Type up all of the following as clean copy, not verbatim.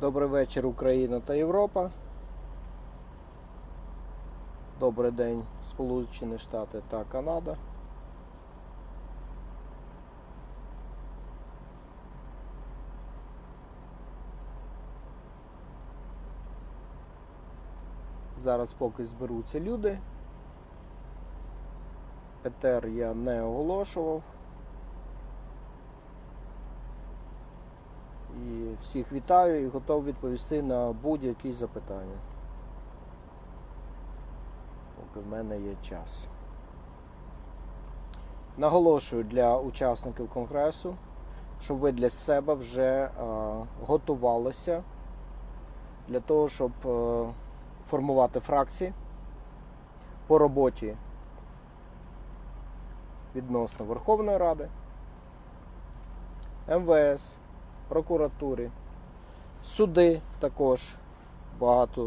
Добрий вечір, Україна та Європа. Добрий день, Сполучені Штати та Канада. Зараз поки зберуться люди. Етер я не оголошував. І всіх вітаю і готов відповісти на будь-які запитання. Поки в мене є час. Наголошую для учасників Конгресу, щоб ви для себе вже готувалися для того, щоб формувати фракції по роботі відносно Верховної Ради, МВС, прокуратурі, суди також багато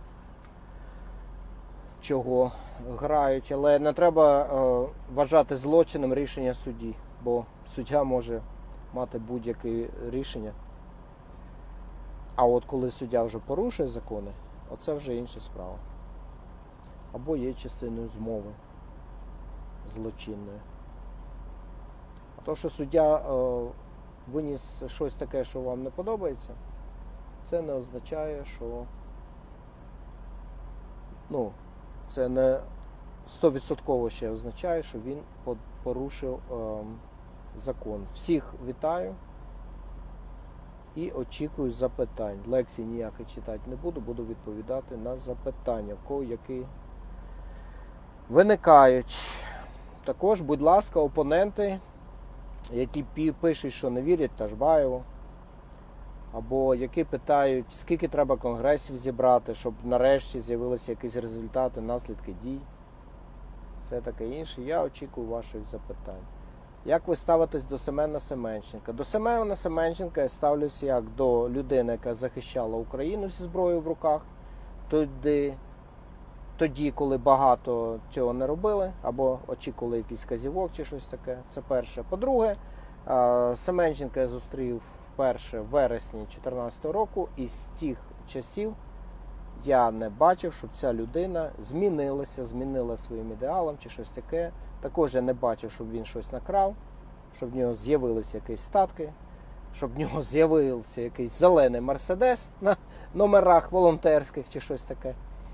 чого грають, але не треба вважати злочином рішення судді, бо суддя може мати будь-яке рішення. А от коли суддя вже порушує закони, оце вже інша справа. Або є частиною змови злочинної. А то, що суддя виніс щось таке, що вам не подобається, це не означає, що це не 100% ще означає, що він порушив закон. Всіх вітаю і очікую запитань. Лекції ніякі читати не буду, буду відповідати на запитання, в кого які виникають. Також, будь ласка, опоненти, які пишуть, що не вірять Ташбаєву, або які питають, скільки треба конгресів зібрати, щоб нарешті з'явилися якісь результати, наслідки дій, все таке інше. Я очікую ваших запитань. Як ви ставитесь до Семена Семенченка? До Семена Семенченка я ставлюся як до людини, яка захищала Україну зі зброєю в руках, тоді, коли багато цього не робили, або очікували якийсь казівок чи щось таке. Це перше. По-друге, Семенченка я зустрів вперше в вересні 2014 року, і з тих часів я не бачив, щоб ця людина змінила своїм ідеалом чи щось таке. Також я не бачив, щоб він щось накрав, щоб в нього з'явилися якісь статки, щоб в нього з'явився якийсь зелений Мерседес на номерах волонтерських чи щось таке.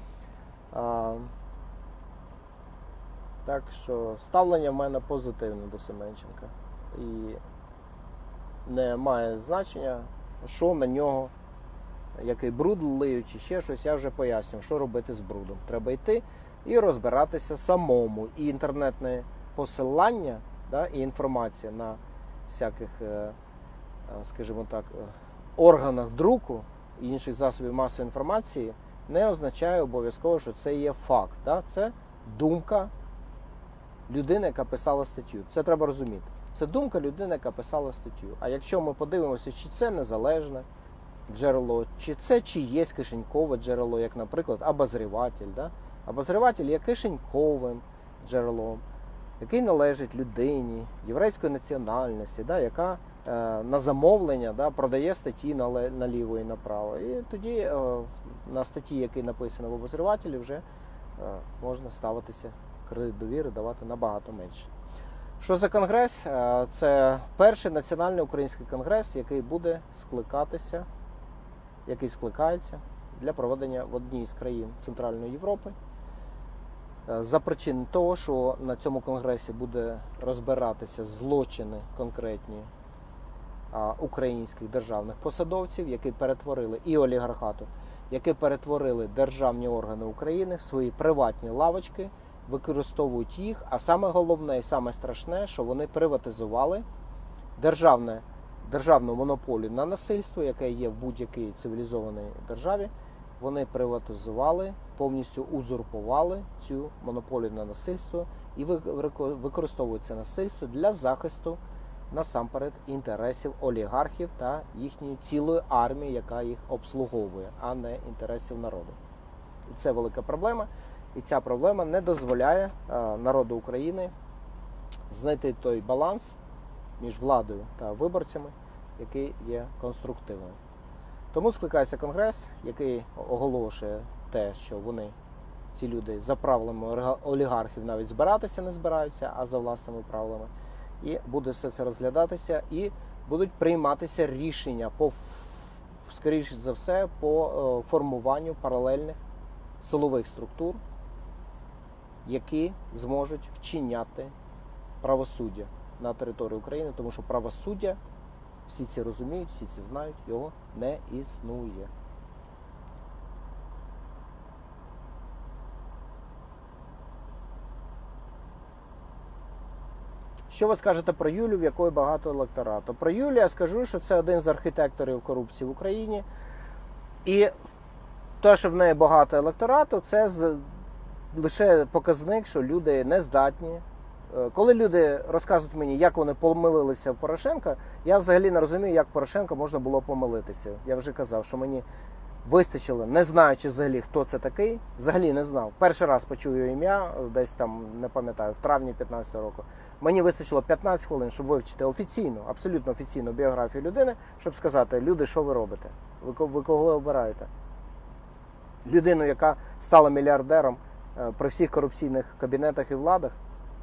Так що ставлення в мене позитивне до Семенченка. І не має значення, що на нього, який бруд лиють чи ще щось. Я вже пояснював, що робити з брудом. Треба йти і розбиратися самому. І інтернетне посилання, і інформація на всяких, скажімо так, органах друку і інших засобів масової інформації не означає обов'язково, що це є факт. Це думка людини, яка писала статтю. Це треба розуміти. Це думка людини, яка писала статтю. А якщо ми подивимося, чи це незалежне джерело, чи це чиєсь кишенькове джерело, як, наприклад, обозріватель. Обозріватель є кишеньковим джерелом, який належить людині єврейської національності, яка на замовлення продає статті наліво і направо. І тоді на статті, які написані в обозрівателі, вже можна ставитися кредит довіри, давати набагато менше. Що за конгрес? Це перший національний український конгрес, який буде скликатися, який скликається для проведення в одній з країн Центральної Європи. За причин того, що на цьому конгресі буде розбиратися злочини конкретні українських державних посадовців, які перетворили, і олігархату, які перетворили державні органи України в свої приватні лавочки, використовують їх, а саме головне і саме страшне, що вони приватизували державну монополію на насильство, яке є в будь-якій цивілізованій державі. Вони приватизували, повністю узурпували цю монополію на насильство і використовують це насильство для захисту насамперед інтересів олігархів та їхньої цілої армії, яка їх обслуговує, а не інтересів народу. І це велика проблема. І ця проблема не дозволяє народу України знайти той баланс між владою та виборцями, який є конструктивним. Тому скликається Конгрес, який оголошує те, що вони, ці люди, за правилами олігархів навіть збиратися не збираються, а за власними правилами. І буде все це розглядатися, і будуть прийматися рішення, скоріше за все, по формуванню паралельних силових структур, які зможуть вчиняти правосуддя на території України, тому що правосуддя, всі це розуміють, всі це знають, його не існує. Що ви скажете про Юлю, в якої багато електорату? Про Юлю я скажу, що це один з архітекторів корупції в Україні. І те, що в неї багато електорату, це лише показник, що люди не здатні. Коли люди розказують мені, як вони помилилися в Порошенка, я взагалі не розумію, як Порошенка можна було помилитися. Я вже казав, що мені вистачило, не знаючи взагалі, хто це такий, взагалі не знав. Перший раз почув його ім'я, десь там, не пам'ятаю, в травні 2015 року. Мені вистачило 15 хвилин, щоб вивчити офіційну, абсолютно офіційну біографію людини, щоб сказати: люди, що ви робите? Ви кого обираєте? Людину, яка стала мільярдером при всіх корупційних кабінетах і владах.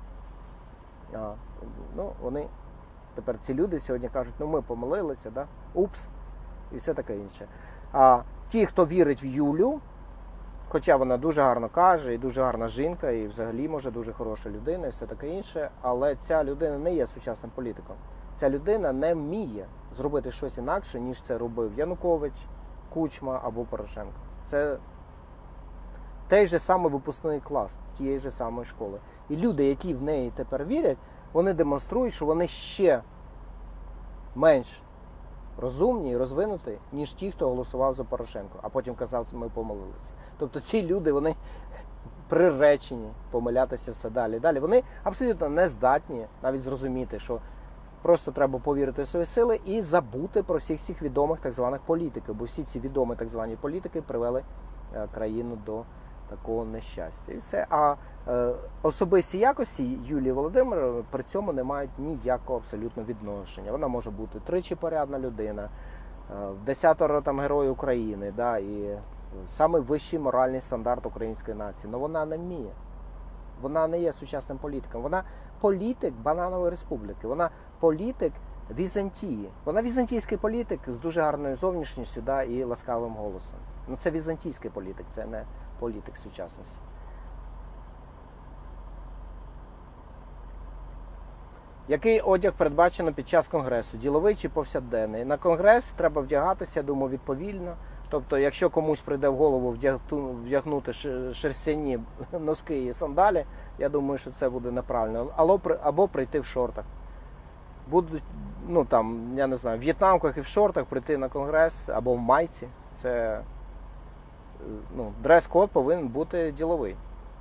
Вони, тепер ці люди сьогодні кажуть: ми помилилися, да? Упс, і все таке інше. А ті, хто вірить в Юлю, хоча вона дуже гарно каже, і дуже гарна жінка, і взагалі, може, дуже хороша людина, і все таке інше, але ця людина не є сучасним політиком. Ця людина не вміє зробити щось інакше, ніж це робив Янукович, Кучма або Порошенко. Це той же самий випускний клас тієї ж самої школи. І люди, які в неї тепер вірять, вони демонструють, що вони ще менш розумні і розвинуті, ніж ті, хто голосував за Порошенко, а потім казав, що ми помилилися. Тобто ці люди, вони приречені помилятися все далі. Далі вони абсолютно не здатні навіть зрозуміти, що просто треба повірити в свої сили і забути про всіх цих відомих так званих політиків, бо всі ці відомі так звані політики привели країну до такого нещастя. І все. А особисті якості Юлії Володимирівни при цьому не мають ніякого абсолютно відношення. Вона може бути тричі порядна людина, 10 там Герой України, да, і самий вищий моральний стандарт української нації. Але вона не вміє. Вона не є сучасним політиком. Вона політик Бананової республіки. Вона політик Візантії. Вона візантійський політик з дуже гарною зовнішністю, да, і ласкавим голосом. Це візантійський політик, це не політик сучасності. Який одяг передбачено під час конгресу? Діловий чи повсякденний? На конгрес треба вдягатися, думаю, відповільно. Тобто, якщо комусь прийде в голову вдягнути шерстяні носки і сандалі, я думаю, що це буде неправильно. Або прийти в шортах. Будуть, я не знаю, в в'єтнамках і в шортах прийти на конгрес, або в майці. Це, дрес-код повинен бути діловий.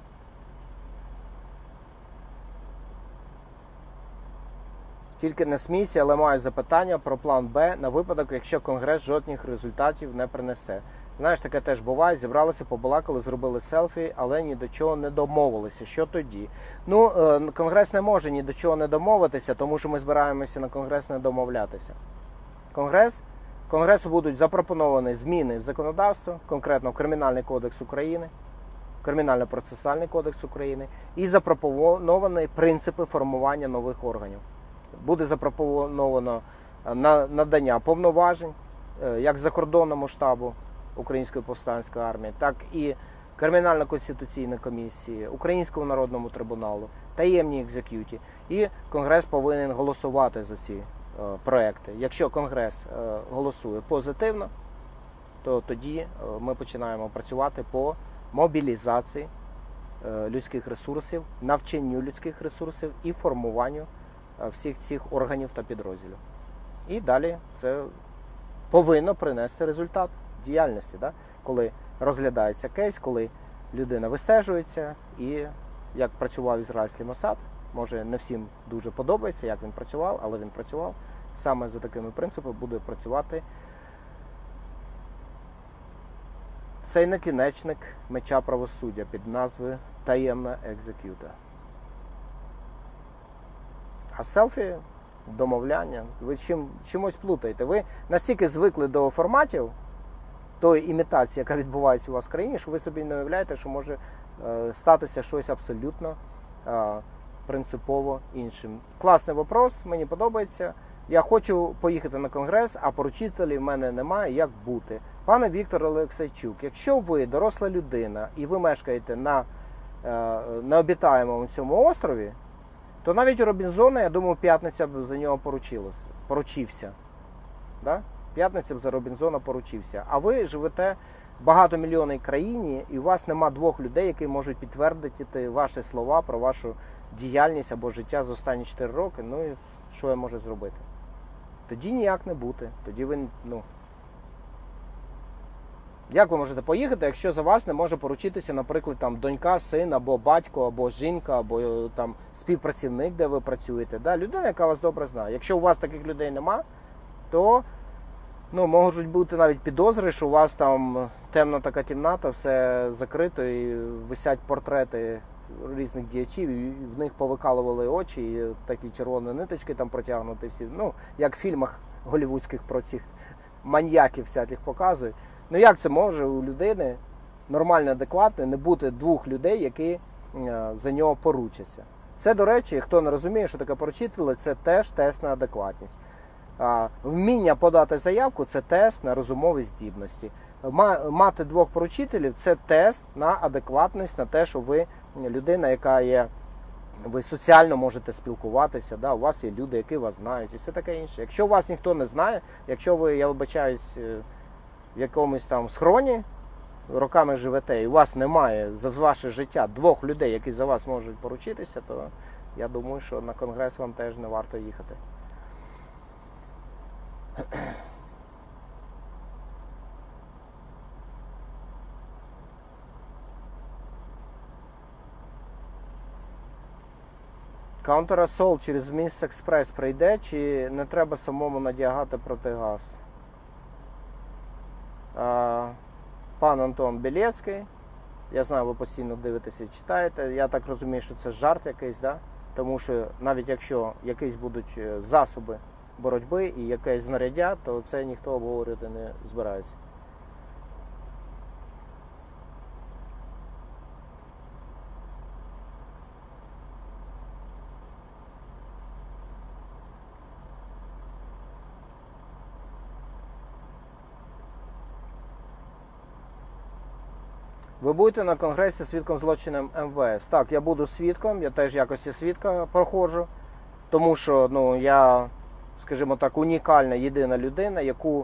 Тільки не смійся, але маю запитання про план Б на випадок, якщо Конгрес жодних результатів не принесе. Знаєш, таке теж буває, зібралися, побалакали, зробили селфі, але ні до чого не домовилися. Що тоді? Конгрес не може ні до чого не домовитися, тому що ми збираємося на Конгрес не домовлятися. Конгресу будуть запропоновані зміни в законодавство, конкретно в Кримінальний кодекс України, Кримінально-процесуальний кодекс України, і запропоновані принципи формування нових органів. Буде запропоновано надання повноважень як закордонному штабу Української повстанської армії, так і Кримінально-конституційної комісії, Українському народному трибуналу, таємній екзек'юті. І Конгрес повинен голосувати за ці проекти. Якщо Конгрес голосує позитивно, то тоді ми починаємо працювати по мобілізації людських ресурсів, навчанню людських ресурсів і формуванню всіх цих органів та підрозділів. І далі це повинно принести результат діяльності, да? Коли розглядається кейс, коли людина вистежується, і як працював ізраїльський Мосад, може не всім дуже подобається, як він працював, але він працював. Саме за такими принципами буде працювати цей накінечник меча правосуддя під назвою «Таємна екзек'юта». А селфі, домовляння, ви чимось плутаєте. Ви настільки звикли до форматів тої імітації, яка відбувається у вас в країні, що ви собі не уявляєте, що може статися щось абсолютно принципово іншим. Класний вопрос, мені подобається. Я хочу поїхати на конгрес, а поручителів в мене немає, як бути. Пане Віктор Олексійчук, якщо ви доросла людина і ви мешкаєте на необітаємому цьому острові, то навіть у Робінзона, я думаю, П'ятниця б за нього поручився. Да? П'ятниця б за Робінзона поручився. А ви живете в багатомільйонній країні, і у вас нема двох людей, які можуть підтвердити ваші слова про вашу діяльність або життя за останні 4 роки. Ну і що я можу зробити? Тоді ніяк не бути. Тоді ви, Як ви можете поїхати, якщо за вас не може поручитися, наприклад, там донька, син, або батько, або жінка, або там співпрацівник, де ви працюєте, да? Людина, яка вас добре знає. Якщо у вас таких людей нема, то можуть бути навіть підозри, що у вас там темна така кімната, все закрито, і висять портрети різних діячів, і в них повикалували очі, і такі червоні ниточки там протягнуті всі. Як в фільмах голлівудських про цих маньяків всяких показують. Як це може у людини нормально, адекватно не бути двох людей, які за нього поручаться? Це, до речі, хто не розуміє, що таке поручитель, це теж тест на адекватність. Вміння подати заявку – це тест на розумові здібності. Мати двох поручителів – це тест на адекватність, на те, що ви людина, яка є, ви соціально можете спілкуватися, да? У вас є люди, які вас знають, і все таке інше. Якщо вас ніхто не знає, якщо ви, я вибачаюсь, в якомусь там схроні роками живете, і у вас немає за ваше життя двох людей, які за вас можуть поручитися, то я думаю, що на конгрес вам теж не варто їхати. Counter-Assault через Мінськ Експрес прийде, чи не треба самому надягати протигаз? Пан Антон Білецький, я знаю, ви постійно дивитеся і читаєте, я так розумію, що це жарт якийсь, да? Тому що навіть якщо якісь будуть засоби боротьби і якесь знаряддя, то це ніхто обговорювати не збирається. Ви будете на конгресі свідком злочинів МВС? Так, я буду свідком, я теж якості свідка проходжу, тому що я, скажімо так, унікальна, єдина людина, яку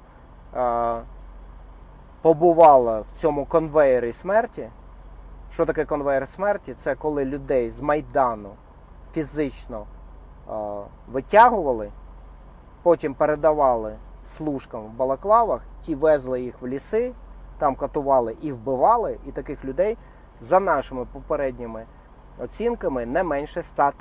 побувала в цьому конвеєрі смерті. Що таке конвеєр смерті? Це коли людей з Майдану фізично витягували, потім передавали служкам в балаклавах, ті везли їх в ліси, там катували і вбивали, і таких людей, за нашими попередніми оцінками, не менше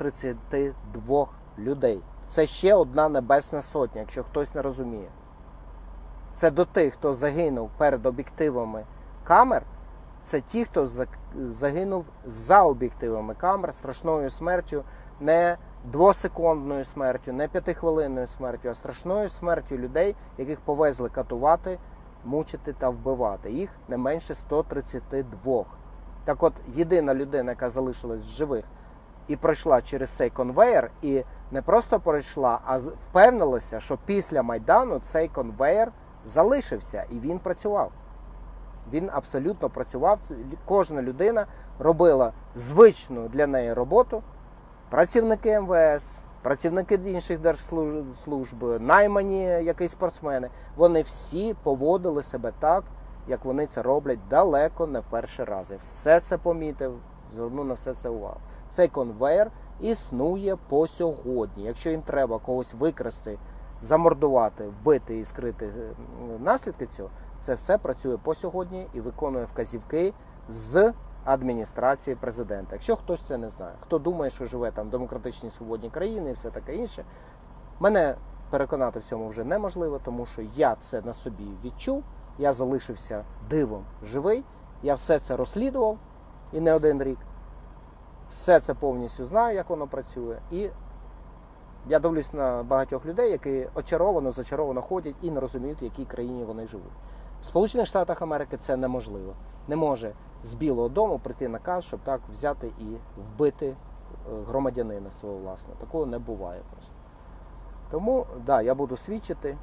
132 людей. Це ще одна Небесна Сотня, якщо хтось не розуміє. Це до тих, хто загинув перед об'єктивами камер, це ті, хто загинув за об'єктивами камер страшною смертю, не двосекундною смертю, не 5-хвилинною смертю, а страшною смертю людей, яких повезли катувати, мучити та вбивати. Їх не менше 132. Так от, єдина людина, яка залишилась в живих і пройшла через цей конвеєр, і не просто пройшла, а впевнилася, що після Майдану цей конвеєр залишився, і він працював. Він абсолютно працював. Кожна людина робила звичну для неї роботу. Працівники МВС, працівники інших держслужб, наймані якісь спортсмени. Вони всі поводили себе так, як вони це роблять далеко не в перший раз. Я все це помітив, зверну на все це увагу. Цей конвейер існує по сьогодні. Якщо їм треба когось викрасти, замордувати, вбити і скрити наслідки цього, це все працює по сьогодні і виконує вказівки з адміністрації президента. Якщо хтось це не знає, хто думає, що живе там в демократичній свободній країні і все таке інше, мене переконати в цьому вже неможливо, тому що я це на собі відчув, я залишився дивом живий, я все це розслідував і не один рік. Все це повністю знаю, як воно працює, і я дивлюсь на багатьох людей, які очаровано, зачаровано ходять і не розуміють, в якій країні вони живуть. В Сполучених Штатах Америки це неможливо. Не може з Білого дому прийти наказ, щоб так взяти і вбити громадянина свого власного. Такого не буває просто. Тому, да, я буду свідчити.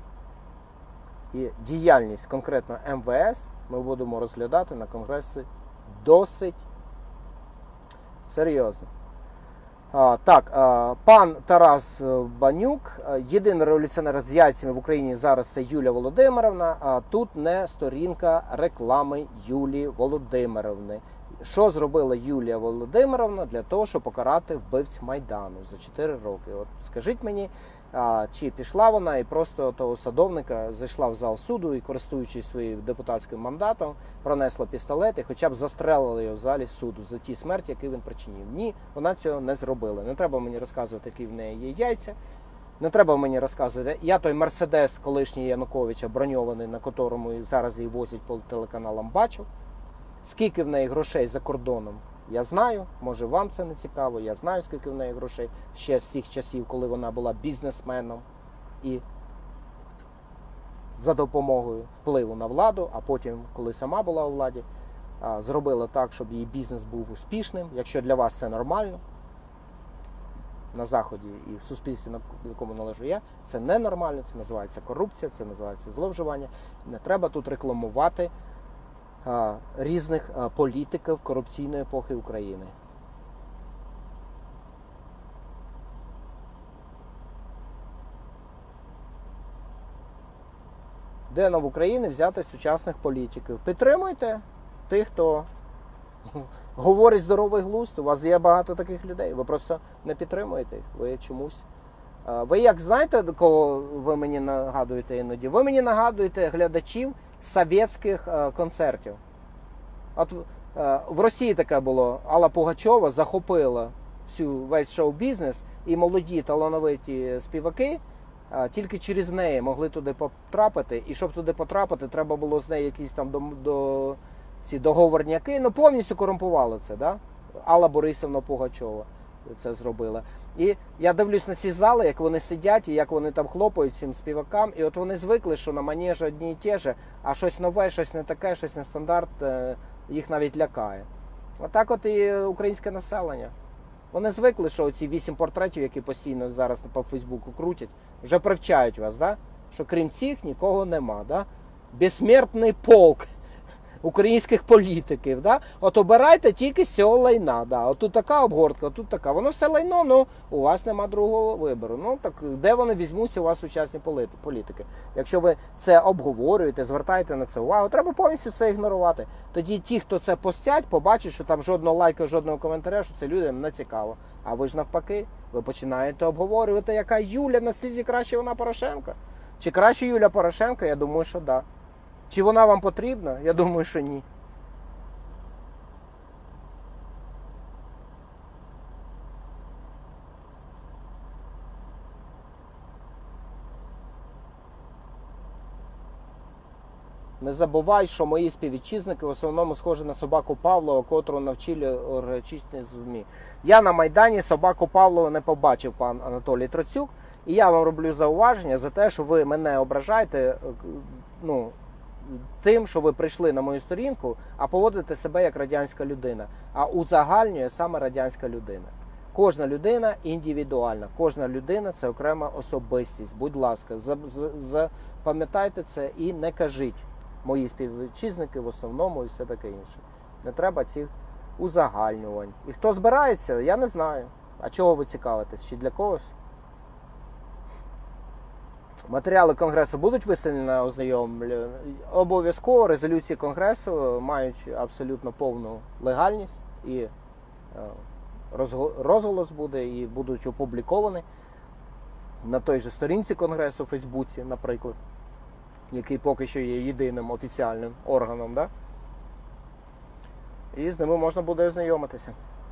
І діяльність конкретно МВС ми будемо розглядати на Конгресі досить серйозно. Пан Тарас Банюк, єдиний революціонер з яйцями в Україні зараз це Юлія Володимирівна, а тут не сторінка реклами Юлії Володимирівни. Що зробила Юлія Володимирівна для того, щоб покарати вбивць Майдану за 4 роки? От скажіть мені, чи пішла вона і просто того садовника зайшла в зал суду і, користуючись своїм депутатським мандатом, пронесла пістолет і хоча б застрелила його в залі суду за ті смерті, які він причинив. Ні, вона цього не зробила. Не треба мені розказувати, які в неї є яйця. Не треба мені розказувати. Я той Мерседес колишній Януковича, броньований, на котрому зараз її возять по телеканалам, бачив. Скільки в неї грошей за кордоном, я знаю. Може, вам це не цікаво. Я знаю, скільки в неї грошей ще з тих часів, коли вона була бізнесменом і за допомогою впливу на владу, а потім, коли сама була у владі, зробила так, щоб її бізнес був успішним. Якщо для вас це нормально, на Заході і в суспільстві, на якому належу я, це ненормально, це називається корупція, це називається зловживання. Не треба тут рекламувати різних політиків корупційної епохи України. Де нам в Україні взяти сучасних політиків? Підтримуйте тих, хто говорить здоровий глузд. У вас є багато таких людей. Ви просто не підтримуєте їх. Ви чомусь. Ви як знаєте, кого ви мені нагадуєте іноді? Ви мені нагадуєте глядачів совєтських концертів. От в Росії таке було. Алла Пугачова захопила весь шоу-бізнес, і молоді талановиті співаки тільки через неї могли туди потрапити. І щоб туди потрапити, треба було з нею якісь там ці договорняки. Ну, повністю корумпували це, да? Алла Борисівна Пугачова це зробила. І я дивлюсь на ці зали, як вони сидять і як вони там хлопають цим співакам. І от вони звикли, що на манежі одні і ті ж, а щось нове, щось не таке, щось не стандарт, їх навіть лякає. Отак от і українське населення. Вони звикли, що ці 8 портретів, які постійно зараз по Фейсбуку крутять, вже привчають вас, да? Що крім цих нікого нема. Да? Безсмертний полк українських політиків. Да? От обирайте тільки з цього лайна. Да? От тут така обгортка, тут така. Воно все лайно, ну у вас нема другого вибору. Ну так де вони візьмуться у вас сучасні політики? Якщо ви це обговорюєте, звертаєте на це увагу, треба повністю це ігнорувати. Тоді ті, хто це постять, побачать, що там жодного лайка, жодного коментаря, що це людям не цікаво. А ви ж навпаки, ви починаєте обговорювати, яка Юля на слізі краще вона Порошенка. Чи краще Юля Порошенка? Я думаю, що да. Чи вона вам потрібна? Я думаю, що ні. Не забувай, що мої співвітчизники в основному схожі на собаку Павлова, котру навчили органічні ЗМІ. Я на Майдані собаку Павлова не побачив, пан Анатолій Троцюк. І я вам роблю зауваження за те, що ви мене ображаєте, тим, що ви прийшли на мою сторінку, а поводите себе як радянська людина. А узагальнює саме радянська людина. Кожна людина індивідуальна. Кожна людина – це окрема особистість. Будь ласка, запам'ятайте це і не кажіть. Мої співвітчизники в основному і все таке інше. Не треба цих узагальнювань. І хто збирається, я не знаю. А чого ви цікавитесь? Чи для когось? Матеріали Конгресу будуть виставлені на ознайомлення? Обов'язково резолюції Конгресу мають абсолютно повну легальність і розголос буде, і будуть опубліковані на той же сторінці Конгресу у Фейсбуці, наприклад, який поки що є єдиним офіціальним органом, да? І з ними можна буде ознайомитися.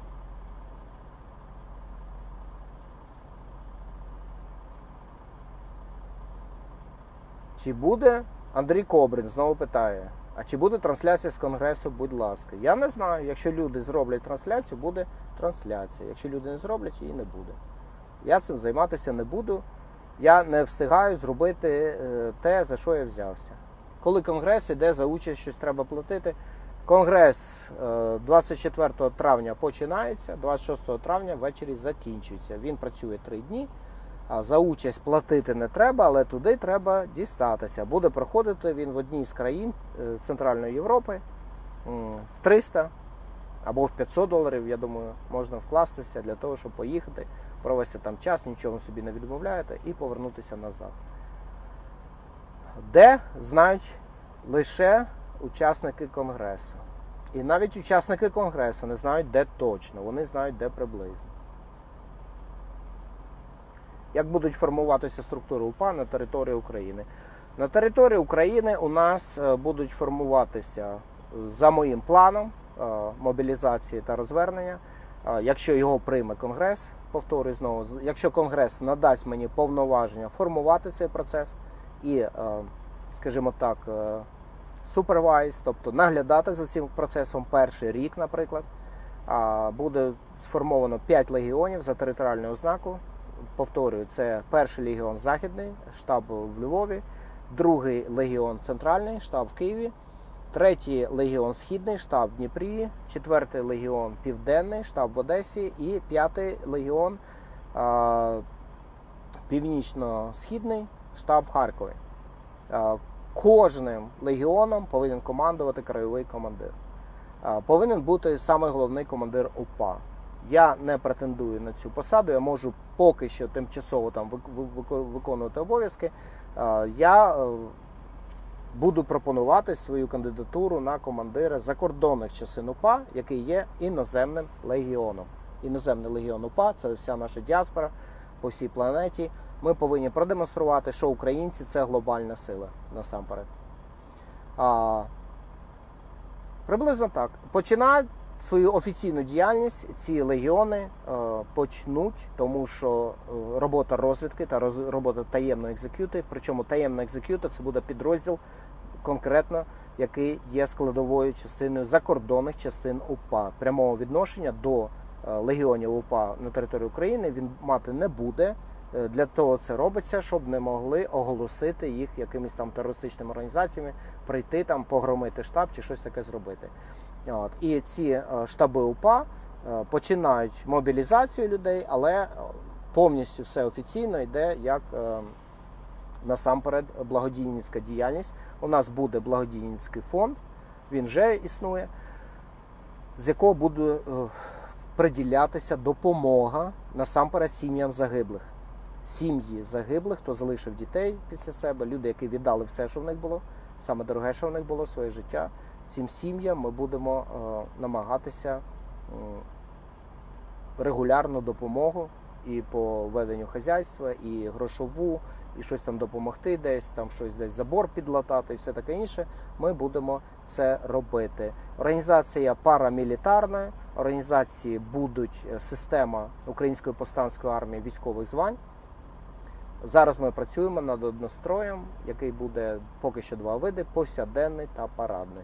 Чи буде, Андрій Кобрин знову питає, а чи буде трансляція з Конгресу, будь ласка. Я не знаю, якщо люди зроблять трансляцію, буде трансляція. Якщо люди не зроблять, її не буде. Я цим займатися не буду. Я не встигаю зробити те, за що я взявся. Коли конгрес іде, за участь щось треба платити. Конгрес 24 травня починається, 26 травня ввечері закінчується. Він працює 3 дні. За участь платити не треба, але туди треба дістатися. Буде проходити він в одній з країн Центральної Європи в 300 або в 500 доларів, я думаю, можна вкластися для того, щоб поїхати, провести там час, нічого собі не відмовляєте і повернутися назад. Де знають лише учасники Конгресу. І навіть учасники Конгресу не знають, де точно, вони знають, де приблизно. Як будуть формуватися структури УПА на території України? На території України у нас будуть формуватися, за моїм планом, мобілізації та розвернення, якщо його прийме Конгрес, повторюю знову, якщо Конгрес надасть мені повноваження формувати цей процес і, скажімо так, супервайз, тобто наглядати за цим процесом перший рік, наприклад, буде сформовано 5 легіонів за територіальну ознаку. Повторюю, це перший легіон Західний, штаб в Львові, другий легіон Центральний, штаб в Києві, третій легіон Східний, штаб в Дніпрі, четвертий легіон Південний, штаб в Одесі і п'ятий легіон Північно-Східний, штаб в Харкові. Кожним легіоном повинен командувати краєвий командир. Повинен бути саме головний командир УПА. Я не претендую на цю посаду, я можу поки що тимчасово там виконувати обов'язки. Я буду пропонувати свою кандидатуру на командира закордонних частин УПА, який є іноземним легіоном. Іноземний легіон УПА – це вся наша діаспора по всій планеті. Ми повинні продемонструвати, що українці – це глобальна сила насамперед. Приблизно так. Починають свою офіційну діяльність ці легіони почнуть, тому що робота розвідки та робота таємної екзекюти, причому таємна екзекюта – це буде підрозділ конкретно, який є складовою частиною закордонних частин УПА. Прямого відношення до легіонів УПА на території України він мати не буде. Для того це робиться, щоб не могли оголосити їх якимись там терористичними організаціями, прийти там, погромити штаб чи щось таке зробити. І ці штаби УПА починають мобілізацію людей, але повністю все офіційно йде як насамперед благодійницька діяльність. У нас буде благодійницький фонд, він вже існує, з якого буде приділятися допомога насамперед сім'ям загиблих. Сім'ї загиблих, хто залишив дітей після себе, люди, які віддали все, що в них було, саме дороге, що в них було, своє життя. Цим сім'ям ми будемо намагатися регулярну допомогу і по веденню хазяйства, і грошову, і щось там допомогти десь, там щось десь забор підлатати і все таке інше. Ми будемо це робити. Організація парамілітарна, організації будуть система Української повстанської армії військових звань. Зараз ми працюємо над одностроєм, який буде поки що 2 види – повсякденний та парадний.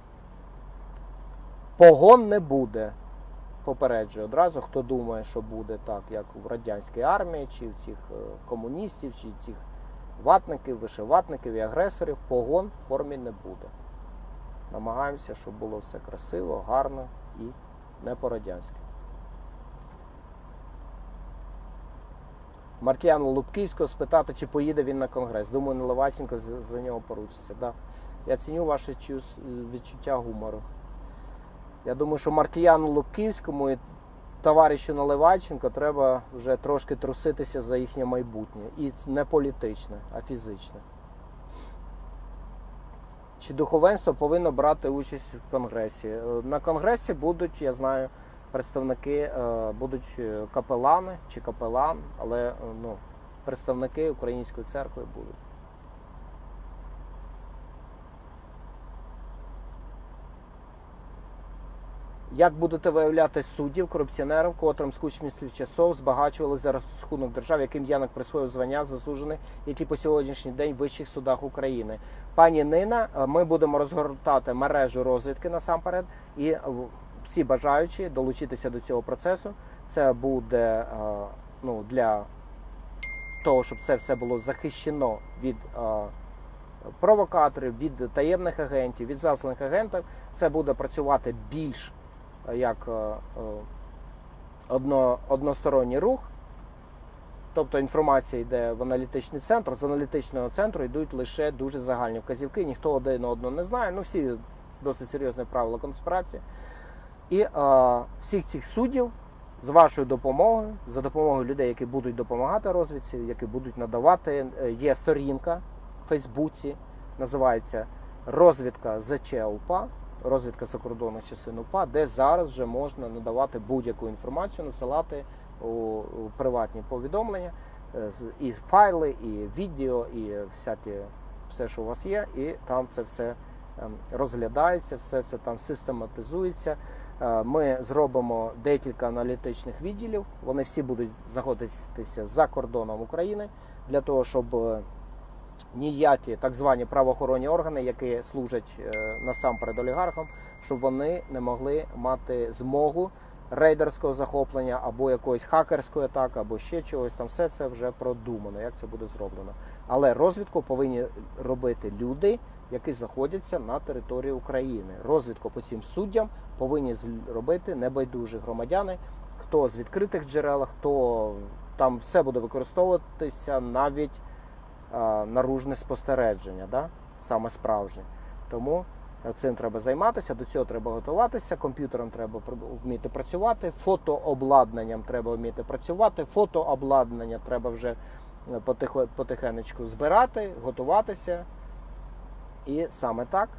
Погон не буде. Попереджую одразу, хто думає, що буде так, як в радянській армії, чи в цих комуністів, чи цих ватників, вишиватників і агресорів, погон в формі не буде. Намагаємося, щоб було все красиво, гарно і не по-радянськи. Маркіяна Лубківського спитати, чи поїде він на конгрес. Думаю, Наливайченко за нього поручиться. Да. Я ціню ваше відчуття гумору. Я думаю, що Маркіяну Лубківському і товаришу Наливайченко треба вже трошки труситися за їхнє майбутнє. І не політичне, а фізичне. Чи духовенство повинно брати участь в конгресі? На конгресі будуть, я знаю, представники, будуть капелани чи капелан, але представники Української церкви будуть. Як будете виявляти суддів, корупціонерів, котрим з кучмівських часов збагачували за рахунок держав, яким Янок присвоїв звання засуджений, які по сьогоднішній день в вищих судах України? Пані Нина, ми будемо розгортати мережу розвідки насамперед, і всі бажаючі долучитися до цього процесу. Це буде для того, щоб це все було захищено від провокаторів, від таємних агентів, від засланих агентів. Це буде працювати більш як односторонній рух. Тобто інформація йде в аналітичний центр, з аналітичного центру йдуть лише дуже загальні вказівки, ніхто один одного не знає, ну всі досить серйозні правила конспірації. І всіх цих суддів з вашою допомогою, за допомогою людей, які будуть допомагати розвідці, які будуть надавати, є сторінка в Фейсбуці, називається «Розвідка ЗЧ УПА», розвідка закордонних частин УПА, де зараз вже можна надавати будь-яку інформацію, насилати у приватні повідомлення, і файли, і відео, і все, що у вас є, і там це все розглядається, все це там систематизується. Ми зробимо декілька аналітичних відділів, вони всі будуть знаходитися за кордоном України, для того, щоб ніякі так звані правоохоронні органи, які служать насамперед олігархам, щоб вони не могли мати змогу рейдерського захоплення або якоїсь хакерської атаки, або ще чогось. Там все це вже продумано, як це буде зроблено. Але розвідку повинні робити люди, які знаходяться на території України. Розвідку по цим суддям повинні робити небайдужі громадяни, хто з відкритих джерел, хто там все буде використовуватися, навіть наружне спостереження, да? Саме справжнє. Тому цим треба займатися, до цього треба готуватися, комп'ютером треба вміти працювати, фотообладнанням треба вміти працювати, фотообладнання треба вже потихенечку збирати, готуватися. І саме так.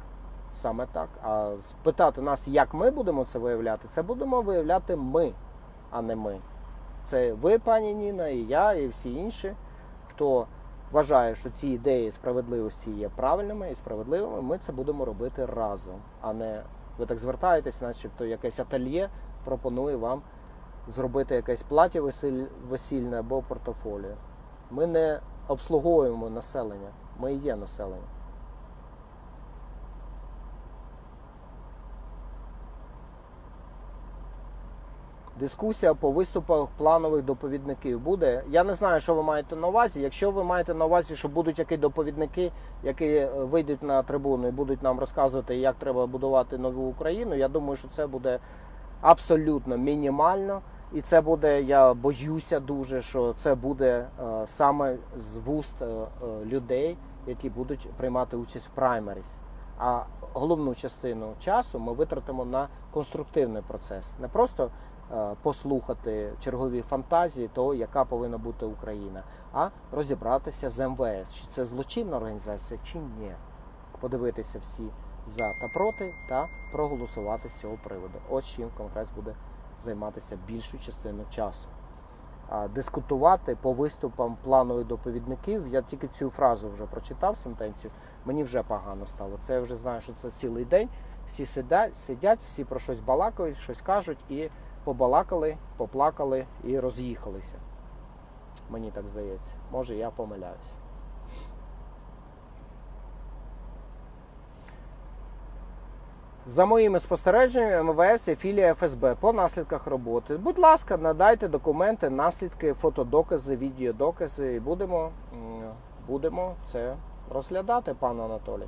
А спитати нас, як ми будемо це виявляти, це будемо виявляти ми, а не ми. Це ви, пані Ніна, і я, і всі інші, хто вважає, що ці ідеї справедливості є правильними і справедливими, ми це будемо робити разом. А не ви так звертаєтесь, начебто якесь ательє пропонує вам зробити якесь плаття весільне або портфоліо. Ми не обслуговуємо населення, ми і є населення. Дискусія по виступах планових доповідників буде. Я не знаю, що ви маєте на увазі. Якщо ви маєте на увазі, що будуть якісь доповідники, які вийдуть на трибуну і будуть нам розказувати, як треба будувати нову Україну, я думаю, що це буде абсолютно мінімально. І це буде, я боюся дуже, що це буде саме з вуст людей, які будуть приймати участь в праймеріс. А головну частину часу ми витратимо на конструктивний процес. Не просто послухати чергові фантазії того, яка повинна бути Україна, а розібратися з МВС, чи це злочинна організація, чи ні. Подивитися всі за та проти та проголосувати з цього приводу. Ось чим Конгрес буде займатися більшу частину часу. А дискутувати по виступам планових доповідників, я тільки цю фразу вже прочитав, сентенцію, мені вже погано стало. Це я вже знаю, що це цілий день, всі сидять, всі про щось балакають, щось кажуть і побалакали, поплакали і роз'їхалися. Мені так здається. Може, я помиляюсь. За моїми спостереженнями, МВС є філія ФСБ по наслідках роботи. Будь ласка, надайте документи, наслідки, фотодокази, відеодокази і будемо це розглядати, пане Анатолій.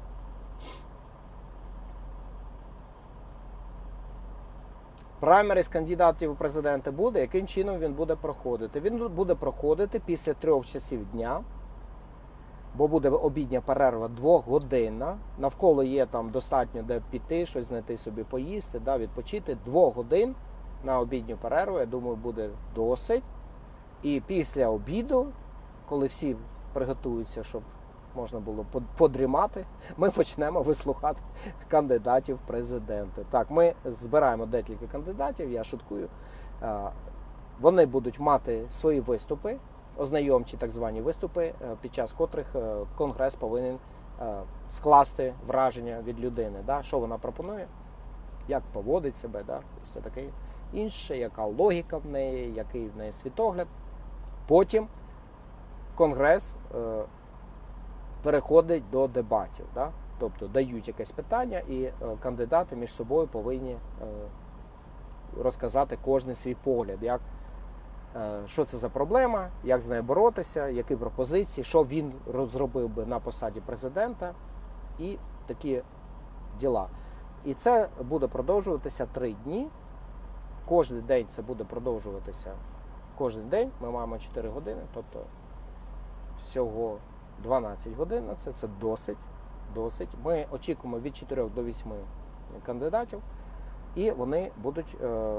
Праймеріс кандидатів у президенти буде, яким чином він буде проходити? Він буде проходити після 3 часів дня, бо буде обідня перерва 2-годинна. Навколо є там достатньо де піти, щось знайти собі поїсти, да, відпочити. 2 годин на обідню перерву, я думаю, буде досить. І після обіду, коли всі приготуються, щоб можна було подрімати, ми почнемо вислухати кандидатів в президенти. Так, ми збираємо декілька кандидатів, я шуткую. Вони будуть мати свої виступи, ознайомчі так звані виступи, під час котрих Конгрес повинен скласти враження від людини. Да? Що вона пропонує, як поводить себе, да? Все таке інше, яка логіка в неї, який в неї світогляд. Потім Конгрес переходить до дебатів. Да? Тобто дають якесь питання і кандидати між собою повинні розказати кожен свій погляд, як що це за проблема, як з нею боротися, які пропозиції, що він зробив би на посаді президента і такі діла. І це буде продовжуватися 3 дні. Кожен день це буде продовжуватися. Кожен день ми маємо 4 години, тобто всього 12 годин на це досить. Ми очікуємо від 4 до 8 кандидатів, і вони будуть,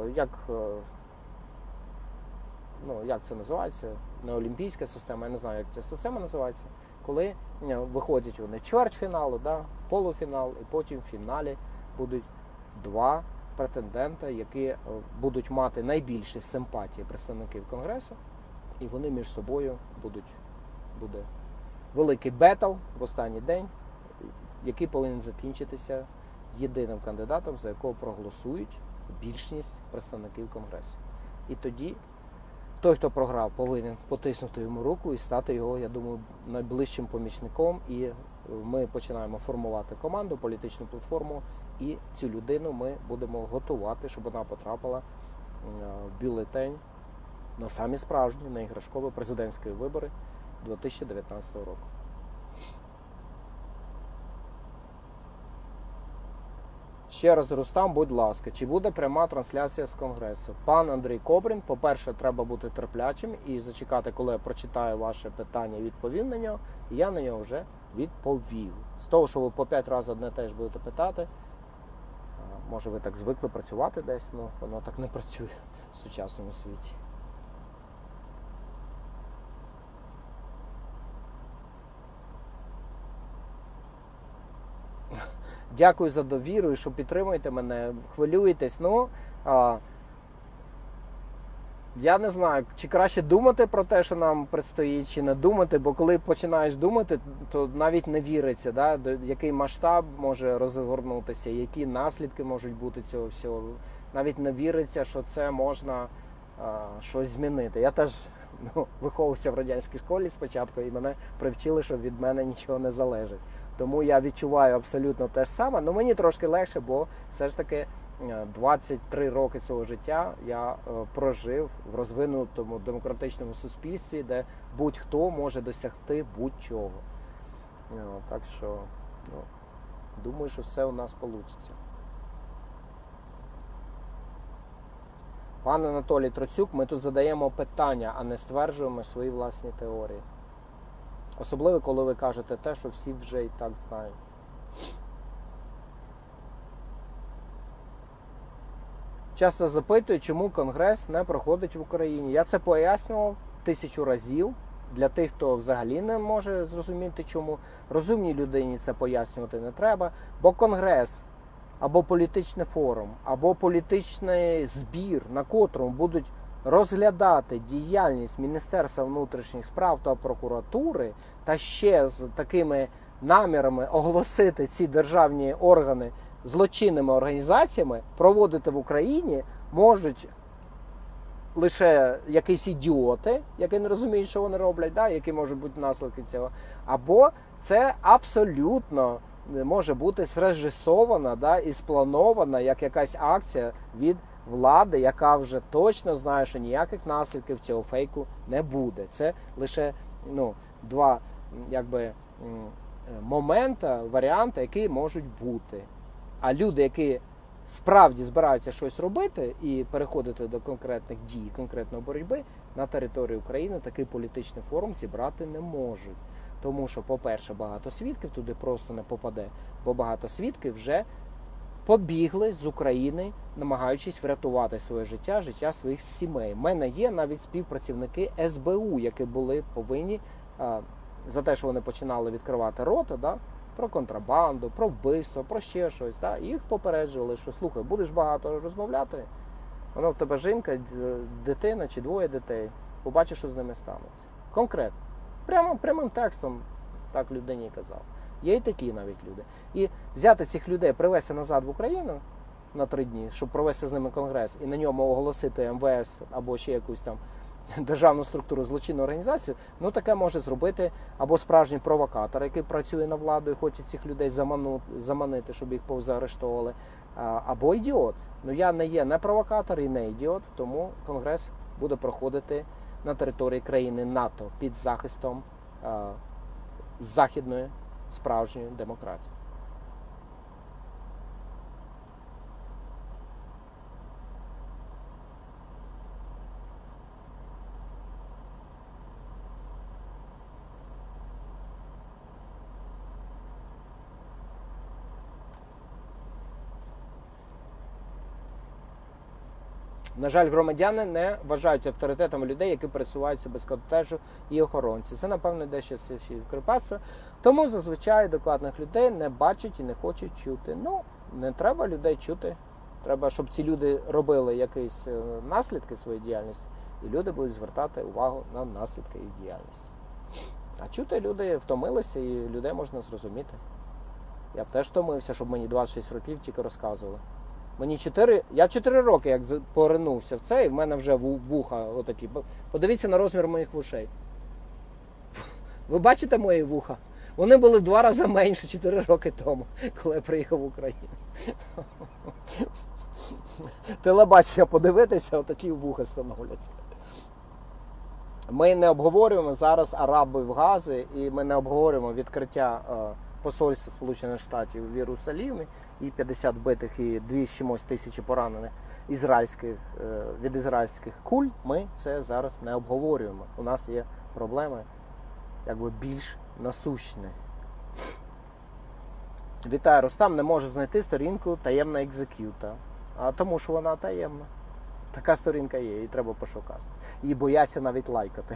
як це називається, не олімпійська система, я не знаю, як ця система називається, коли виходять вони в чвертьфіналу, в полуфінал, і потім в фіналі будуть 2 претендента, які будуть мати найбільші симпатії представників Конгресу, і вони між собою буде великий бетл в останній день, який повинен закінчитися єдиним кандидатом, за якого проголосують більшість представників Конгресу. І тоді той, хто програв, повинен потиснути йому руку і стати його, я думаю, найближчим помічником. І ми починаємо формувати команду, політичну платформу, і цю людину ми будемо готувати, щоб вона потрапила в бюлетень на самі справжні, на іграшкові президентські вибори 2019 року. Ще раз, Рустам, будь ласка, чи буде пряма трансляція з Конгресу? Пан Андрій Кобрін, по-перше, треба бути терплячим і зачекати, коли я прочитаю ваше питання і відповім на нього, і я на нього вже відповів. З того, що ви по 5 разів одне теж будете питати, може ви так звикли працювати десь, але воно так не працює в сучасному світі. Дякую за довіру і що підтримуєте мене, хвилюєтесь. Я не знаю, чи краще думати про те, що нам предстоїть, чи не думати, бо коли починаєш думати, то навіть не віриться, який масштаб може розгорнутися, які наслідки можуть бути цього всього. Навіть не віриться, що це можна щось змінити. Я теж виховувався в радянській школі спочатку, і мене привчили, що від мене нічого не залежить. Тому я відчуваю абсолютно те ж саме, але мені трошки легше, бо все ж таки 23 роки свого життя я прожив в розвинутому демократичному суспільстві, де будь-хто може досягти будь-чого. Так що, думаю, що все у нас вийде. Пан Анатолій Троцюк, ми тут задаємо питання, а не стверджуємо свої власні теорії. Особливо, коли ви кажете те, що всі вже і так знають. Часто запитують, чому Конгрес не проходить в Україні. Я це пояснював 1000 разів. Для тих, хто взагалі не може зрозуміти, чому. Розумній людині це пояснювати не треба. Бо Конгрес, або політичний форум, або політичний збір, на котрому будуть розглядати діяльність Міністерства внутрішніх справ та прокуратури, та ще з такими намірами оголосити ці державні органи злочинними організаціями, проводити в Україні можуть лише якісь ідіоти, які не розуміють, що вони роблять, які можуть бути наслідки цього, або це абсолютно може бути зрежисована і спланована як якась акція від влади, яка вже точно знає, що ніяких наслідків цього фейку не буде. Це лише 2 моменти, варіанти, які можуть бути. А люди, які справді збираються щось робити і переходити до конкретних дій, конкретної боротьби, на території України такий політичний форум зібрати не можуть. Тому що, по-перше, багато свідків туди просто не попаде, бо багато свідків вже побігли з України, намагаючись врятувати своє життя своїх сімей. У мене є навіть співпрацівники СБУ, які були повинні за те, що вони починали відкривати рота, про контрабанду, про вбивство, про ще щось. Їх попереджували, що слухай, будеш багато розмовляти, воно в тебе жінка, дитина чи 2 дітей, побачиш, що з ними станеться. Конкретно. Прямим текстом так людині казав. Є і такі навіть люди. І взяти цих людей, привезти назад в Україну на 3 дні, щоб провести з ними конгрес і на ньому оголосити МВС або ще якусь там державну структуру, злочинну організацію, таке може зробити або справжній провокатор, який працює на владу і хоче цих людей заманити, щоб їх повзаарештовували, або ідіот. Я не є не провокатор і не ідіот, тому конгрес буде проходити на території країни НАТО під захистом західної справжньої демократії. На жаль, громадяни не вважають авторитетами людей, які пересуваються без кортежу і охоронці. Це, напевно, дещо ще кріпацтво. Тому зазвичай адекватних людей не бачать і не хочуть чути. Ну, не треба людей чути. Треба, щоб ці люди робили якісь наслідки своєї діяльності, і люди будуть звертати увагу на наслідки їх діяльності. А чути люди втомилися, і людей можна зрозуміти. Я б теж втомився, щоб мені 26 років тільки розказували. Я 4 роки як поринувся в це, і в мене вже вуха отакі. Подивіться на розмір моїх вушей. Ви бачите мої вуха? Вони були в 2 рази менше 4 роки тому, коли я приїхав в Україну. Телебачення подивитися, отакі вуха становляться. Ми не обговорюємо зараз араби в Газі, і ми не обговорюємо відкриття посольства Сполучених Штатів в Єрусалимі і 50 битих і 2 з чимось тисячі поранених від ізраїльських куль. Ми це зараз не обговорюємо. У нас є проблеми більш насущні. Вітаю, Рустам не може знайти сторінку таємна екзекюта. А тому що вона таємна. Така сторінка є, її треба пошукати. Її бояться навіть лайкати.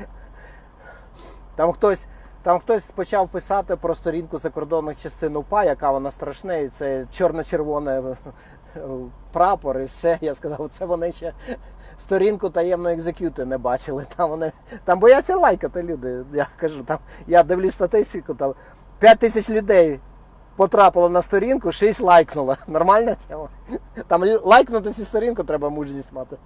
Там хтось почав писати про сторінку закордонних частин УПА, яка вона страшна, і це чорно-червоний прапор, і все. Я сказав, це вони ще сторінку таємної екзекюти не бачили. Там бояться лайкати люди. Я кажу, я дивлюсь статистику, там 5 тисяч людей потрапило на сторінку, 6 лайкнуло. Нормальна тема? Там лайкнути цю сторінку треба мужність мати.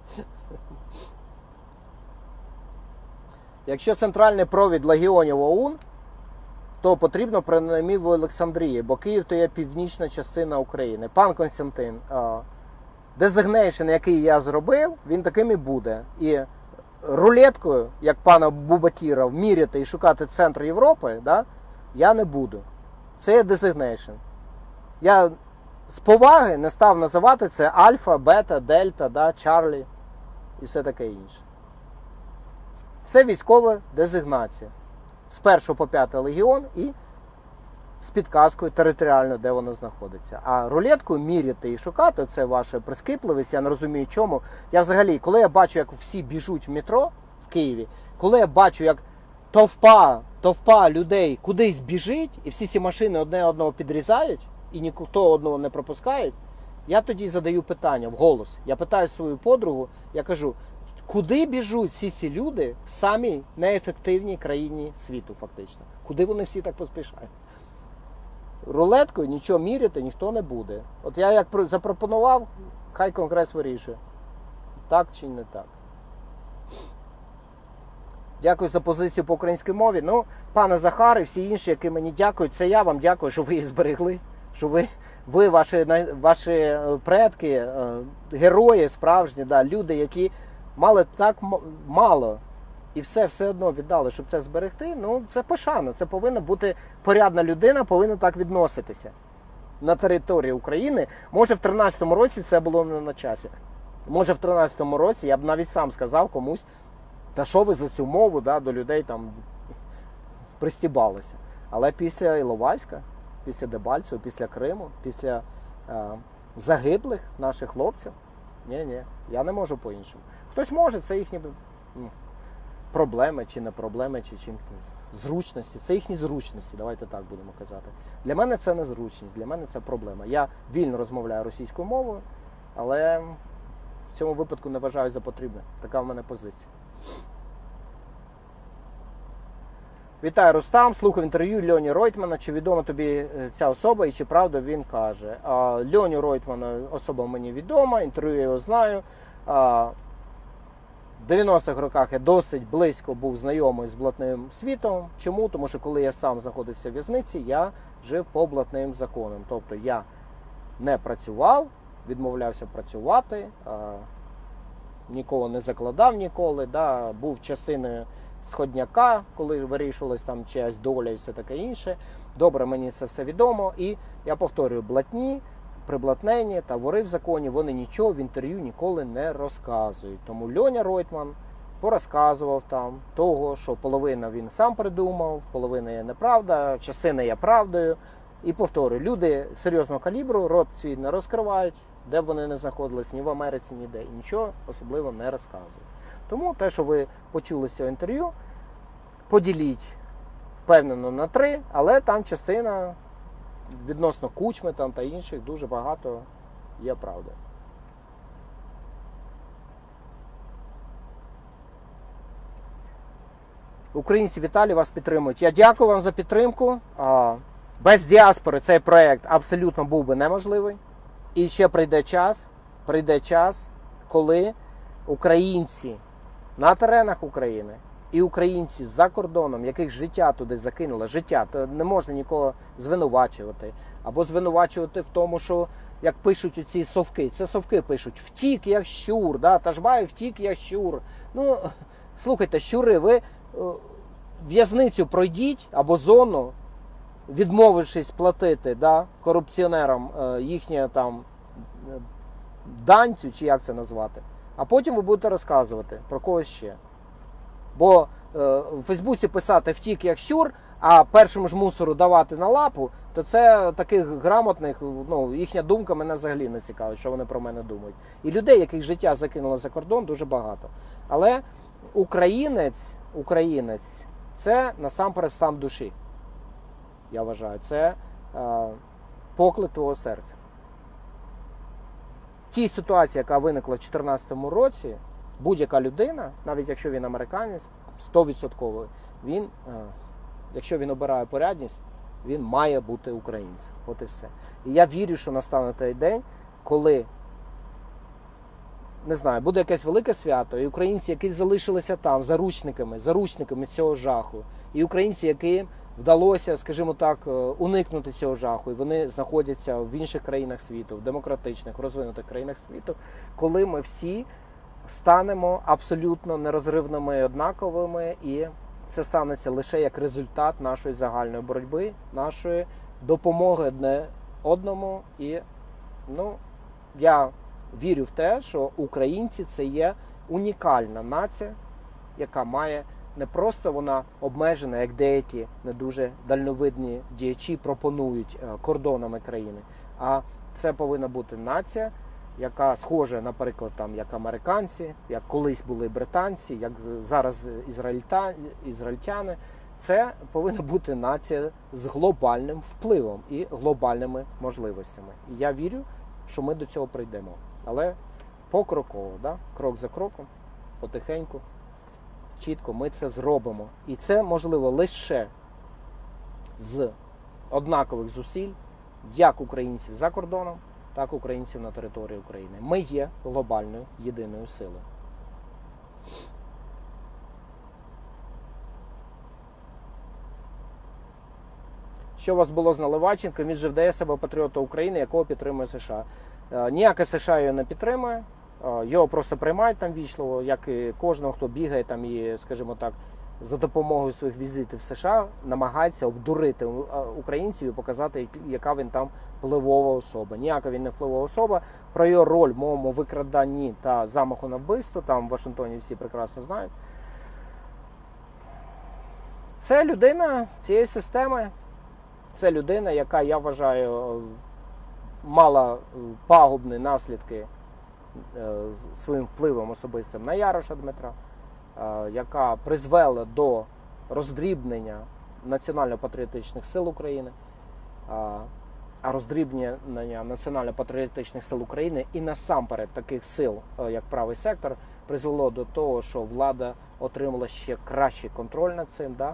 Якщо центральний провід легіонів ОУН, то потрібно принаймні в Олександрії, бо Київ то є північна частина України. Пан Константин, дезигнейшн, який я зробив, він таким і буде. І рулеткою, як пана Бубакіра, міряти і шукати центр Європи, я не буду. Це є дезигнейшн. Я з поваги не став називати це альфа, бета, дельта, Чарлі і все таке інше. Це військова дезигнація. З 1 по 5 легіон і з підказкою територіально, де воно знаходиться. А рулеткою міряти і шукати, це ваша прискіпливість, я не розумію чому. Я взагалі, коли я бачу, як всі біжуть в метро в Києві, коли я бачу, як товпа людей кудись біжить, і всі ці машини одне одного підрізають, і ніхто одного не пропускають, я тоді задаю питання вголос. Я питаю свою подругу, я кажу, куди біжуть всі ці люди в самій неефективній країні світу, фактично? Куди вони всі так поспішають? Рулеткою нічого міряти ніхто не буде. От я як запропонував, хай Конгрес вирішує. Так чи не так. Дякую за позицію по українській мові. Ну, пане Захар і всі інші, які мені дякують, це я вам дякую, що ви її зберегли. Що ви ваші предки, герої справжні, люди, які мали так мало і все одно віддали, щоб це зберегти, ну це пошана, це повинна бути порядна людина, повинна так відноситися на території України. Може в 13-му році це було не на часі. Може в 13-му році я б навіть сам сказав комусь, та що ви за цю мову до людей там пристібалися. Але після Іловайська, після Дебальцевого, після Криму, після загиблих наших хлопців, ні, я не можу по-іншому. Хтось може, це їхні проблеми, чи не проблеми, чи чим зручності. Це їхні зручності, давайте так будемо казати. Для мене це не зручність, для мене це проблема. Я вільно розмовляю російською мовою, але в цьому випадку не вважаю за потрібне. Така в мене позиція. Вітаю, Рустам. Слухав інтерв'ю Льоні Ройтмана. Чи відома тобі ця особа і чи правда він каже? Льоню Ройтмана особа мені відома, інтерв'ю я його знаю. В 90-х роках я досить близько був знайомий з блатним світом. Чому? Тому що коли я сам знаходився в в'язниці, я жив по блатним законам. Тобто я не працював, відмовлявся працювати, нікого не закладав ніколи, да, був частиною сходняка, коли вирішувалась там чиясь доля і все таке інше. Добре, мені це все відомо. І я повторюю, блатні, приблатнені та вори в законі, вони нічого в інтерв'ю ніколи не розказують. Тому Льоня Ройтман порозказував там того, що половина він сам придумав, половина є неправда, частина є правдою. І повторюю, люди серйозного калібру рот свій не розкривають, де б вони не знаходились, ні в Америці, ніде. І нічого особливо не розказують. Тому те, що ви почули з цього інтерв'ю, поділіть впевнено на 3, але там частина відносно Кучми там, та інших дуже багато є правди. Українці, Віталій, вас підтримують. Я дякую вам за підтримку. Без діаспори цей проєкт абсолютно був би неможливий. І ще прийде час, коли українці на теренах України і українці за кордоном, яких життя туди закинуло, то не можна нікого звинувачувати. Або звинувачувати в тому, що, як пишуть оці совки, це совки пишуть, втік як щур, да? Ташбаєв втік як щур. Ну, слухайте, щури, ви в'язницю пройдіть або зону, відмовившись платити, да, корупціонерам їхнє там данцю, чи як це назвати, а потім ви будете розказувати про когось ще. Бо в Фейсбуці писати «втік як щур», а першому ж мусору давати на лапу, то це таких грамотних, ну, їхня думка мене взагалі не цікавить, що вони про мене думають. І людей, яких життя закинуло за кордон, дуже багато. Але українець – це насамперед стан душі. Я вважаю, це поклик твого серця. В тій ситуації, яка виникла в 2014 році, будь-яка людина, навіть якщо він американець, 100%, він, якщо він обирає порядність, він має бути українцем. От і все. І я вірю, що настане той день, коли, не знаю, буде якесь велике свято, і українці, які залишилися там заручниками цього жаху, і українці, яким вдалося, скажімо так, уникнути цього жаху, і вони знаходяться в інших країнах світу, в демократичних, розвинутих країнах світу, коли ми всі станемо абсолютно нерозривними і однаковими, і це станеться лише як результат нашої загальної боротьби, нашої допомоги одне одному. І, ну, я вірю в те, що українці – це є унікальна нація, яка має не просто вона обмежена, як деякі не дуже дальновидні діячі пропонують кордонами країни, а це повинна бути нація, яка схожа, наприклад, там, як американці, як колись були британці, як зараз ізраїльтяни. Це повинна бути нація з глобальним впливом і глобальними можливостями. І я вірю, що ми до цього прийдемо. Але покроково, да? Крок за кроком, потихеньку, чітко ми це зробимо. І це можливо лише з однакових зусиль, як українців за кордоном, так і українців на території України. Ми є глобальною єдиною силою. Що у вас було з Наливайченком? Він же вдає себе патріота України, якого підтримує США. Ніяке США його не підтримує. Його просто приймають там вічливо, як і кожного, хто бігає там і, скажімо так, за допомогою своїх візитів в США намагається обдурити українців і показати, яка він там впливова особа. Ніяка він не впливова особа. Про його роль в моєму викраданні та замаху на вбивство, там в Вашингтоні всі прекрасно знають. Це людина цієї системи. Це людина, яка, я вважаю, мала пагубні наслідки своїм впливом особистим на Яроша Дмитра, яка призвела до роздрібнення національно-патріотичних сил України, а роздрібнення національно-патріотичних сил України і насамперед таких сил, як правий сектор, призвело до того, що влада отримала ще кращий контроль над цим. Да?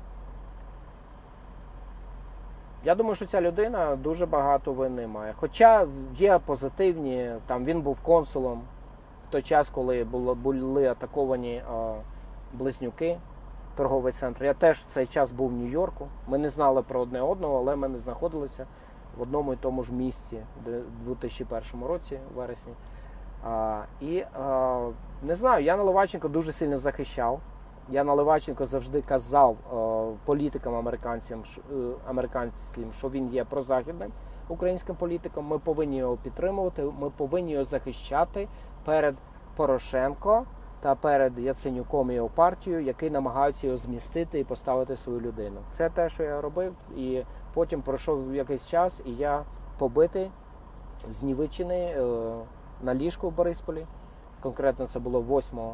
Я думаю, що ця людина дуже багато вини має. Хоча є позитивні, там він був консулом в той час, коли були атаковані Близнюки, торговий центр. Я теж в цей час був в Нью-Йорку. Ми не знали про одне одного, але ми не знаходилися в одному і тому ж місці в 2001 році, в вересні. Не знаю, я Наливайченко дуже сильно захищав. Я Наливайченко завжди казав політикам американським, що він є прозахідним українським політиком. Ми повинні його підтримувати, ми повинні його захищати перед Порошенко та перед Яценюком і його партією, які намагаються його змістити і поставити свою людину. Це те, що я робив, і потім пройшов якийсь час, і я побитий, знівечений на ліжку в Борисполі. Конкретно це було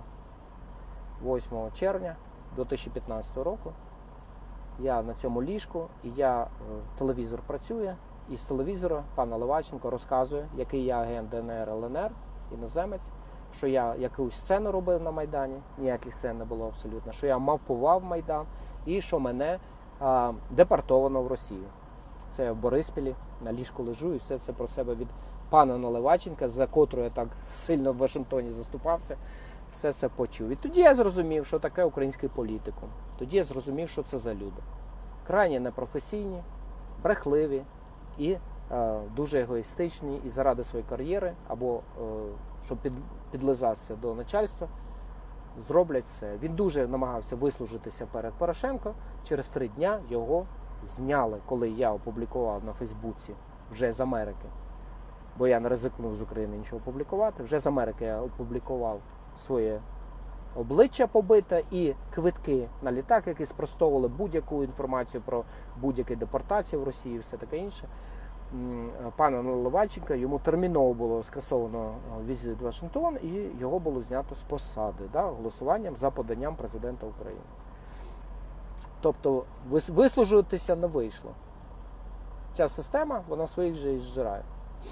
8 червня 2015 року. Я на цьому ліжку, і телевізор працює, і з телевізора пан Наливайченко розказує, який я агент ДНР, ЛНР, іноземець, що я якусь сцену робив на Майдані, ніяких сцен не було абсолютно, що я мавпував Майдан і що мене депортовано в Росію. Це я в Бориспілі, на ліжку лежу, і все це про себе від пана Наливайченка, за котру я так сильно в Вашингтоні заступався, все це почув. І тоді я зрозумів, що таке український політикум. Тоді я зрозумів, що це за люди. Крайне непрофесійні, брехливі і дуже егоїстичні, і заради своєї кар'єри, або щоб підлизатися до начальства, зроблять це. Він дуже намагався вислужитися перед Порошенко. Через 3 дня його зняли, коли я опублікував на Фейсбуці вже з Америки. Бо я не ризикнув з України нічого опублікувати. Вже з Америки я опублікував своє обличчя побите і квитки на літак, які спростовували будь-яку інформацію про будь-які депортації в Росії і все таке інше. Пана Наливайченка, йому терміново було скасовано візит в Вашингтон, і його було знято з посади, голосуванням за поданням президента України. Тобто вислужитися не вийшло. Ця система, вона своїх же і зжирає.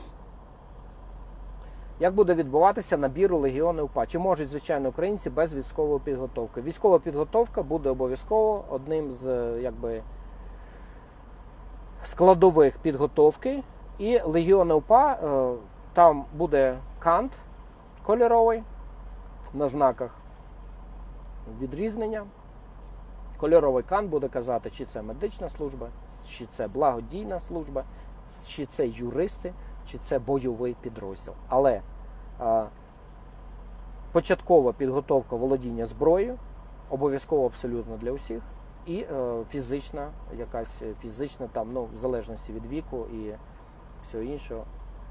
Як буде відбуватися набір у легіони УПА? Чи можуть, звичайно, українці без військової підготовки? Військова підготовка буде обов'язково одним з складових підготовки. І легіони УПА, там буде кант кольоровий на знаках відрізнення. Кольоровий кант буде казати, чи це медична служба, чи це благодійна служба, чи це юристи, чи це бойовий підрозділ. Але початкова підготовка володіння зброєю обов'язково абсолютно для усіх. І фізична, в залежності від віку і всього іншого,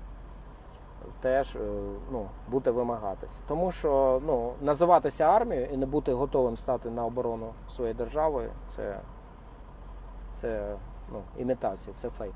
теж буде вимагатися. Тому що називатися армією і не бути готовим стати на оборону своєї держави, це імітація, це фейк.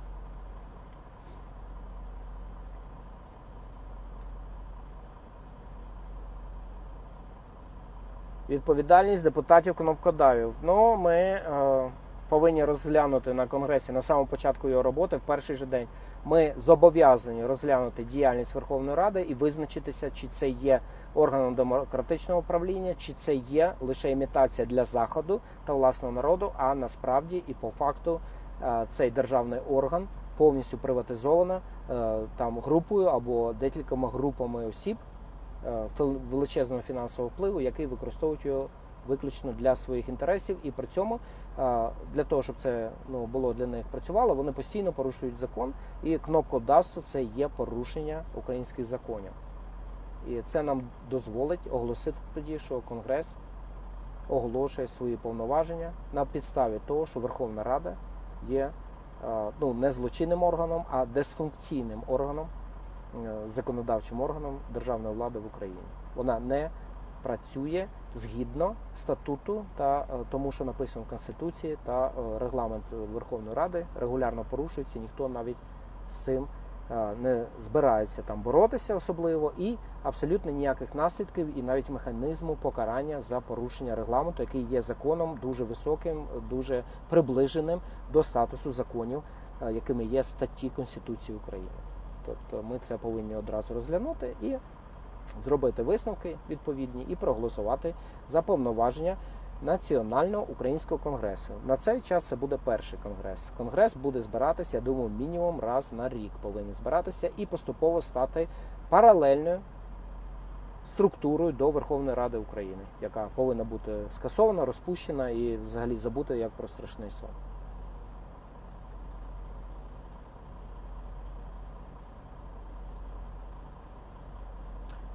Відповідальність депутатів-кнопкодавів. Ми повинні розглянути на Конгресі на самому початку його роботи, в перший же день. Ми зобов'язані розглянути діяльність Верховної Ради і визначитися, чи це є органом демократичного управління, чи це є лише імітація для Заходу та власного народу, а насправді і по факту цей державний орган повністю приватизовано групою або декількома групами осіб величезного фінансового впливу, який використовують його виключно для своїх інтересів, і при цьому для того, щоб це було для них працювало, вони постійно порушують закон, і кнопкодавство – це є порушення українських законів. І це нам дозволить оголосити тоді, що Конгрес оголошує свої повноваження на підставі того, що Верховна Рада є не злочинним органом, а дисфункційним органом, законодавчим органом державної влади в Україні. Вона не працює згідно статуту та тому, що написано в Конституції, та регламент Верховної Ради регулярно порушується, ніхто навіть з цим не збирається там боротися особливо, і абсолютно ніяких наслідків і навіть механізму покарання за порушення регламенту, який є законом дуже високим, дуже приближеним до статусу законів, якими є статті Конституції України. Тобто ми це повинні одразу розглянути і зробити висновки відповідні і проголосувати за повноваження Національного українського конгресу. На цей час це буде перший конгрес. Конгрес буде збиратися, я думаю, мінімум раз на рік повинен збиратися і поступово стати паралельною структурою до Верховної Ради України, яка повинна бути скасована, розпущена і взагалі забута як про страшний сон.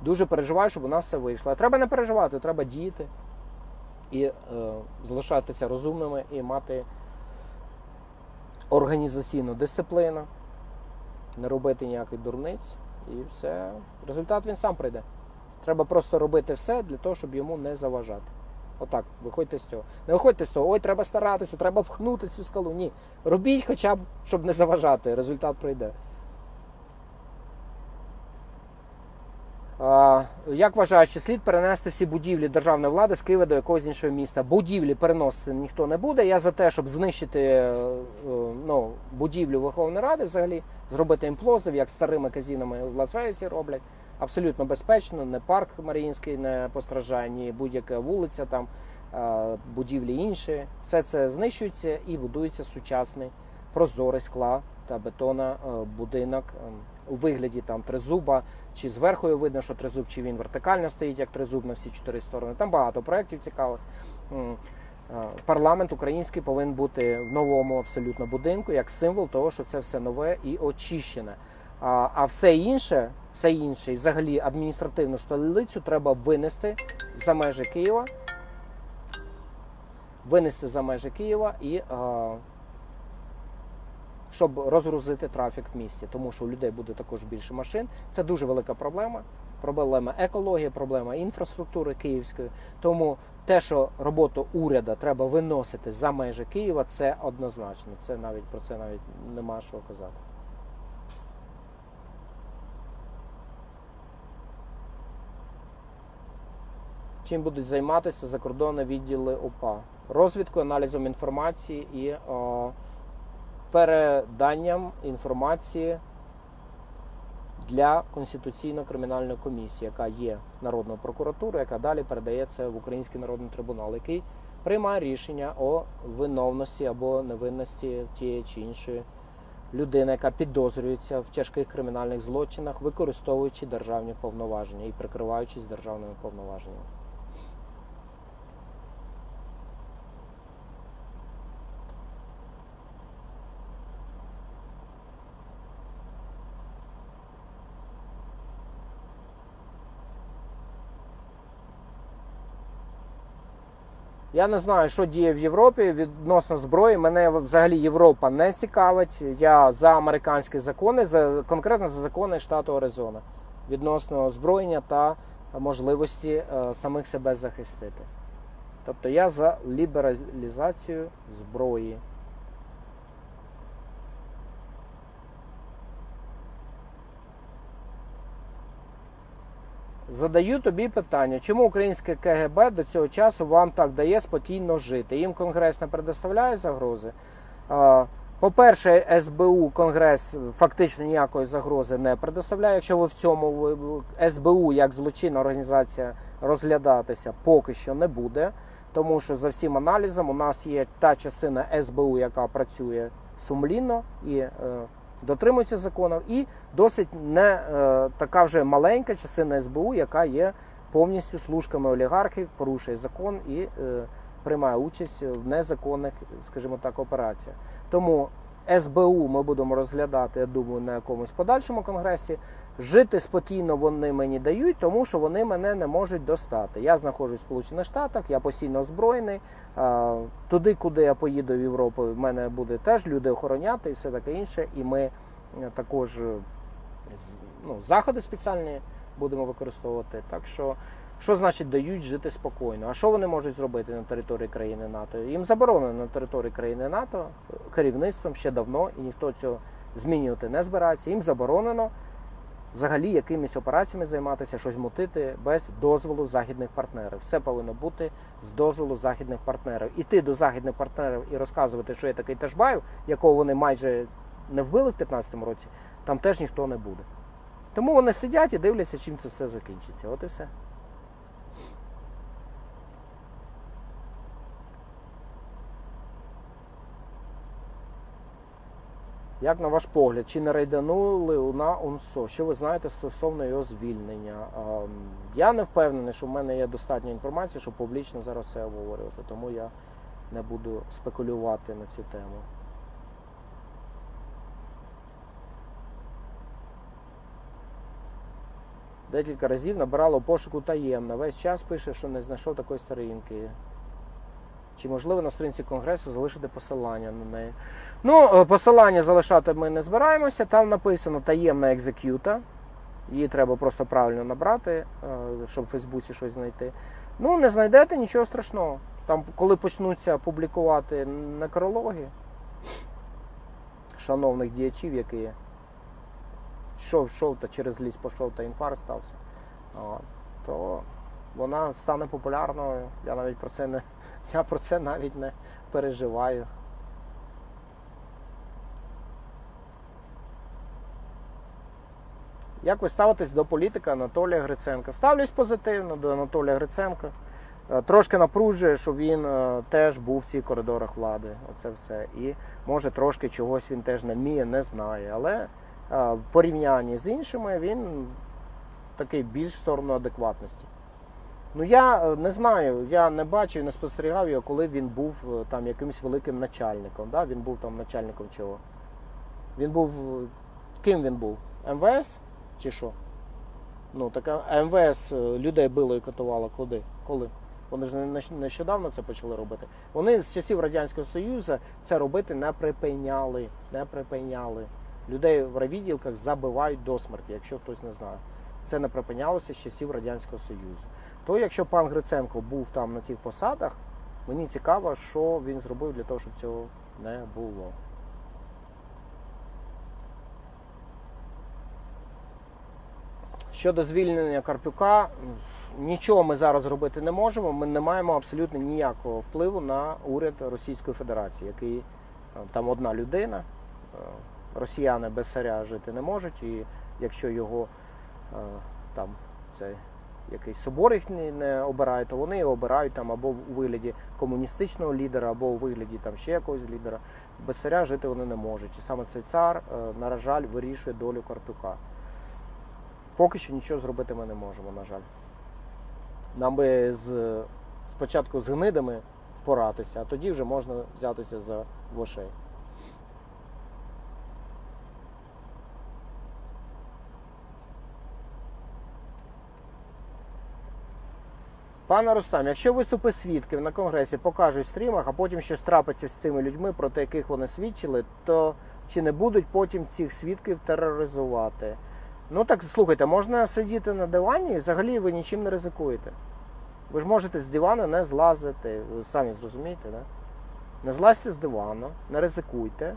Дуже переживаю, щоб у нас все вийшло. А треба не переживати, треба діяти і залишатися розумними і мати організаційну дисципліну, не робити ніяких дурниць, і все. Результат він сам прийде. Треба просто робити все для того, щоб йому не заважати. Отак, виходьте з цього. Не виходьте з того, ой, треба старатися, треба пхнути цю скалу. Ні. Робіть хоча б, щоб не заважати, результат прийде. Як вважають, чи слід перенести всі будівлі державної влади з Києва до якогось іншого міста? Будівлі переносити ніхто не буде. Я за те, щоб знищити будівлю Верховної Ради взагалі, зробити імплозив, як старими казінами в Лас-Вегасі роблять. Абсолютно безпечно, не парк Маріїнський не постраждає, ні будь-яка вулиця, там, будівлі інші. Все це знищується і будується сучасний прозорий скла та бетона будинок у вигляді там тризуба, чи зверху видно, що тризуб, чи він вертикально стоїть, як тризуб на всі 4 сторони. Там багато проєктів цікавих. Парламент український повинен бути в новому абсолютно будинку, як символ того, що це все нове і очищене. А все інше, і взагалі адміністративну столицю треба винести за межі Києва. І щоб розгрузити трафік в місті. Тому що у людей буде також більше машин. Це дуже велика проблема. Проблема екології, проблема інфраструктури київської. Тому те, що роботу уряду треба виносити за межі Києва, це однозначно. Про це навіть нема що казати. Чим будуть займатися закордонні відділи ОПА? Розвідкою, аналізом інформації і переданням інформації для Конституційно-кримінальної комісії, яка є Народною прокуратурою, яка далі передається в Український народний трибунал, який приймає рішення о виновності або невинності тієї чи іншої людини, яка підозрюється в тяжких кримінальних злочинах, використовуючи державні повноваження і прикриваючись державними повноваженнями. Я не знаю, що діє в Європі відносно зброї. Мене взагалі Європа не цікавить. Я за американські закони, конкретно за закони штату Аризона відносно озброєння та можливості самих себе захистити. Тобто я за лібералізацію зброї. Задаю тобі питання, чому українське КГБ до цього часу вам так дає спокійно жити? Їм Конгрес не предоставляє загрози? По-перше, СБУ Конгрес фактично ніякої загрози не предоставляє. Якщо ви в цьому СБУ як злочинна організація розглядатися поки що не буде. Тому що за всім аналізом у нас є та частина СБУ, яка працює сумлінно і дотримується законів, і досить не така вже маленька частина СБУ, яка є повністю служками олігархів, порушує закон і приймає участь в незаконних, скажімо так, операціях. Тому СБУ ми будемо розглядати, я думаю, на якомусь подальшому конгресі. Жити спокійно вони мені дають, тому що вони мене не можуть достати. Я знаходжусь в Сполучених Штатах, я постійно озброєний. Туди, куди я поїду в Європу, в мене буде теж люди охороняти і все таке інше. І ми також заходи спеціальні будемо використовувати. Так що значить дають жити спокійно? А що вони можуть зробити на території країни НАТО? Їм заборонено на території країни НАТО керівництвом ще давно, і ніхто цього змінювати не збирається. Їм заборонено взагалі якимись операціями займатися, щось мутити без дозволу західних партнерів. Все повинно бути з дозволу західних партнерів. Іти до західних партнерів і розказувати, що є такий Ташбаєв, якого вони майже не вбили в 2015 році, там теж ніхто не буде. Тому вони сидять і дивляться, чим це все закінчиться. От і все. Як на ваш погляд, чи не рейданули на УНСО? Що ви знаєте стосовно його звільнення? Я не впевнений, що в мене є достатньо інформації, щоб публічно зараз це обговорювати. Тому я не буду спекулювати на цю тему. Декілька разів набирало в пошуку таємно. Весь час пише, що не знайшов такої сторінки. Чи можливо на сторінці Конгресу залишити посилання на неї? Ну, посилання залишати ми не збираємося. Там написано таємна екзекюта. Її треба просто правильно набрати, щоб в Фейсбуці щось знайти. Ну, не знайдете, нічого страшного. Там, коли почнуться публікувати некрологи шановних діячів, які йшов та через ліс пішов та інфаркт стався, то вона стане популярною. Я про це навіть не переживаю. Як ви ставитесь до політика Анатолія Гриценка? Ставлюсь позитивно до Анатолія Гриценка. Трошки напружує, що він теж був в цих коридорах влади. Оце все. І може трошки чогось він теж не вміє, не знає. Але в порівнянні з іншими він такий більш в сторону адекватності. Ну я не знаю, я не бачив, не спостерігав його, коли він був там якимось великим начальником. Да? Він був там начальником чого? Він був... Ким він був? МВС? Чи що? Ну, так МВС людей било і катувало коли? Вони ж нещодавно це почали робити. Вони з часів Радянського Союзу це робити не припиняли. Людей в райвідділках забивають до смерті, якщо хтось не знає. Це не припинялося з часів Радянського Союзу. То якщо пан Гриценко був там на тих посадах, мені цікаво, що він зробив для того, щоб цього не було. Щодо звільнення Карпюка, нічого ми зараз робити не можемо. Ми не маємо абсолютно ніякого впливу на уряд Російської Федерації, який там одна людина, росіяни без царя жити не можуть, і якщо його там цей якийсь собор їх не обирає, то вони його обирають там або у вигляді комуністичного лідера, або у вигляді там ще якогось лідера. Без царя жити вони не можуть. І саме цей цар, на жаль, вирішує долю Карпюка. Поки що нічого зробити ми не можемо, на жаль. Нам би спочатку з гнидами впоратися, а тоді вже можна взятися за вошей. Пане Рустам, якщо виступи свідків на Конгресі покажуть в стрімах, а потім щось трапиться з цими людьми, проти яких вони свідчили, то чи не будуть потім цих свідків тероризувати? Ну так, слухайте, можна сидіти на дивані і взагалі ви нічим не ризикуєте. Ви ж можете з дивану не злазити, ви самі зрозумієте, да? Не злазьте з дивану, не ризикуйте.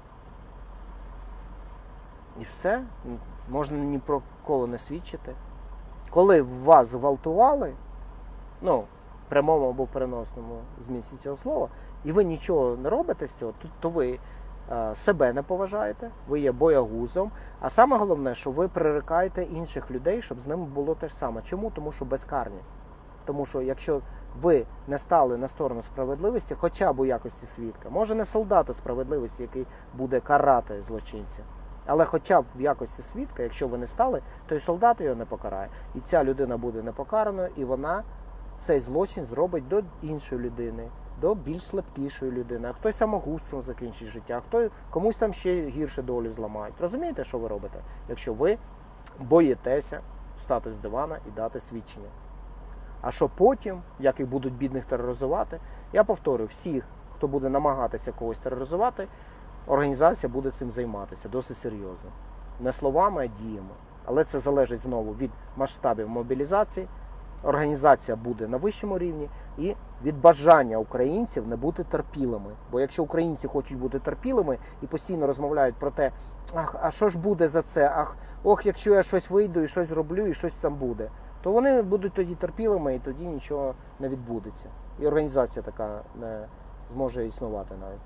І все, можна ні про кого не свідчити. Коли вас зґвалтували, ну, в прямому або переносному змісті цього слова, і ви нічого не робите з цього, то ви себе не поважаєте, ви є боягузом, а саме головне, що ви прирікаєте інших людей, щоб з ними було те ж саме. Чому? Тому що безкарність. Тому що якщо ви не стали на сторону справедливості, хоча б у якості свідка, може не солдата справедливості, який буде карати злочинця, але хоча б в якості свідка, якщо ви не стали, то і солдат його не покарає. І ця людина буде непокараною, і вона цей злочин зробить до іншої людини, до більш слабкішої людини, а хтось самогубством закінчить життя, хто комусь там ще гірше долю зламають. Розумієте, що ви робите, якщо ви боїтеся встати з дивана і дати свідчення? А що потім, як їх будуть бідних тероризувати, я повторюю, всіх, хто буде намагатися когось тероризувати, організація буде цим займатися досить серйозно. Не словами, а діями. Але це залежить знову від масштабів мобілізації. Організація буде на вищому рівні і від бажання українців не бути терпілими. Бо якщо українці хочуть бути терпілими і постійно розмовляють про те, а що ж буде за це, якщо я щось вийду і щось зроблю, і щось там буде, то вони будуть тоді терпілими і тоді нічого не відбудеться. І організація така не зможе існувати навіть.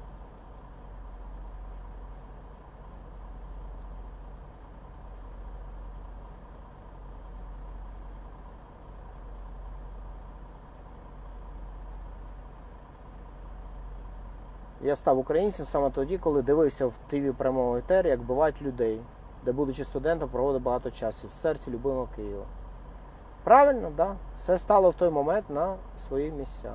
Я став українцем саме тоді, коли дивився в ТВ прямому етері, як вбивають людей, де, будучи студентом, проводив багато часу в серці любимого Києва. Правильно, так. Да. Все стало в той момент на свої місця.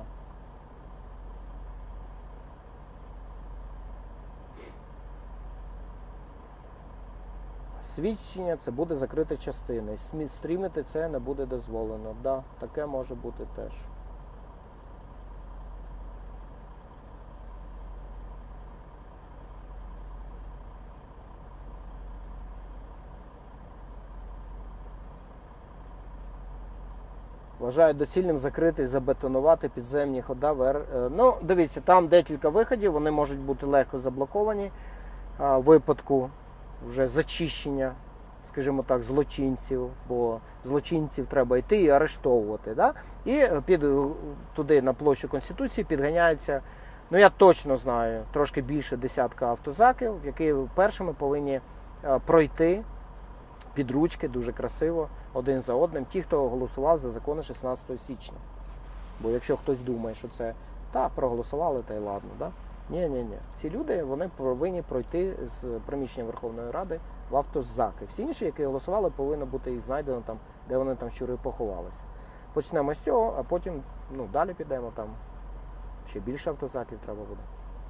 свідчення, це буде закрита частина. Стрімити це не буде дозволено. Да, таке може бути теж. Вважаю доцільним закрити і забетонувати підземні хода ВР. Ну, дивіться, там декілька виходів, вони можуть бути легко заблоковані в випадку вже зачищення, скажімо так, злочинців, бо злочинців треба йти і арештовувати. Да? І туди на площу Конституції підганяється, ну я точно знаю, трошки більше десятка автозаків, які першими повинні пройти під ручки, дуже красиво, один за одним, ті, хто голосував за закони 16 січня. Бо якщо хтось думає, що це, проголосували, та й ладно, да? Ні. Ці люди, вони повинні пройти з приміщення Верховної Ради в автозаки. Всі інші, які голосували, повинно бути і знайдено там, де вони там щури поховалися. Почнемо з цього, а потім, далі підемо, там ще більше автозаків треба буде.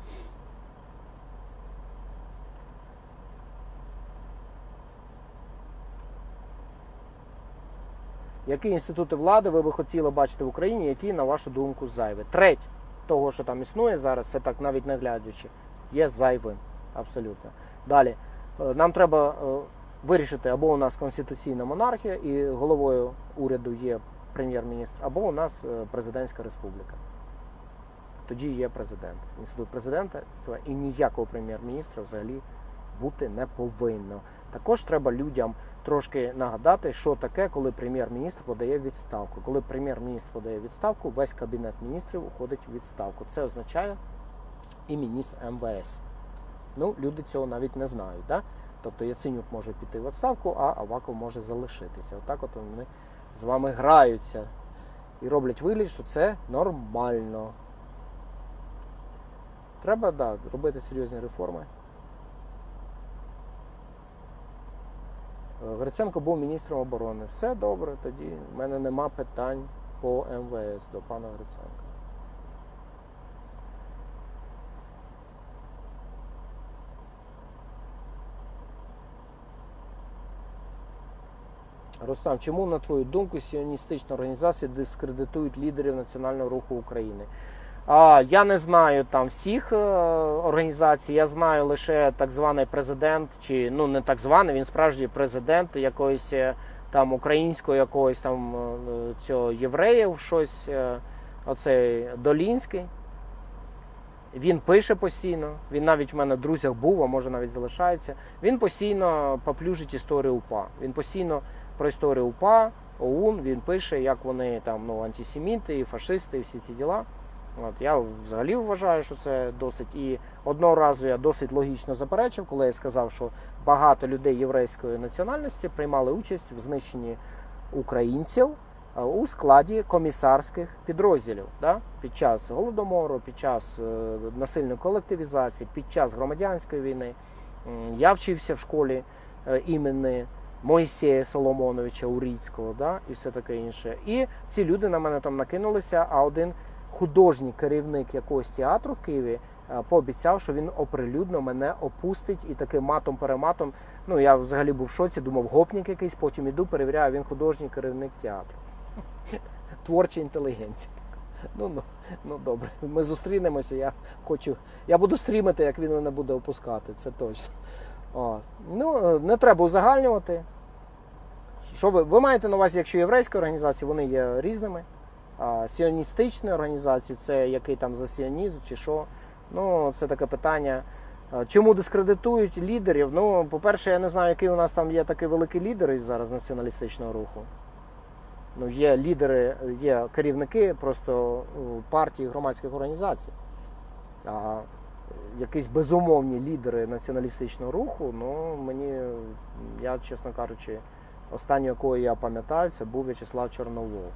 Які інститути влади ви би хотіли бачити в Україні, які, на вашу думку, зайві? Треть того, що там існує зараз, це так навіть не глядячи, є зайвим. Абсолютно. Далі. Нам треба вирішити, або у нас конституційна монархія і головою уряду є прем'єр-міністр, або у нас президентська республіка. Тоді є президент. Інститут президента і ніякого прем'єр-міністра взагалі бути не повинно. Також треба людям трошки нагадати, що таке, коли прем'єр-міністр подає відставку. Коли прем'єр-міністр подає відставку, весь кабінет міністрів уходить в відставку. Це означає і міністр МВС. Люди цього навіть не знають. Да? Тобто Яценюк може піти в відставку, а Аваков може залишитися. Отак от вони з вами граються і роблять вигляд, що це нормально. Треба, робити серйозні реформи. Гриценко був міністром оборони. Все добре, тоді в мене нема питань по МВС до пана Гриценка. Рустам, чому, на твою думку, сіоністичні організації дискредитують лідерів Національного руху України? Я не знаю там всіх організацій, я знаю лише так званий президент, чи не так званий, він справжній президент якоїсь там українського якогось там цього євреїв, щось, оцей Долінський. Він пише постійно, він навіть в мене в друзях був, а може навіть залишається. Він постійно поплюжить історію УПА. Він постійно про історію УПА, ОУН, він пише, як вони там антисеміти, і фашисти, і всі ці діла. Я взагалі вважаю, що це досить. І одного разу я досить логічно заперечив, коли я сказав, що багато людей єврейської національності приймали участь в знищенні українців у складі комісарських підрозділів. Да? Під час Голодомору, під час насильної колективізації, під час громадянської війни. Я вчився в школі імені Мойсея Соломоновича Урицького, да? І все таке інше. І ці люди на мене там накинулися, а один художній керівник якогось театру в Києві пообіцяв, що він оприлюдно мене опустить і таким матом-перематом. Я взагалі був в шоці, думав, гопнік якийсь, потім іду, перевіряю, він художній керівник театру. Творча інтелігенція. Добре, ми зустрінемося, я буду стрімити, як він мене буде опускати, це точно. Не треба узагальнювати. Що ви маєте на увазі, якщо єврейські організації, вони є різними. Сіоністичні організації, це який там за сіонізм чи що. Це таке питання. Чому дискредитують лідерів? По-перше, я не знаю, який у нас там є такий великий лідер зараз націоналістичного руху. Є лідери, є керівники просто партій, громадських організацій. А якісь безумовні лідери націоналістичного руху, я, чесно кажучи, останнього, якого я пам'ятаю, це був В'ячеслав Чорновол.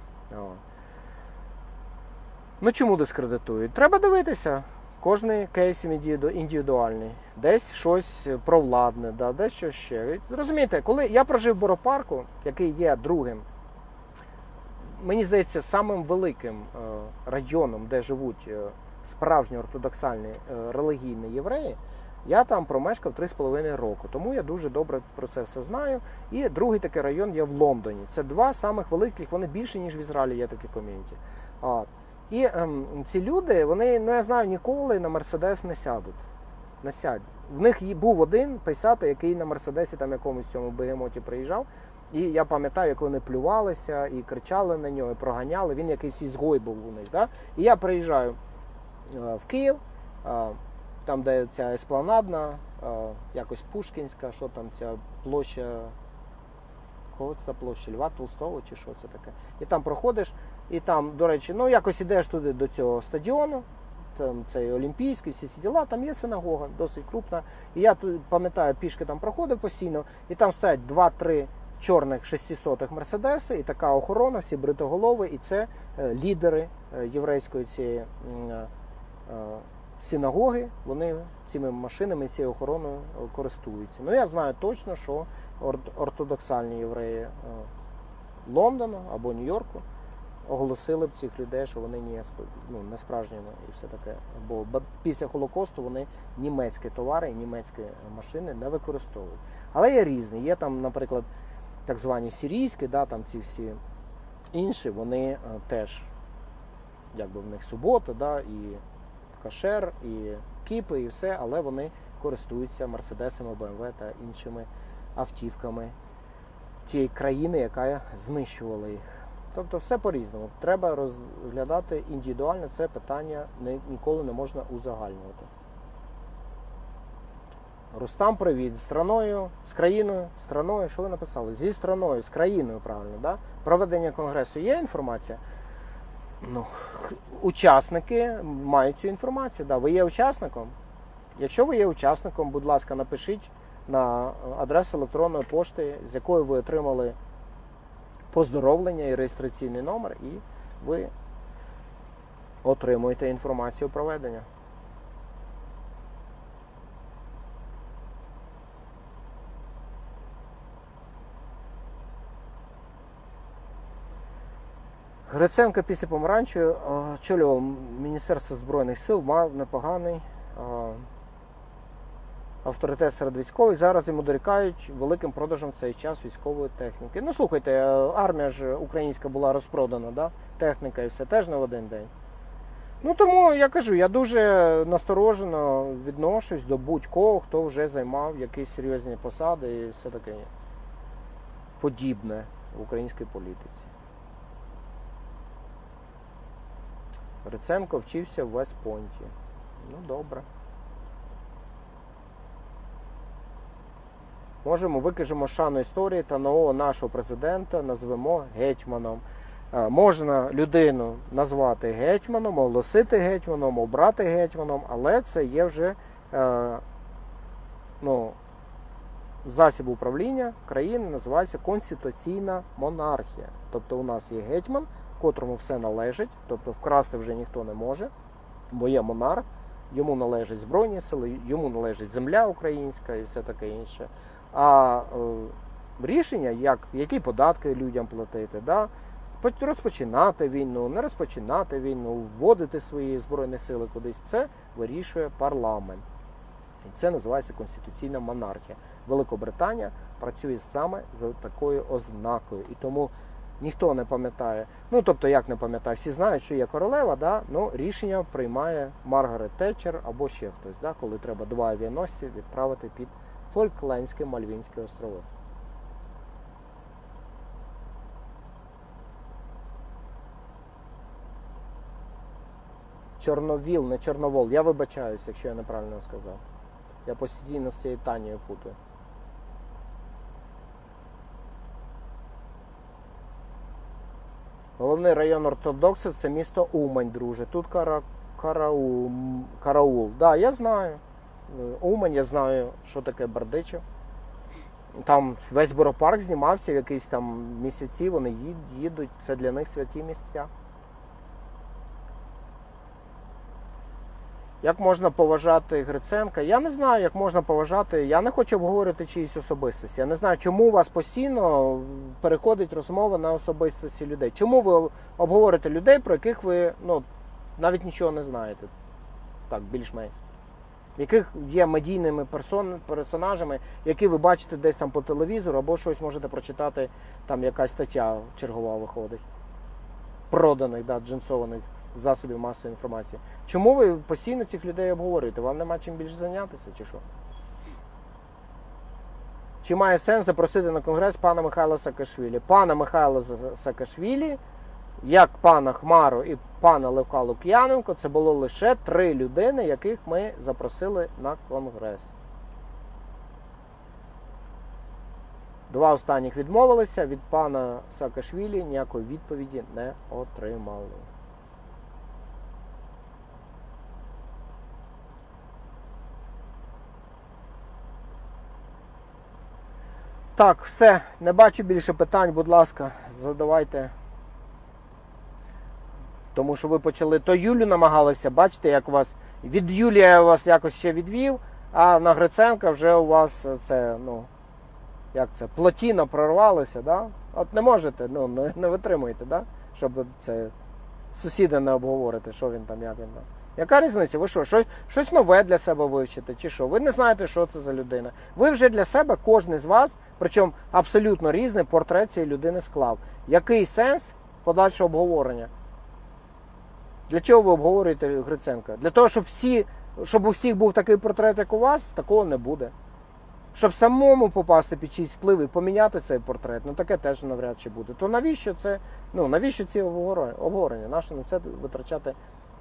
Чому дискредитують? Треба дивитися. Кожний кейс індивідуальний. Десь щось провладне, десь щось ще. Розумієте, коли я прожив в Боропарку, який є другим, мені здається, самим великим районом, де живуть справжні ортодоксальні релігійні євреї, Я там промешкав 3,5 року, тому я дуже добре про це все знаю. І другий такий район є в Лондоні. Це два самих великих, вони більше, ніж в Ізраїлі є такі ком'юніті. І ці люди, вони, ну я знаю, ніколи на Мерседес не сядуть. Не сядуть. В них був один пейсатий, який на Мерседесі там якомусь цьому бегемоті приїжджав. І я пам'ятаю, як вони плювалися і кричали на нього, і проганяли. Він якийсь ізгой був у них. Да? І я приїжджаю в Київ, там, де ця еспланадна, якось Пушкінська, що там ця площа, кого це площа, Льва Толстого чи що це таке. І там проходиш, і там, до речі, ну якось ідеш туди до цього стадіону, там цей Олімпійський, всі ці діла, там є синагога, досить крупна. І я тут, пам'ятаю, пішки там проходив постійно, і там стоять 2-3 чорних 600-х Мерседеси, і така охорона, всі бритоголови, і це лідери єврейської цієї синагоги, вони цими машинами, цією охороною користуються. Ну, я знаю точно, що ортодоксальні євреї Лондона або Нью-Йорку оголосили б цих людей, що вони не справжніми і все таке. Бо після Холокосту вони німецькі товари і німецькі машини не використовують. Але є різні. Є там, наприклад, так звані сирійські, да, там ці всі інші, вони теж, якби в них субота, да, і кашер, і кіпи, і все, але вони користуються Мерседесами, БМВ та іншими автівками тієї країни, яка знищувала їх. Тобто все по-різному. Треба розглядати індивідуально, це питання ніколи не можна узагальнювати. Рустам, привіт. З країною, що ви написали? Зі страною, з країною, правильно, да? Проведення конгресу є інформація? Ну, учасники мають цю інформацію. Да. Ви є учасником? Якщо ви є учасником, будь ласка, напишіть на адресу електронної пошти, з якої ви отримали поздоровлення і реєстраційний номер, і ви отримуєте інформацію про проведення. Гриценко після помаранчевої очолював Міністерство Збройних сил, мав непоганий авторитет серед військових. Зараз йому дорікають великим продажем в цей час військової техніки. Ну, слухайте, армія ж українська була розпродана, да? Техніка і все теж не в один день. Ну, тому я кажу, я дуже насторожено відношусь до будь-кого, хто вже займав якісь серйозні посади і все таке подібне в українській політиці. Гриценко вчився в Вест-Пойнті. Ну, добре. Викажемо шану історії та нового нашого президента назвемо гетьманом. Можна людину назвати гетьманом, оголосити гетьманом, обрати гетьманом, але це є вже засіб управління країни, називається конституційна монархія. Тобто у нас є гетьман, котрому все належить, тобто вкрасти вже ніхто не може, бо є монарх, йому належать Збройні сили, йому належить земля українська і все таке інше. А рішення, які податки людям платити, да? Розпочинати війну, не розпочинати війну, вводити свої Збройні сили кудись, це вирішує парламент. І це називається конституційна монархія. Великобританія працює саме за такою ознакою. І тому ніхто не пам'ятає, тобто як не пам'ятає, всі знають, що є королева, да? Рішення приймає Маргарет Тетчер або ще хтось, да? Коли треба 2 авіаносці відправити під Фольклендські Мальвінські острови. Чорновіл, не Чорновол. Я вибачаюсь, якщо я неправильно сказав. Я постійно з цією Танією путаю. Головний район ортодоксів – це місто Умань, друже. Тут Караул. Да, я знаю. Умань, я знаю, що таке Бердичев. Там весь Боропарк знімався в якісь там місяці, вони їдуть, це для них святі місця. Як можна поважати Гриценка? Я не знаю, як можна поважати, я не хочу обговорювати чиїсь особистості. Я не знаю, чому у вас постійно переходить розмова на особистості людей. Чому ви обговорюєте людей, про яких ви навіть нічого не знаєте? Так, більш-менш. яких є медійними персонажами, які ви бачите десь там по телевізору, або щось можете прочитати, там якась стаття чергова виходить. Проданих, джинсованих засобів масової інформації. Чому ви постійно цих людей обговорюєте? Вам нема чим більше зайнятися, чи що? Чи має сенс запросити на конгрес пана Михайла Саакашвілі? Пана Михайла Саакашвілі, як пана Хмару і пана Левка Лук'яненко, це було лише 3 людини, яких ми запросили на конгрес. 2 останніх відмовилися, від пана Саакашвілі ніякої відповіді не отримали. Так, все, не бачу більше питань, будь ласка, задавайте. Тому що ви почали, то Юлю намагалися, бачите, як у вас, від Юлії я вас якось ще відвів, а на Гриценка вже у вас це, як це, плотіна прорвалася, да? От не можете, не витримуєте, да? Щоб це сусіда не обговорити, що він там, як він там. Яка різниця? Ви що, щось нове для себе вивчите, чи що? Ви не знаєте, що це за людина. Ви вже для себе, кожен з вас, причому абсолютно різний портрет цієї людини склав. Який сенс подальшого обговорення? Для чого ви обговорюєте Гриценка? Для того, щоб у всіх був такий портрет, як у вас, такого не буде. Щоб самому попасти під чийсь вплив і поміняти цей портрет, таке теж навряд чи буде. То навіщо це, навіщо ці обговорення? Нащо на це витрачати?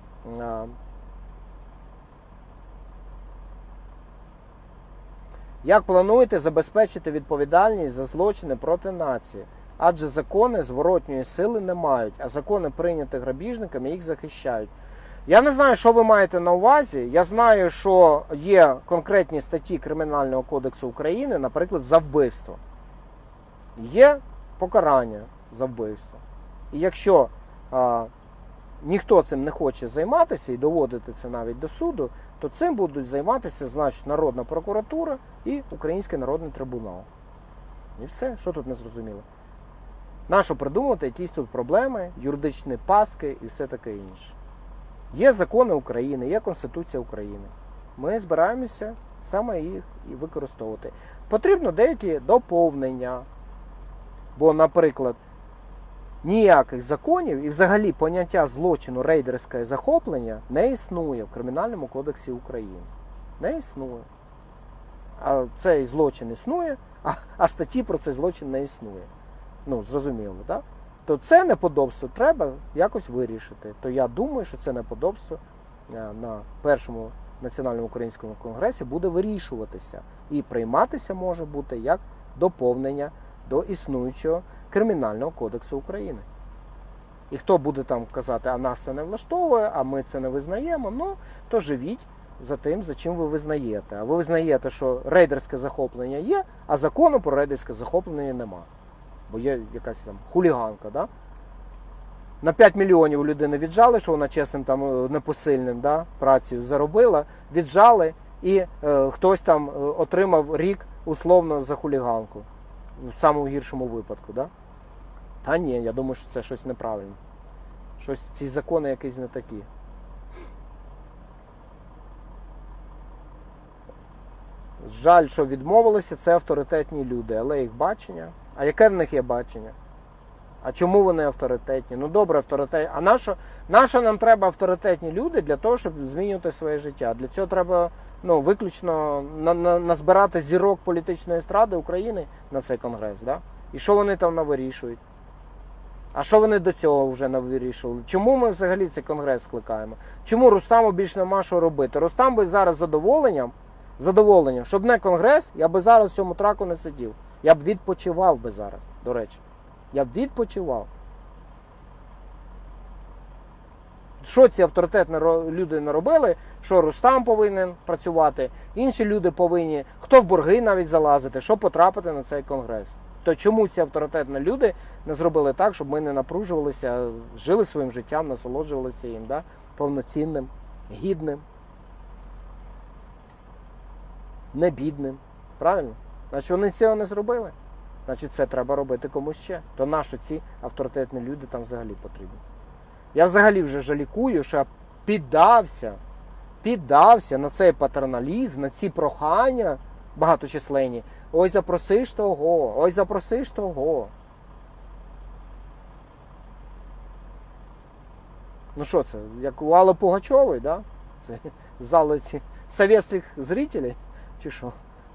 Як плануєте забезпечити відповідальність за злочини проти нації? Адже закони зворотньої сили не мають, а закони, прийняті грабіжниками, їх захищають. Я не знаю, що ви маєте на увазі. Я знаю, що є конкретні статті Кримінального кодексу України, наприклад, за вбивство. Є покарання за вбивство. І якщо ніхто цим не хоче займатися і доводити це навіть до суду, то цим будуть займатися, значить, Народна прокуратура і Український народний трибунал. І все, що тут не зрозуміло. Нащо придумувати якісь тут проблеми, юридичні пастки і все таке інше. Є закони України, є Конституція України. Ми збираємося саме їх і використовувати. Потрібно деякі доповнення. Бо, наприклад, ніяких законів і взагалі поняття злочину рейдерське захоплення не існує в Кримінальному кодексі України. Не існує. А цей злочин існує, а статті про цей злочин не існує. Зрозуміло, так? То це неподобство треба якось вирішити. То я думаю, що це неподобство на першому національному українському конгресі буде вирішуватися. І прийматися може бути як доповнення до існуючого Кримінального кодексу України. І хто буде там казати, а нас це не влаштовує, а ми це не визнаємо, то живіть за тим, за чим ви визнаєте. А ви визнаєте, що рейдерське захоплення є, а закону про рейдерське захоплення нема. Бо є якась там хуліганка, да? На 5 мільйонів у людини віджали, що вона чесним там непосильним працею заробила, віджали, і хтось там отримав рік условно за хуліганку. В самому гіршому випадку, да? Та ні, я думаю, що це щось неправильно. Щось, ці закони якісь не такі. Жаль, що відмовилися, це авторитетні люди, але їх бачення. А яке в них є бачення? А чому вони авторитетні? Добре, авторитетні. А нащо нам треба авторитетні люди для того, щоб змінювати своє життя? Для цього треба виключно назбирати зірок політичної естради України на цей конгрес. Да? І що вони там навирішують? А що вони до цього вже навирішували? Чому ми взагалі цей конгрес скликаємо? Чому Рустаму більше нема що робити? Рустам би зараз задоволенням, щоб не конгрес, я би зараз в цьому траку не сидів. Я б відпочивав би зараз, до речі. Я б відпочивав. Що ці авторитетні люди не робили, що Рустам повинен працювати, інші люди повинні, хто в борги навіть залазити, щоб потрапити на цей конгрес. То чому ці авторитетні люди не зробили так, щоб ми не напружувалися, жили своїм життям, насолоджувалися їм, повноцінним, гідним, не бідним. Правильно? Значить, вони цього не зробили. Значить, це треба робити комусь ще. То нащо ці авторитетні люди там взагалі потрібні? Я взагалі вже жалікую, що я піддався піддався на цей патерналізм, на ці прохання багаточисленні. Ой, запроси ж того, ой, запроси ж того. Ну що це, як у Алли Пугачової, да? Це зали ці совєтських зрителів, чи що?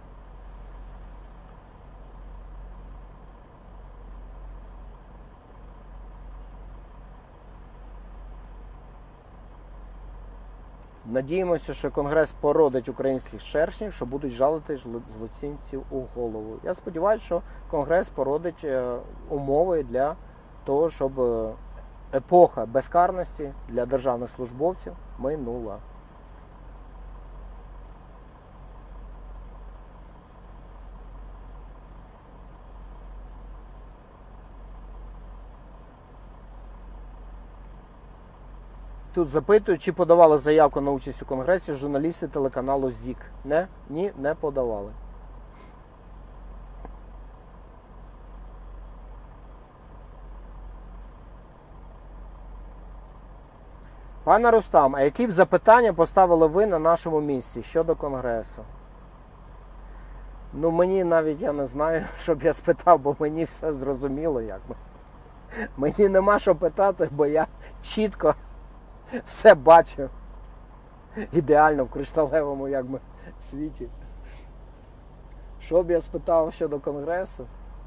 Надіємося, що Конгрес породить українських шершнів, що будуть жалити злочинців у голову. Я сподіваюся, що Конгрес породить умови для того, щоб епоха безкарності для державних службовців минула. Тут запитують, чи подавали заявку на участь у Конгресі журналісти телеканалу ЗІК. Ні, не подавали. Пане Рустам, а які б запитання поставили ви на нашому місці щодо Конгресу? Ну, мені навіть, я не знаю, щоб я спитав, бо мені все зрозуміло, якби. Мені нема що питати, бо я чітко все бачу ідеально в кришталевому, якби, світі. Що б я спитав щодо Конгресу?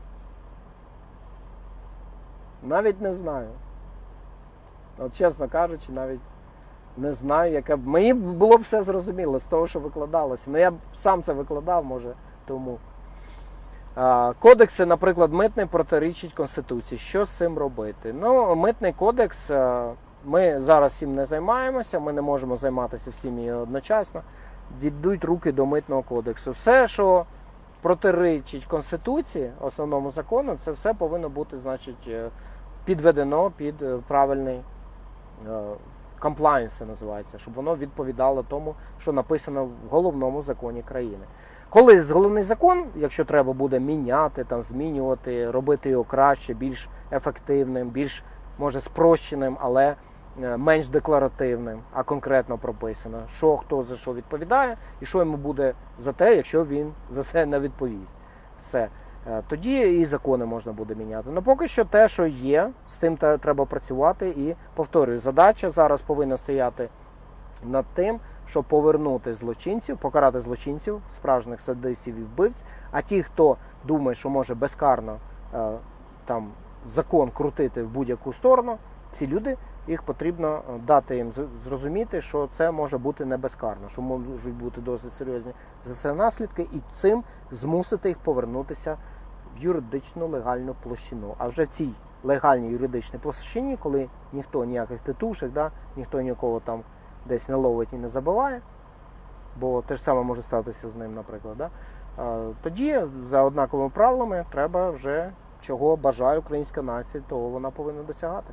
Навіть не знаю. От, чесно кажучи, навіть не знаю, яке б... Мені було б все зрозуміло з того, що викладалося. Ну, я б сам це викладав, може, тому. Кодекси, наприклад, митний протирічить Конституції. Що з цим робити? Ну, митний кодекс, ми зараз всім не займаємося, ми не можемо займатися всім і одночасно. Дійдуть руки до митного кодексу. Все, що протирічить Конституції, основному закону, це все повинно бути, значить, підведено під правильний комплаєнс, називається, щоб воно відповідало тому, що написано в головному законі країни. Колись головний закон, якщо треба буде міняти, там, змінювати, робити його краще, більш ефективним, більш, може, спрощеним, але менш декларативним, а конкретно прописано, що хто за що відповідає і що йому буде за те, якщо він за це не відповість. Все. Тоді і закони можна буде міняти. Но поки що те, що є, з тим треба працювати. І, повторюю, задача зараз повинна стояти над тим, щоб повернути злочинців, покарати злочинців, справжніх садистів і вбивць, а ті, хто думає, що може безкарно там закон крутити в будь-яку сторону, ці люди, їх потрібно дати їм зрозуміти, що це може бути не безкарно, що можуть бути досить серйозні за це наслідки, і цим змусити їх повернутися в юридичну легальну площину. А вже в цій легальній юридичній площині, коли ніхто ніяких титушек, да, ніхто нікого там десь не ловить і не забиває, бо те ж саме може статися з ним, наприклад, да, тоді за однаковими правилами треба вже, чого бажає українська нація, того вона повинна досягати.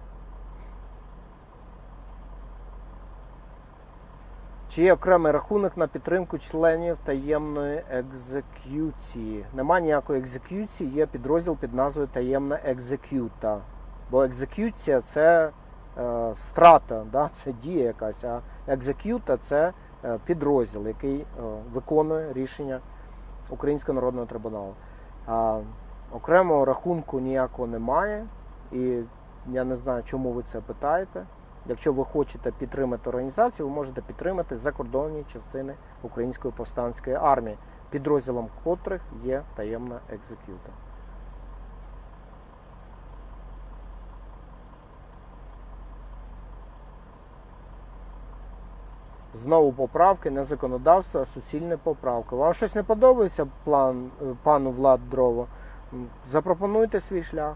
Чи є окремий рахунок на підтримку членів таємної екзекюції? Нема ніякої екзекюції, є підрозділ під назвою таємна екзекюта. Бо екзекюція – це страта, да? Це дія якась, а екзекюта – це підрозділ, який виконує рішення Українського народного трибуналу. Окремого рахунку ніякого немає, і я не знаю, чому ви це питаєте. Якщо ви хочете підтримати організацію, ви можете підтримати закордонні частини Української повстанської армії, підрозділом котрих є таємна екзекюта. Знову поправки, не законодавство, а суцільні поправки. Вам щось не подобається, пану Влад Дрова? Запропонуйте свій шлях.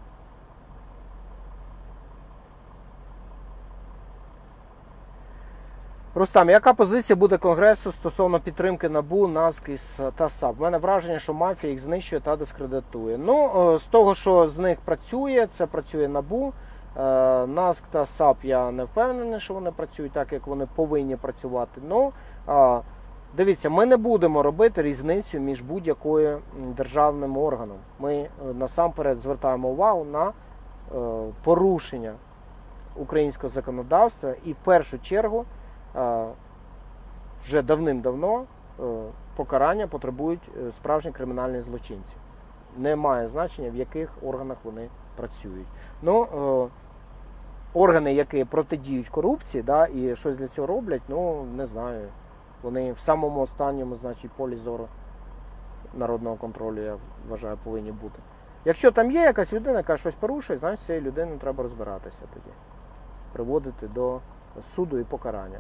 Рустам, яка позиція буде Конгресу стосовно підтримки НАБУ, НАЗК та САП? У мене враження, що мафія їх знищує та дискредитує. Ну, з того, що з них працює, це працює НАБУ. НАЗК та САП я не впевнений, що вони працюють так, як вони повинні працювати. Ну, дивіться, ми не будемо робити різницю між будь-якою державним органом. Ми насамперед звертаємо увагу на порушення українського законодавства і в першу чергу вже давним-давно покарання потребують справжні кримінальні злочинці. Не має значення, в яких органах вони працюють. Ну, органи, які протидіють корупції, да, і щось для цього роблять, ну, не знаю. Вони в самому останньому, значить, полі зору народного контролю, я вважаю, повинні бути. Якщо там є якась людина, яка щось порушує, значить з цією людиною треба розбиратися тоді. Приводити до суду і покарання.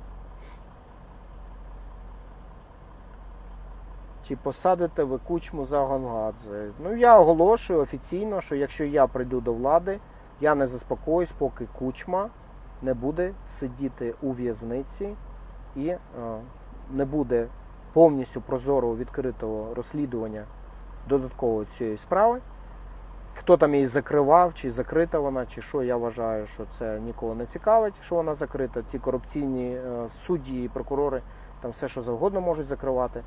Чи посадите ви Кучму за Гонгадзе? Ну, я оголошую офіційно, що якщо я прийду до влади, я не заспокоюсь, поки Кучма не буде сидіти у в'язниці і не буде повністю прозорого відкритого розслідування додатково цієї справи. Хто там її закривав, чи закрита вона, чи що, я вважаю, що це нікого не цікавить, що вона закрита. Ті корупційні судді і прокурори там все, що завгодно можуть закривати.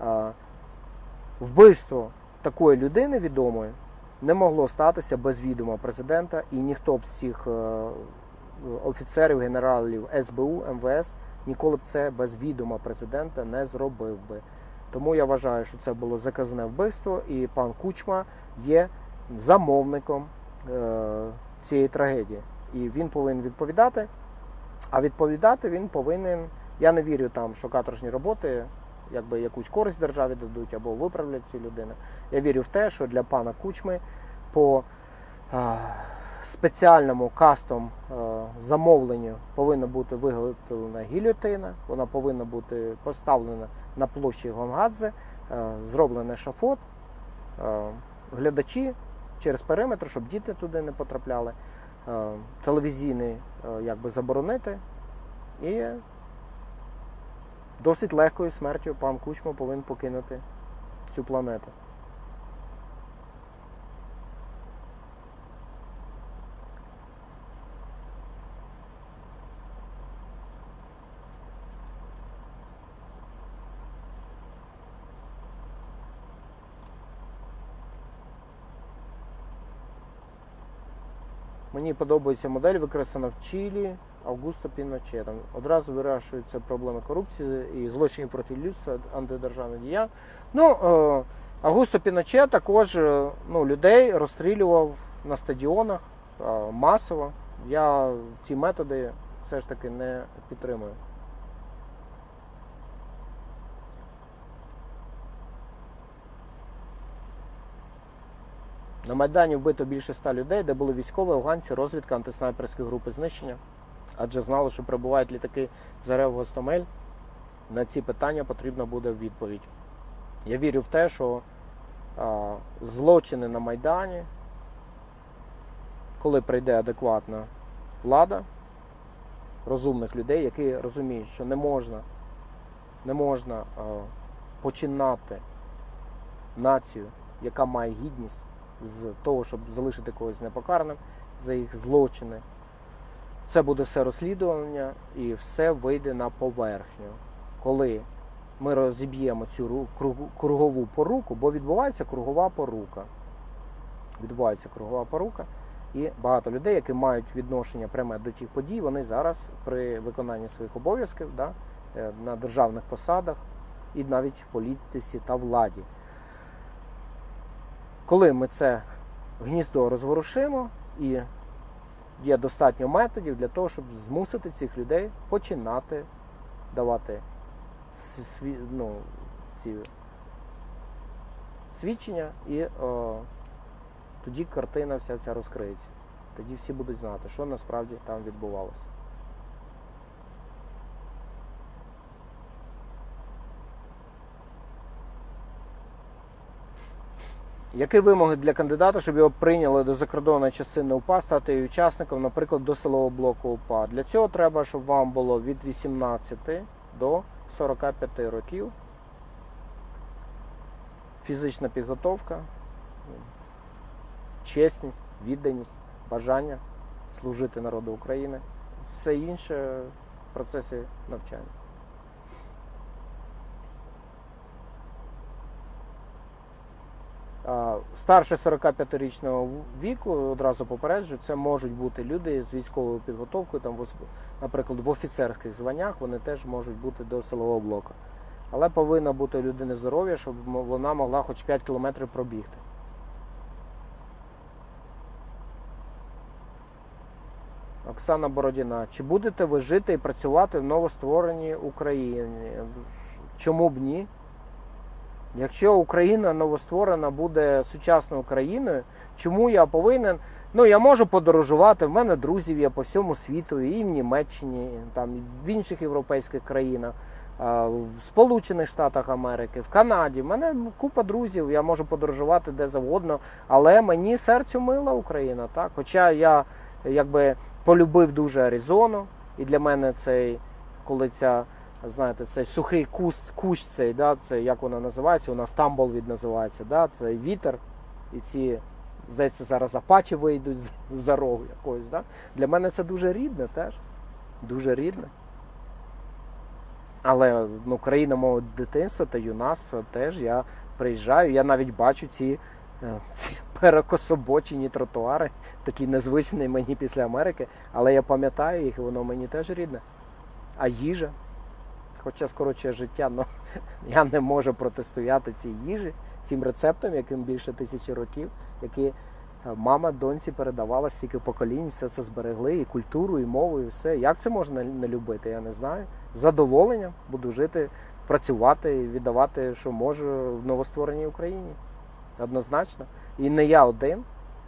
Вбивство такої людини відомої не могло статися без відома президента, і ніхто б з цих офіцерів, генералів СБУ, МВС ніколи б це без відома президента не зробив би. Тому я вважаю, що це було заказне вбивство, і пан Кучма є замовником цієї трагедії. І він повинен відповідати, а відповідати він повинен, я не вірю там, що каторжні роботи якби якусь користь державі дадуть або виправлять цю людину. Я вірю в те, що для пана Кучми по спеціальному кастом замовленню повинна бути виготовлена гільйотина, вона повинна бути поставлена на площі Гонгадзе, зроблений ешафот, глядачі через периметр, щоб діти туди не потрапляли, телевізійний якби заборонити, і досить легкою смертю пан Кучма повинен покинути цю планету. Мені подобається модель, використана в Чилі Аугусто Піноче. Там одразу вирішуються проблеми корупції і злочинів проти людства, антидержавних діянь. Ну, Аугусто Піноче також людей розстрілював на стадіонах масово. Я ці методи все ж таки не підтримую. На Майдані вбито більше 100 людей, де були військові, афганці, розвідка, антиснайперські групи знищення. Адже знали, що прибувають літаки з РФ Гостомель. На ці питання потрібна буде відповідь. Я вірю в те, що злочини на Майдані, коли прийде адекватна влада, розумних людей, які розуміють, що не можна починати націю, яка має гідність, з того, щоб залишити когось непокараним за їх злочини. Це буде все розслідування і все вийде на поверхню. Коли ми розіб'ємо цю кругову поруку, бо відбувається кругова порука. Відбувається кругова порука, і багато людей, які мають відношення пряме до тих подій, вони зараз при виконанні своїх обов'язків на державних посадах і навіть в політиці та владі. Коли ми це гніздо розворушимо, і є достатньо методів для того, щоб змусити цих людей починати давати ці свідчення, і тоді картина вся ця розкриється. Тоді всі будуть знати, що насправді там відбувалося. Які вимоги для кандидата, щоб його прийняли до закордонної частини УПА, стати її учасником, наприклад, до силового блоку УПА? Для цього треба, щоб вам було від 18 до 45 років. Фізична підготовка, чесність, відданість, бажання служити народу України. Все інше в процесі навчання. Старше 45-річного віку, одразу попереджу, це можуть бути люди з військовою підготовкою, там, наприклад, в офіцерських званнях вони теж можуть бути до силового блоку. Але повинна бути у людини здоров'я, щоб вона могла хоч 5 кілометрів пробігти. Оксана Бородіна. Чи будете ви жити і працювати в новоствореній Україні? Чому б ні? Якщо Україна новостворена буде сучасною країною, чому я повинен? Ну, я можу подорожувати, в мене друзів є по всьому світу, і в Німеччині, там, в інших європейських країнах, в Сполучених Штатах Америки, в Канаді. В мене купа друзів, я можу подорожувати де завгодно, але мені серцю мила Україна, так? Хоча я, якби, полюбив дуже Аризону, і для мене цей, коли знаєте, цей сухий кущ цей, да, це як вона називається, у нас Тамболвід називається, да, цей вітер, і ці, здається, зараз апачі вийдуть з-за рогу якогось, да. Для мене це дуже рідне теж, дуже рідне. Але, ну, країна мого дитинства та юнацтва теж я приїжджаю, я навіть бачу ці перекособочені тротуари, такі незвичні мені після Америки, але я пам'ятаю їх, і воно мені теж рідне. А їжа? Хоча скорочує життя, але я не можу протистояти цій їжі, цим рецептам, яким більше 1000 років, які мама доньці передавала стільки поколінь, все це зберегли, і культуру, і мову, і все. Як це можна не любити, я не знаю. З задоволенням буду жити, працювати і віддавати, що можу в новоствореній Україні. Однозначно. І не я один.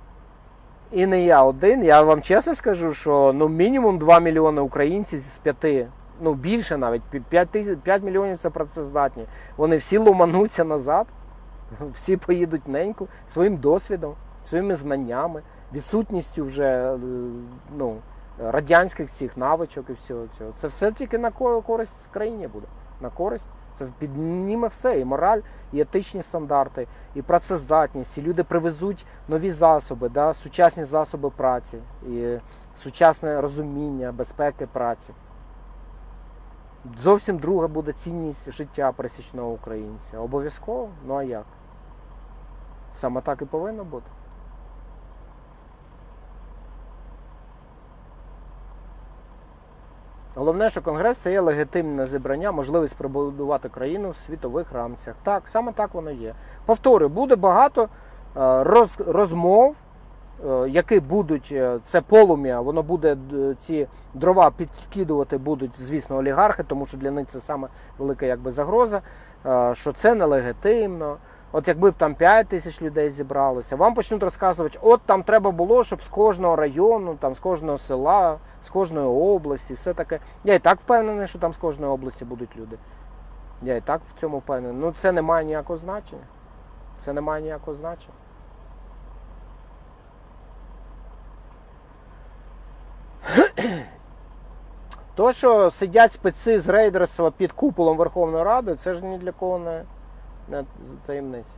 Я вам чесно скажу, що ну, мінімум 2 мільйони українців з 5, ну більше навіть, 5 мільйонів це працездатні. Вони всі ломануться назад, всі поїдуть неньку своїм досвідом, своїми знаннями, відсутністю вже ну, радянських цих навичок і всього цього. Це все тільки на користь країні буде. На користь. Це підніме все, і мораль, і етичні стандарти, і працездатність, і люди привезуть нові засоби, да, сучасні засоби праці, і сучасне розуміння безпеки праці. Зовсім друга буде цінність життя пересічного українця. Обов'язково? Ну а як? Саме так і повинно бути. Головне, що Конгрес – це є легітимне зібрання, можливість побудувати країну в світових рамках. Так, саме так воно є. Повторюю, буде багато розмов, які будуть, це полум'я, воно буде, ці дрова підкидувати будуть, звісно, олігархи, тому що для них це саме велика якби загроза, що це нелегітимно. От якби б там 5 тисяч людей зібралося, вам почнуть розказувати, от там треба було, щоб з кожного району, там, з кожного села, з кожної області, все таке. Я і так впевнений, що там з кожної області будуть люди. Я і так в цьому впевнений. Ну це не має ніякого значення. Це не має ніякого значення. То, що сидять спеці з рейдерства під куполом Верховної Ради, це ж ні для кого не таємниця.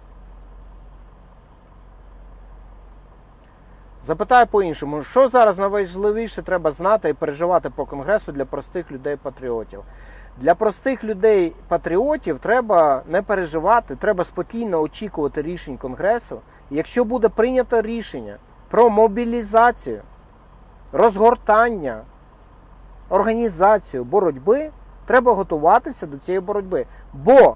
Запитаю по-іншому, що зараз найважливіше треба знати і переживати по Конгресу для простих людей-патріотів? Для простих людей-патріотів треба не переживати, треба спокійно очікувати рішень Конгресу. Якщо буде прийнято рішення про мобілізацію, розгортання, організацію боротьби, треба готуватися до цієї боротьби. Бо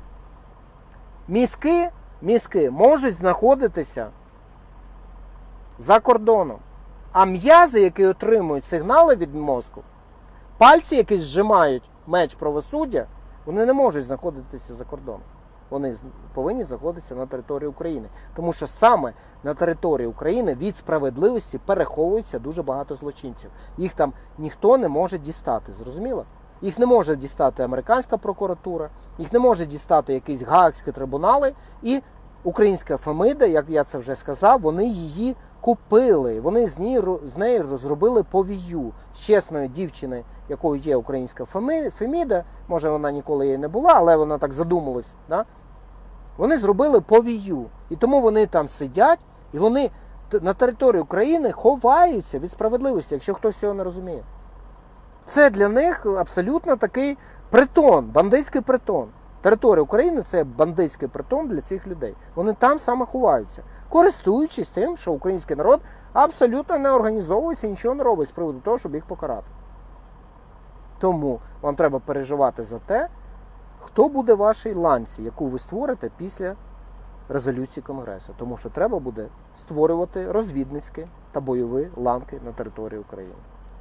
мізки можуть знаходитися за кордоном. А м'язи, які отримують сигнали від мозку, пальці, які зжимають меч правосуддя, вони не можуть знаходитися за кордоном. Вони повинні знаходитися на території України. Тому що саме на території України від справедливості переховується дуже багато злочинців. Їх там ніхто не може дістати, зрозуміло? Їх не може дістати американська прокуратура, їх не може дістати якісь гаазькі трибунали, і українська Фемида, як я це вже сказав, вони її купили, вони з неї зробили повію з чесної дівчини, якою є українська Феміда, може вона ніколи її не була, але вона так задумалась, да? Вони зробили повію, і тому вони там сидять, і вони на території України ховаються від справедливості, якщо хтось цього не розуміє. Це для них абсолютно такий притон, бандитський притон. Територія України – це бандитський притон для цих людей. Вони там саме ховаються, користуючись тим, що український народ абсолютно не організовується і нічого не робить з приводу того, щоб їх покарати. Тому вам треба переживати за те, хто буде в вашій ланці, яку ви створите після резолюції Конгресу. Тому що треба буде створювати розвідницькі та бойові ланки на території України.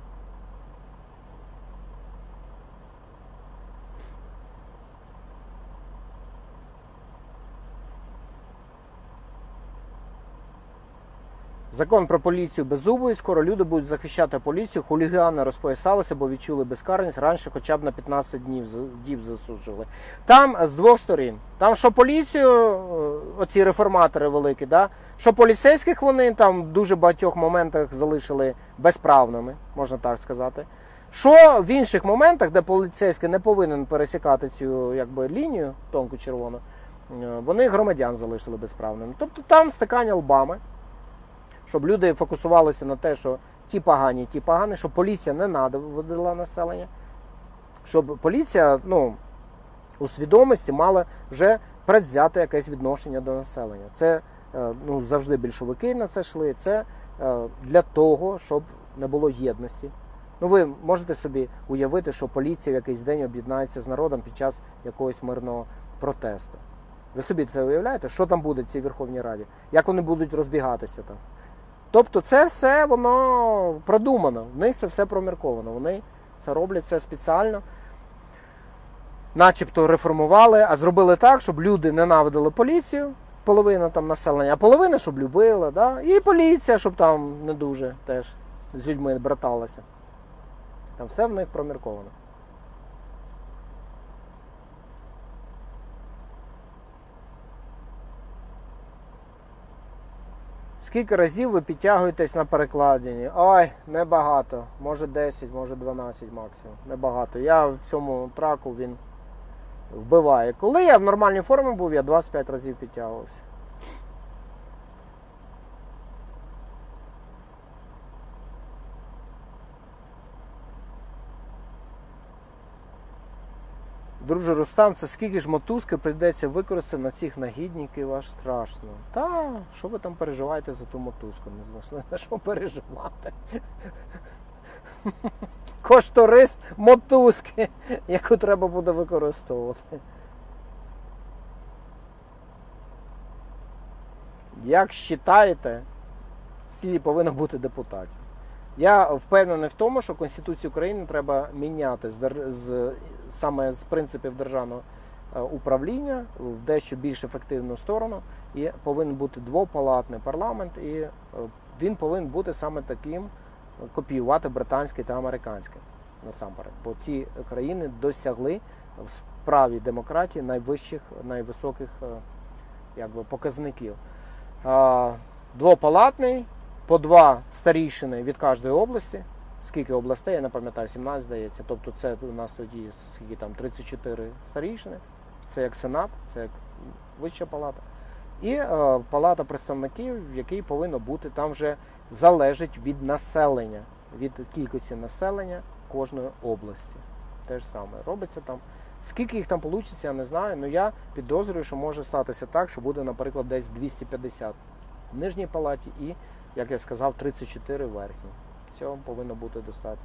Закон про поліцію беззубої. Скоро люди будуть захищати поліцію. Хулігани розпоясалися, бо відчули безкарність. Раніше хоча б на 15 діб засуджували. Там з двох сторін. Там що поліцію, оці реформатори великі, да? Що поліцейських вони там в дуже багатьох моментах залишили безправними, можна так сказати. Що в інших моментах, де поліцейський не повинен пересікати цю лінію, тонку червону, вони громадян залишили безправними. Тобто там стикання лбами. Щоб люди фокусувалися на те, що ті погані, щоб поліція не наводила населення, щоб поліція у свідомості мала вже предвзяти якесь відношення до населення. Це завжди більшовики на це йшли, це для того, щоб не було єдності. Ви можете собі уявити, що поліція в якийсь день об'єднається з народом під час якогось мирного протесту. Ви собі це уявляєте? Що там буде в цій Верховній Раді? Як вони будуть розбігатися там? Тобто це все, воно продумано, в них це все промірковано, вони це роблять це спеціально, начебто реформували, а зробили так, щоб люди ненавидили поліцію, половина там населення, а половина, щоб любила, да? І поліція, щоб там не дуже теж з людьми браталася. Там все в них промірковано. Скільки разів ви підтягуєтесь на перекладині? Ой, небагато. Може 10, може 12 максимум. Небагато. Я в цьому траку, він вбиває. Коли я в нормальній формі був, я 25 разів підтягувався. Друже Рустам, це скільки ж мотузки прийдеться використати на цих нагідників, аж страшно. Та, що ви там переживаєте за ту мотузку? Не знайшли, на що переживати. Кошторис мотузки, яку треба буде використовувати. Як вважаєте, стільки повинно бути депутатів. Я впевнений в тому, що Конституцію України треба міняти саме з принципів державного управління в дещо більш ефективну сторону. І повинен бути двопалатний парламент, і він повинен бути саме таким, копіювати британський та американський насамперед. Бо ці країни досягли в справі демократії найвисоких показників. Двопалатний, по 2 старійшини від кожної області. Скільки областей, я не пам'ятаю, 17, здається. Тобто це у нас тоді 34 старійшини. Це як Сенат, це як Вища палата. І палата представників, в якій повинно бути, там вже залежить від населення, від кількості населення кожної області. Те ж саме робиться там. Скільки їх там вийде, я не знаю, але я підозрюю, що може статися так, що буде, наприклад, десь 250 в нижній палаті і, як я сказав, 34 в верхній. Цього повинно бути достатньо.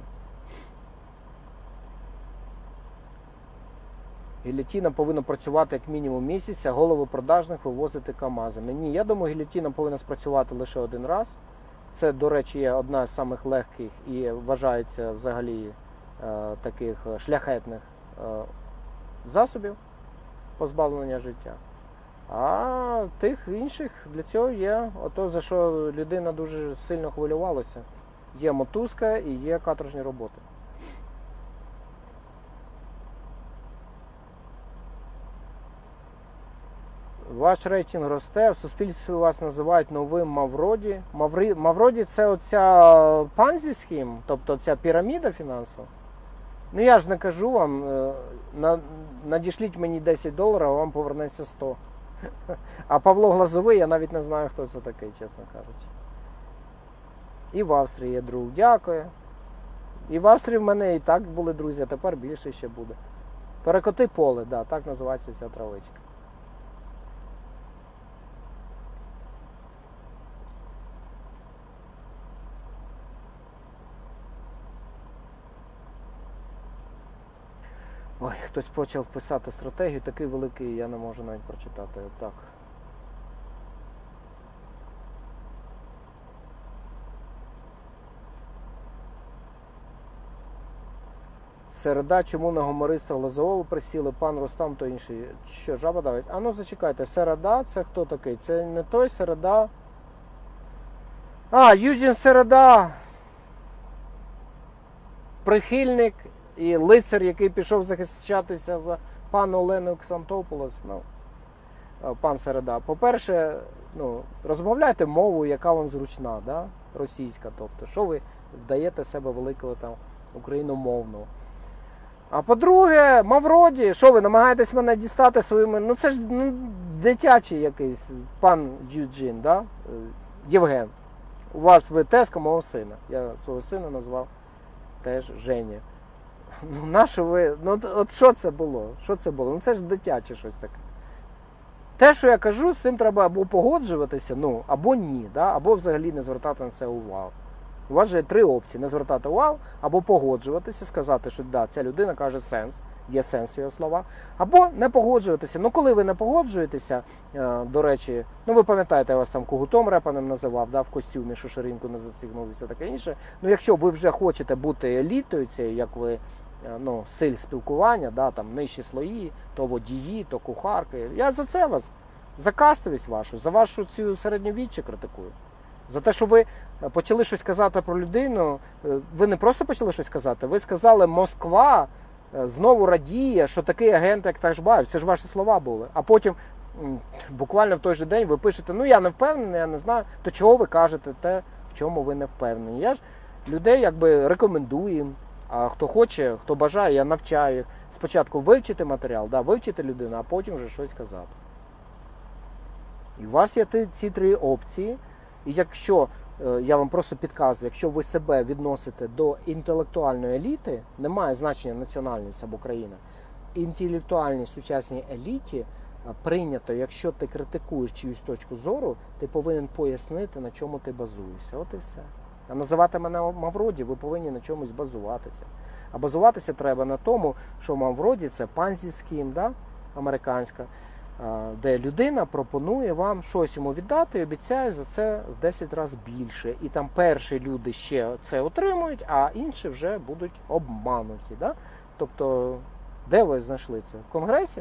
Гільотіна повинна працювати як мінімум місяць, а голови продажних вивозити КАМАЗами. Ні, я думаю, гільотіна повинна спрацювати лише один раз. Це, до речі, є одна з самих легких і вважається взагалі таких шляхетних засобів позбавлення життя. А тих інших для цього є ото, за що людина дуже сильно хвилювалася. Є мотузка і є каторжні роботи. Ваш рейтинг росте, в суспільстві вас називають новим Мавроді. Мавроді – це оця панзі-схема, тобто ця піраміда фінансова. Ну я ж не кажу вам, надішліть мені $10, а вам повернеться 100. А Павло Глазовий, я навіть не знаю, хто це такий, чесно кажучи. І в Австрії є друг, дякую. І в Австрії в мене і так були друзі, а тепер більше ще буде. Перекоти поле, да, так називається ця травичка. Ой, хтось почав писати стратегію, такий великий, я не можу навіть прочитати. Так. Середа, чому на гумориста Глазового присіли, пан Рустам, то інший. Що, жаба давить? А ну зачекайте, Середа, це хто такий? Це не той Середа. А, Юджин Середа. Прихильник і лицар, який пішов захищатися за пану Олену Ксантополос. Ну, пан Середа. По-перше, ну, розмовляйте мовою, яка вам зручна, да? Російська. Тобто, що ви вдаєте себе великого там україномовного. А по-друге, Мавроді, що ви намагаєтесь мене дістати своїми... Ну це ж дитячий якийсь пан Юджин, да? Євген. У вас ви тезка мого сина. Я свого сина назвав теж Женя. Ну нащо ви... Ну от що це було? Що це було? Ну це ж дитяче щось таке. Те, що я кажу, з цим треба або погоджуватися, ну, або ні, да? Або взагалі не звертати на це увагу. У вас же є 3 опції: не звертати увагу, або погоджуватися, сказати, що да, ця людина каже сенс, є сенс в його слова, або не погоджуватися. Ну, коли ви не погоджуєтеся, до речі, ну ви пам'ятаєте, я вас там Когутом репаним називав, да, в костюмі, що ширинку не застігнув і все таке інше. Ну, якщо ви вже хочете бути елітою, цією, як ви, ну, стиль спілкування, да, там нижчі слої, то водії, то кухарки, я за це вас, за кастовість вашу, за вашу цю середньовіччя критикую. За те, що ви почали щось казати про людину, ви не просто почали щось казати, ви сказали, Москва знову радіє, що такий агент, як Ташбаєв. Це ж ваші слова були. А потім, буквально в той же день, ви пишете, ну я не впевнений, я не знаю, то чого ви кажете те, в чому ви не впевнені. Я ж людей якби рекомендую, а хто хоче, хто бажає, я навчаю їх. Спочатку вивчити матеріал, да, вивчити людину, а потім вже щось казати. І у вас є ці 3 опції. І якщо, я вам просто підказую, якщо ви себе відносите до інтелектуальної еліти, немає значення національність або країна, інтелектуальній сучасній еліті прийнято, якщо ти критикуєш чиюсь точку зору, ти повинен пояснити, на чому ти базуєшся. От і все. А називати мене Мавроді, ви повинні на чомусь базуватися. А базуватися треба на тому, що Мавроді – це панзі-схем, да? Американська, де людина пропонує вам щось йому віддати і обіцяє за це в 10 разів більше. І там перші люди ще це отримують, а інші вже будуть обмануті. Да? Тобто, де ви знайшли це? В Конгресі?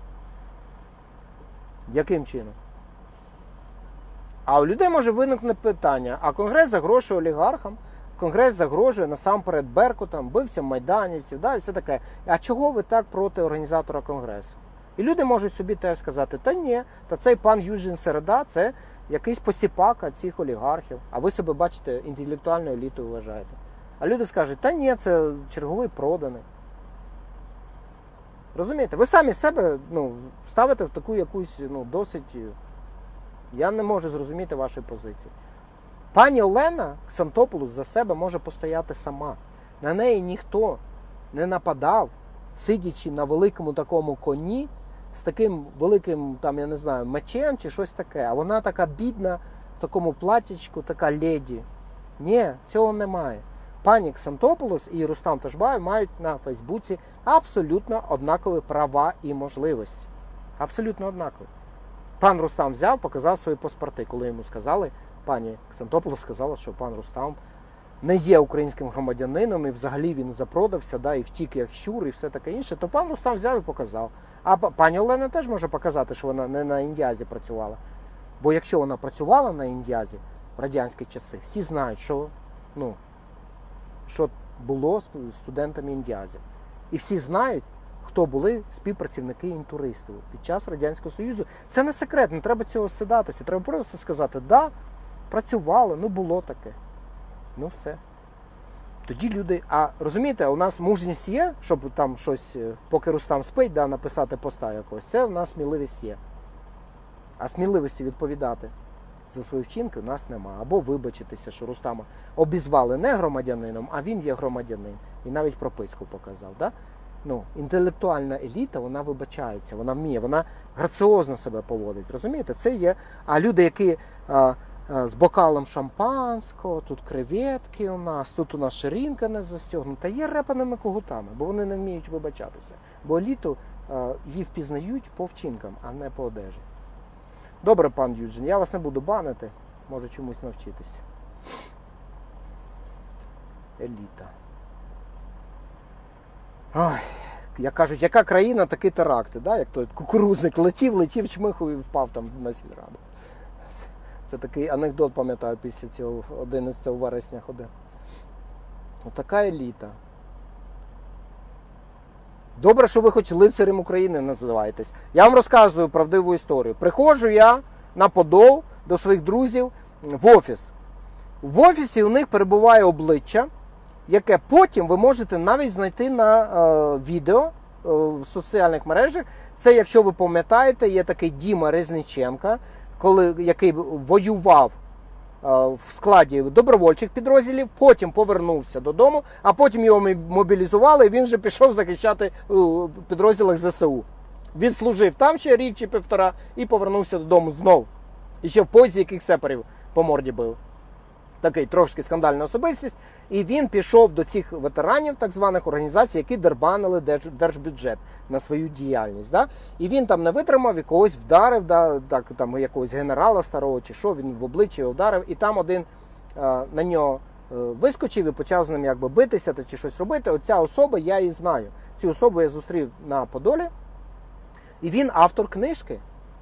Яким чином? А у людей може виникнути питання, а Конгрес загрожує олігархам, Конгрес загрожує насамперед Беркутам, вбивцям майданівців, да, і все таке. А чого ви так проти організатора Конгресу? І люди можуть собі теж сказати, та ні, та цей пан Юджин Середа, це якийсь посіпака цих олігархів, а ви себе бачите інтелектуальною елітою вважаєте. А люди скажуть, та ні, це черговий проданий. Розумієте? Ви самі себе ставите в таку якусь досить... Я не можу зрозуміти вашої позиції. Пані Олена Ксантополос за себе може постояти сама. На неї ніхто не нападав, сидячи на великому такому коні, з таким великим, там, я не знаю, мечем чи щось таке. А вона така бідна, в такому платічку, така леді. Ні, цього немає. Пані Ксантополос і Рустам Ташбаєв мають на Фейсбуці абсолютно однакові права і можливості. Абсолютно однакові. Пан Рустам взяв, показав свої паспорти, коли йому сказали, пані Ксантополос сказала, що пан Рустам не є українським громадянином, і взагалі він запродався, да, і втік як щур, і все таке інше, то пан Рустам взяв і показав. А пані Олена теж може показати, що вона не на Індіазі працювала. Бо якщо вона працювала на Індіазі в радянські часи, всі знають, що було з студентами Індіазі. І всі знають, хто були співпрацівники інтуристів під час Радянського Союзу. Це не секрет, не треба цього стидатися. Треба просто сказати, да, працювало, було таке. Все. Тоді люди... А розумієте, у нас мужність є, щоб там щось, поки Рустам спить, да, написати поста якогось. Це в нас сміливість є. А сміливості відповідати за свої вчинки у нас немає. Або вибачитися, що Рустама обізвали не громадянином, а він є громадянин. І навіть прописку показав. Да? Ну, інтелектуальна еліта, вона вибачається, вона вміє, вона граціозно себе поводить, розумієте? Це є, а люди, які з бокалом шампанського, тут креветки у нас, тут у нас ширинка не застягнута, є репаними когутами, бо вони не вміють вибачатися. Бо еліту її впізнають по вчинкам, а не по одежі. Добре, пан Юджин, я вас не буду банити, може чомусь навчитись. Еліта. Ой, як кажуть, яка країна, такі теракти, да? Як той кукурузник летів, чмихав і впав там на сільраду. Це такий анекдот, пам'ятаю, після цього 11 вересня ходив. Отака еліта. Добре, що ви хоч лицарем України називаєтесь. Я вам розказую правдиву історію. Приходжу я на Подол до своїх друзів в офіс. В офісі у них перебуває обличчя, яке потім ви можете навіть знайти на відео в соціальних мережах. Це, якщо ви пам'ятаєте, є такий Діма Резніченко, який воював в складі добровольчих підрозділів, потім повернувся додому, а потім його мобілізували, і він вже пішов захищати у підрозділах ЗСУ. Він служив там ще рік чи півтора і повернувся додому знов. І ще в поїзді яких сепарів по морді бив. Такий трошки скандальна особистість. І він пішов до цих ветеранів, так званих організацій, які дербанили держбюджет на свою діяльність. Да? І він там не витримав, і когось вдарив, да? Так, там, якогось генерала старого чи що, він в обличчя вдарив. І там один на нього вискочив і почав з ним якби битися чи щось робити. Оця особа, я її знаю. Цю особу я зустрів на Подолі. І він автор книжки.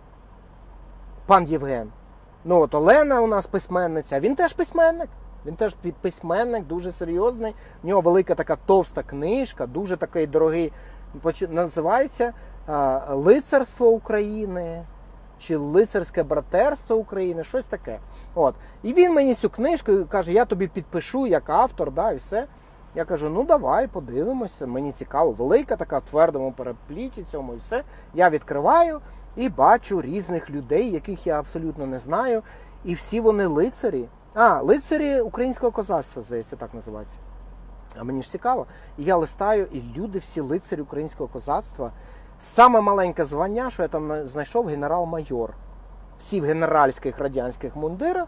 Пан Євген. Ну от Олена у нас письменниця, він теж письменник. Він теж письменник, дуже серйозний. У нього велика така товста книжка, дуже такий дорогий. Називається «Лицарство України» чи «Лицарське братерство України», щось таке. От. І він мені цю книжку каже, я тобі підпишу як автор, да, і все. Я кажу, ну давай, подивимося, мені цікаво. Велика така в твердому перепліті цьому і все. Я відкриваю і бачу різних людей, яких я абсолютно не знаю. І всі вони лицарі. Лицарі українського козацтва, здається, так називається. А мені ж цікаво. І я листаю, і люди всі лицарі українського козацтва. Саме маленьке звання, що я там знайшов, генерал-майор. Всі в генеральських радянських мундирах,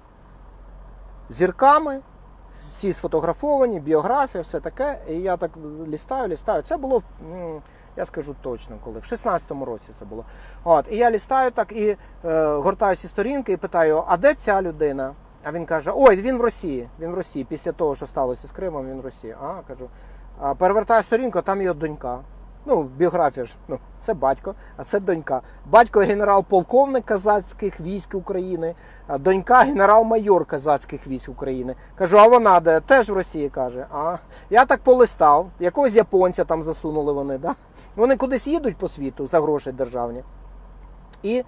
зірками, всі сфотографовані, біографія, все таке. І я так листаю. Це було, я скажу точно, коли, в 16-му році це було. От, і я листаю так і гортаю ці сторінки і питаю, а де ця людина? А він каже, ой, він в Росії. Він в Росії. Після того, що сталося з Кримом, він в Росії. Кажу, перевертаю сторінку, а там його донька. Ну, біографія ж, це батько, а це донька. Батько генерал-полковник козацьких військ України, а донька генерал-майор козацьких військ України. Кажу, а вона де? Теж в Росії, каже. Я так полистав, якогось японця там засунули вони, да? Вони кудись їдуть по світу за гроші державні. І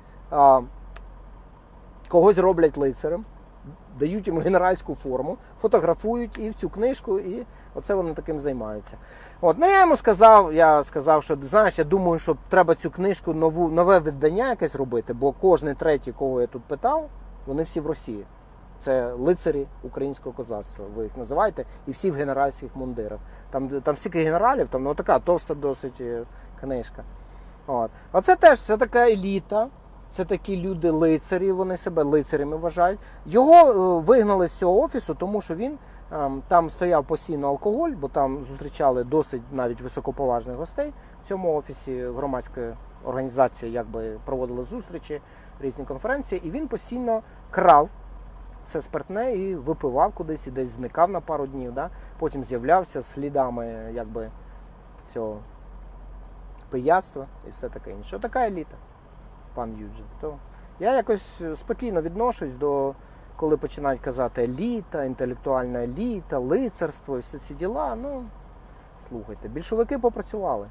когось роблять лицарем, дають йому генеральську форму, фотографують і в цю книжку, і оце вони таким займаються. От, я йому сказав, що, знаєш, я думаю, що треба цю книжку, нове видання якесь робити, бо кожен третій, кого я тут питав, вони всі в Росії. Це лицарі українського козацтва, ви їх називаєте, і всі в генеральських мундирах. Там стільки генералів, там така товста досить книжка. От. Оце теж, це така еліта. Це такі люди-лицарі, вони себе лицарями вважають. Його вигнали з цього офісу, тому що він там стояв постійно алкоголь, бо там зустрічали досить навіть високоповажних гостей в цьому офісі. Громадська організація якби проводила зустрічі, різні конференції, і він постійно крав це спиртне і випивав кудись, і десь зникав на пару днів. Да? Потім з'являвся з слідами якби цього пияцтва і все таке інше. Така еліта. Пан Юджин. То я якось спокійно відношусь до, коли починають казати еліта, інтелектуальна еліта, лицарство і всі ці діла. Ну, слухайте, більшовики попрацювали.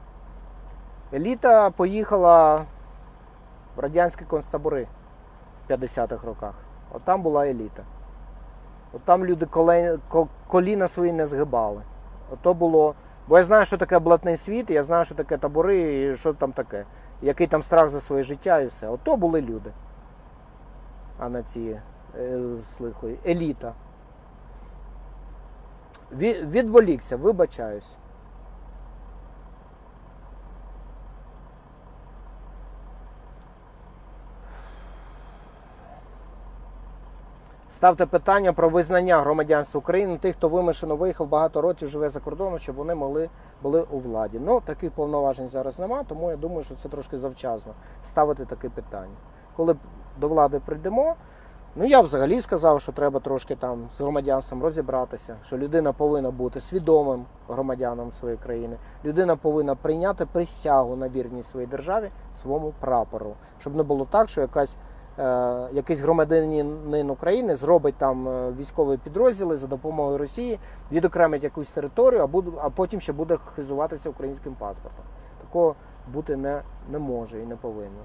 Еліта поїхала в радянські концтабори в 50-х роках. От там була еліта. От там люди коліна свої не згибали. Ото було. Бо я знаю, що таке блатний світ, я знаю, що таке табори і що там таке. Який там страх за своє життя і все. Ото були люди. А на ці еліта. Відволікся, вибачаюсь. Ставте питання про визнання громадянства України тих, хто вимушено виїхав, багато років живе за кордоном, щоб вони були у владі. Ну, таких повноважень зараз немає, тому я думаю, що це трошки завчасно ставити таке питання. Коли до влади прийдемо, ну я взагалі сказав, що треба трошки там з громадянством розібратися, що людина повинна бути свідомим громадянином своєї країни, людина повинна прийняти присягу на вірність своїй державі, своєму прапору, щоб не було так, що якийсь громадянин України зробить там військові підрозділи за допомогою Росії, відокремить якусь територію, а потім ще буде хизуватися українським паспортом. Такого бути не може і не повинно.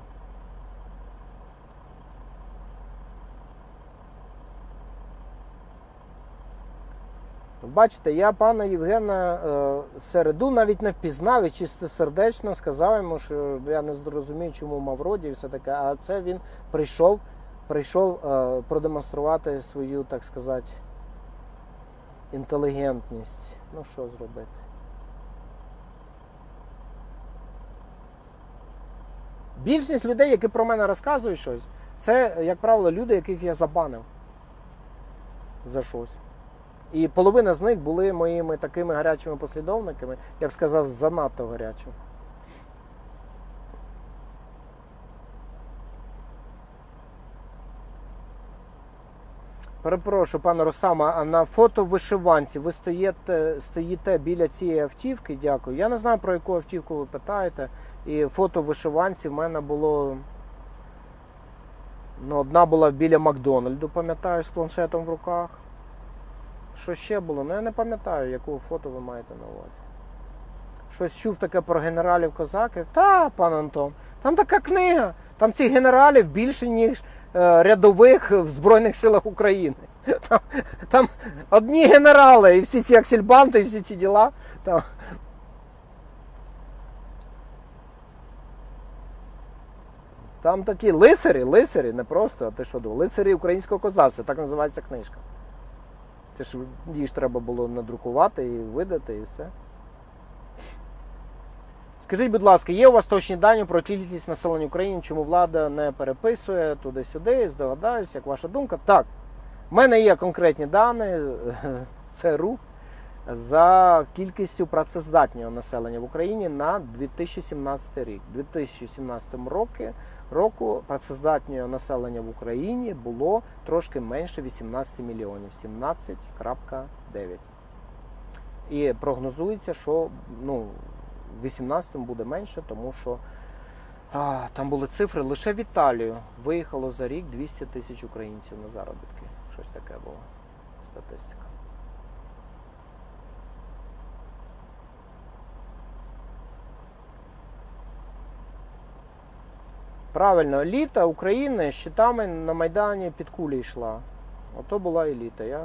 Бачите, я пана Євгена Середу навіть не впізнав і чистосердечно сказав йому, що я не зрозумію, чому Мавроді і все таке, а це він прийшов продемонструвати свою, так сказати, інтелігентність. Ну, що зробити? Більшість людей, які про мене розказують щось, це, як правило, люди, яких я забанив за щось. І половина з них були моїми такими гарячими послідовниками, я б сказав, занадто гарячими. Перепрошую, пане Рустама, а на фото вишиванці ви стоїте біля цієї автівки? Дякую. Я не знаю, про яку автівку ви питаєте. І фото вишиванці в мене було... Ну, одна була біля Макдональду, пам'ятаю, з планшетом в руках. Що ще було? Ну, я не пам'ятаю, яку фото ви маєте на увазі. Щось чув таке про генералів-козаків. Та, пан Антон, там така книга. Там цих генералів більше, ніж рядових в Збройних силах України. Там одні генерали, і всі ці аксельбанти, і всі ці діла. Там такі лицарі, не просто, а ти що думав, лицарі українського козацтва, так називається книжка. Це ж її ж треба було надрукувати і видати, і все. Скажіть, будь ласка, є у вас точні дані про кількість населення України, чому влада не переписує туди-сюди, здогадаюсь, як ваша думка? Так, в мене є конкретні дані, ЦРУ, за кількістю працездатного населення в Україні на 2017 рік. У 2017 року працездатнього населення в Україні було трошки менше 18 мільйонів, 17,9. І прогнозується, що в 18-му буде менше, тому що там були цифри, лише в Італію виїхало за рік 200 тисяч українців на заробітки. Щось таке було, статистика. Правильно, еліта України з щитами на Майдані під кулі йшла. Ото була еліта.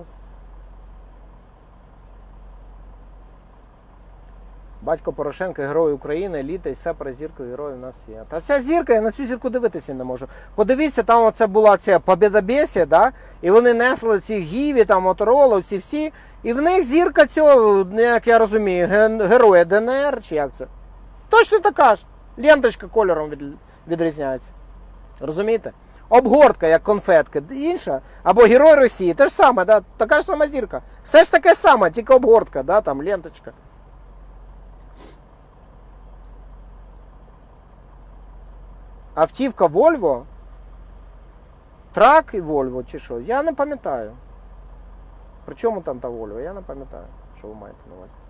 Батько Порошенко, герой України, еліта і все про зірку героїв у нас є. Та ця зірка, я на цю зірку дивитися не можу. Подивіться, там оце була ця побєдобєсія, да? І вони несли ці Гіві, там, Моторола, ці всі. І в них зірка цього, як я розумію, героя ДНР, чи як це? Точно така ж. Ленточка кольором відрізняється. Розумієте? Обгортка, як конфетка, інша. Або Герой Росії, те ж саме, да? Така ж сама зірка. Все ж таке саме, тільки обгортка, да? Там ленточка. Автівка Volvo? Трак і Volvo, чи що? Я не пам'ятаю. При чому там та Volvo? Я не пам'ятаю, що ви маєте на увазі.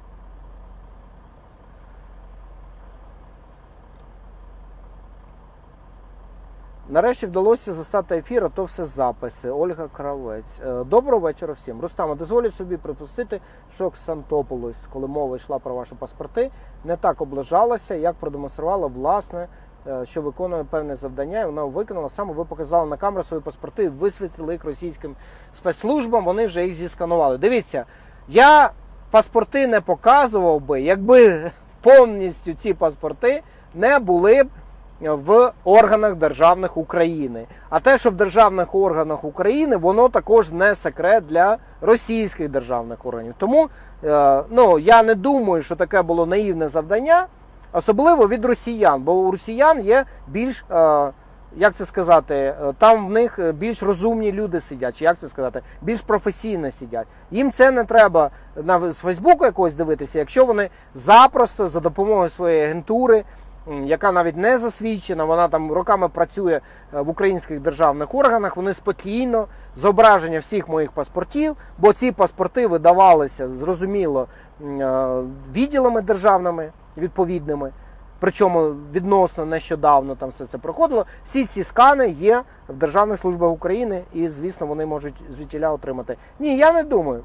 Нарешті вдалося застати ефір, а то все записи. Ольга Кравець. Доброго вечора всім. Рустаме, дозволю собі припустити, що Ксантополис, коли мова йшла про ваші паспорти, не так облажалася, як продемонструвала власне, що виконує певне завдання, і вона виконала. Саме ви показали на камеру свої паспорти, висвітлили їх російським спецслужбам, вони вже їх зісканували. Дивіться, я паспорти не показував би, якби повністю ці паспорти не були б в органах державних України. А те, що в державних органах України, воно також не секрет для російських державних органів. Тому я не думаю, що таке було наївне завдання, особливо від росіян, бо у росіян є більш як це сказати, там в них більш розумні люди сидять, чи як це сказати, більш професійно сидять. Їм це не треба з Фейсбуку якогось дивитися, якщо вони запросто за допомогою своєї агентури, яка навіть не засвідчена, вона там роками працює в українських державних органах, вони спокійно, зображення всіх моїх паспортів, бо ці паспорти видавалися, зрозуміло, відділами державними відповідними, причому відносно нещодавно там все це проходило. Всі ці скани є в Державних службах України і, звісно, вони можуть звідтіля отримати. Ні, я не думаю.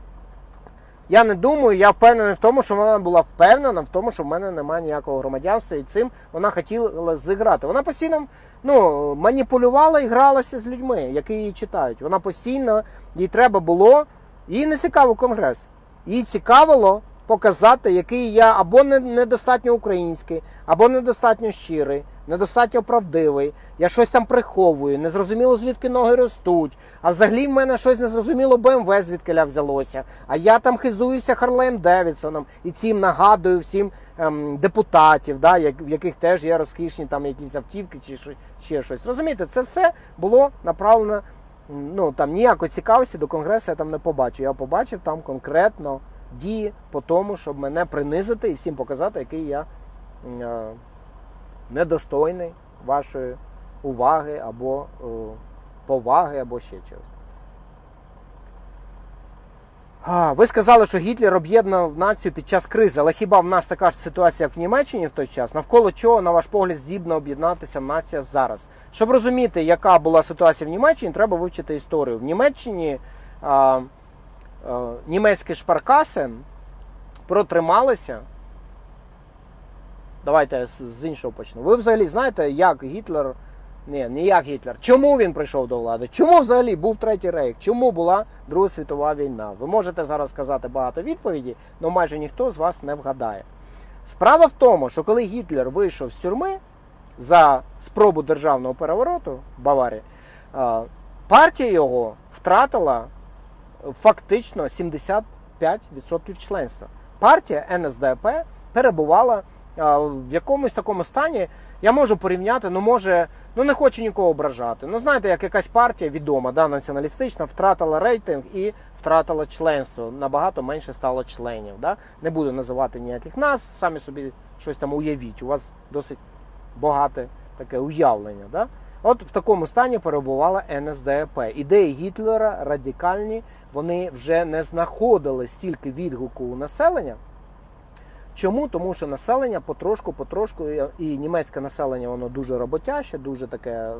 Я впевнений в тому, що вона була впевнена в тому, що в мене немає ніякого громадянства, і цим вона хотіла зіграти. Вона постійно маніпулювала і гралася з людьми, які її читають. Вона постійно, їй треба було, їй не цікавив Конгрес. Їй цікавило показати, який я або недостатньо український, або недостатньо щирий, недостатньо правдивий, я щось там приховую, незрозуміло звідки ноги ростуть, а взагалі в мене щось незрозуміло БМВ звідкиля взялося, а я там хизуюся Харлеєм Девідсоном і цим нагадую всім депутатів, да, в яких теж є розкішні там якісь автівки чи ще щось. Розумієте, це все було направлено, там ніякої цікавості до Конгресу я там не побачив. Я побачив там конкретно дії по тому, щоб мене принизити і всім показати, який я недостойний вашої уваги або поваги, або ще чогось. Ви сказали, що Гітлер об'єднав націю під час кризи, але хіба в нас така ж ситуація, як в Німеччині в той час? Навколо чого, на ваш погляд, здібна об'єднатися нація зараз? Щоб розуміти, яка була ситуація в Німеччині, треба вивчити історію. В Німеччині німецькі шпаркаси протрималися. Давайте з іншого почну. Ви взагалі знаєте, як Гітлер... не як Гітлер. Чому він прийшов до влади? Чому взагалі був Третій Рейх? Чому була Друга світова війна? Ви можете зараз сказати багато відповідей, але майже ніхто з вас не вгадає. Справа в тому, що коли Гітлер вийшов з тюрми за спробу державного перевороту в Баварії, партія його втратила фактично 75% членства. Партія НСДАП перебувала в якомусь такому стані, я можу порівняти, не хочу нікого ображати. Знаєте, як якась партія відома, націоналістична, втратила рейтинг і втратила членство. Набагато менше стало членів. Не буду називати ніяких назв, самі собі щось там уявіть. У вас досить багате таке уявлення. От в такому стані перебувала НСДАП. Ідеї Гітлера радикальні, вони вже не знаходили стільки відгуку у населення. Чому? Тому що населення потрошку, і німецьке населення, воно дуже роботяще, дуже таке,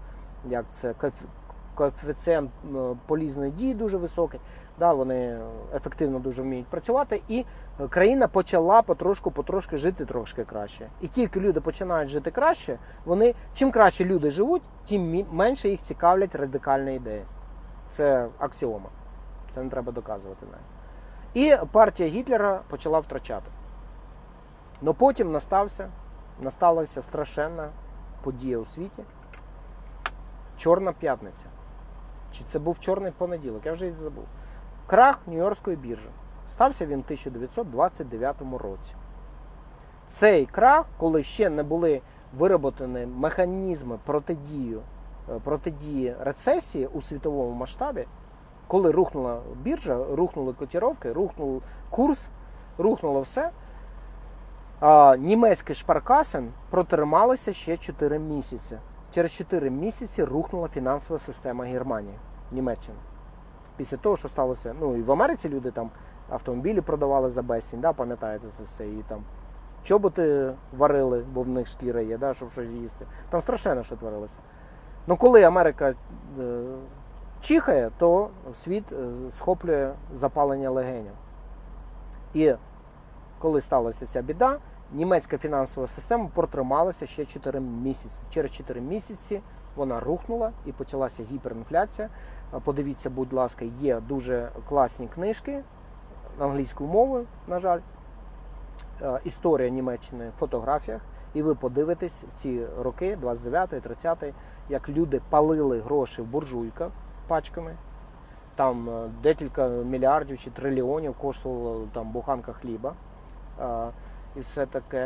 коефіцієнт полізної дії дуже високий, вони ефективно дуже вміють працювати, і країна почала потрошки жити трошки краще. І тільки люди починають жити краще, чим краще люди живуть, тим менше їх цікавлять радикальні ідеї. Це аксіома. Це не треба доказувати навіть. І партія Гітлера почала втрачати. Но потім насталася страшенна подія у світі. Чорна п'ятниця. Чи це був чорний понеділок? Я вже і забув. Крах Нью-Йоркської біржі. Стався він в 1929 році. Цей крах, коли ще не були вироблені механізми протидії рецесії у світовому масштабі, коли рухнула біржа, рухнули котировки, рухнув курс, рухнуло все, німецькі шпаркаси протрималися ще 4 місяці. Через 4 місяці рухнула фінансова система Германії, Німеччини. Після того, що сталося, і в Америці люди там автомобілі продавали за безцінь, пам'ятаєте це все, і там чоботи варили, бо в них шкіра є, щоб щось їсти. Там страшенно що творилося. Коли Америка чихає, то світ схоплює запалення легенів. І коли сталася ця біда, німецька фінансова система протрималася ще 4 місяці. Через 4 місяці вона рухнула і почалася гіперінфляція. Подивіться, будь ласка, є дуже класні книжки англійською мовою, на жаль. Історія Німеччини в фотографіях. І ви подивитесь в ці роки, 29-й, 30-й, як люди палили гроші в буржуйках пачками. Там декілька мільярдів чи трильйонів коштувала там буханка хліба. І все таке.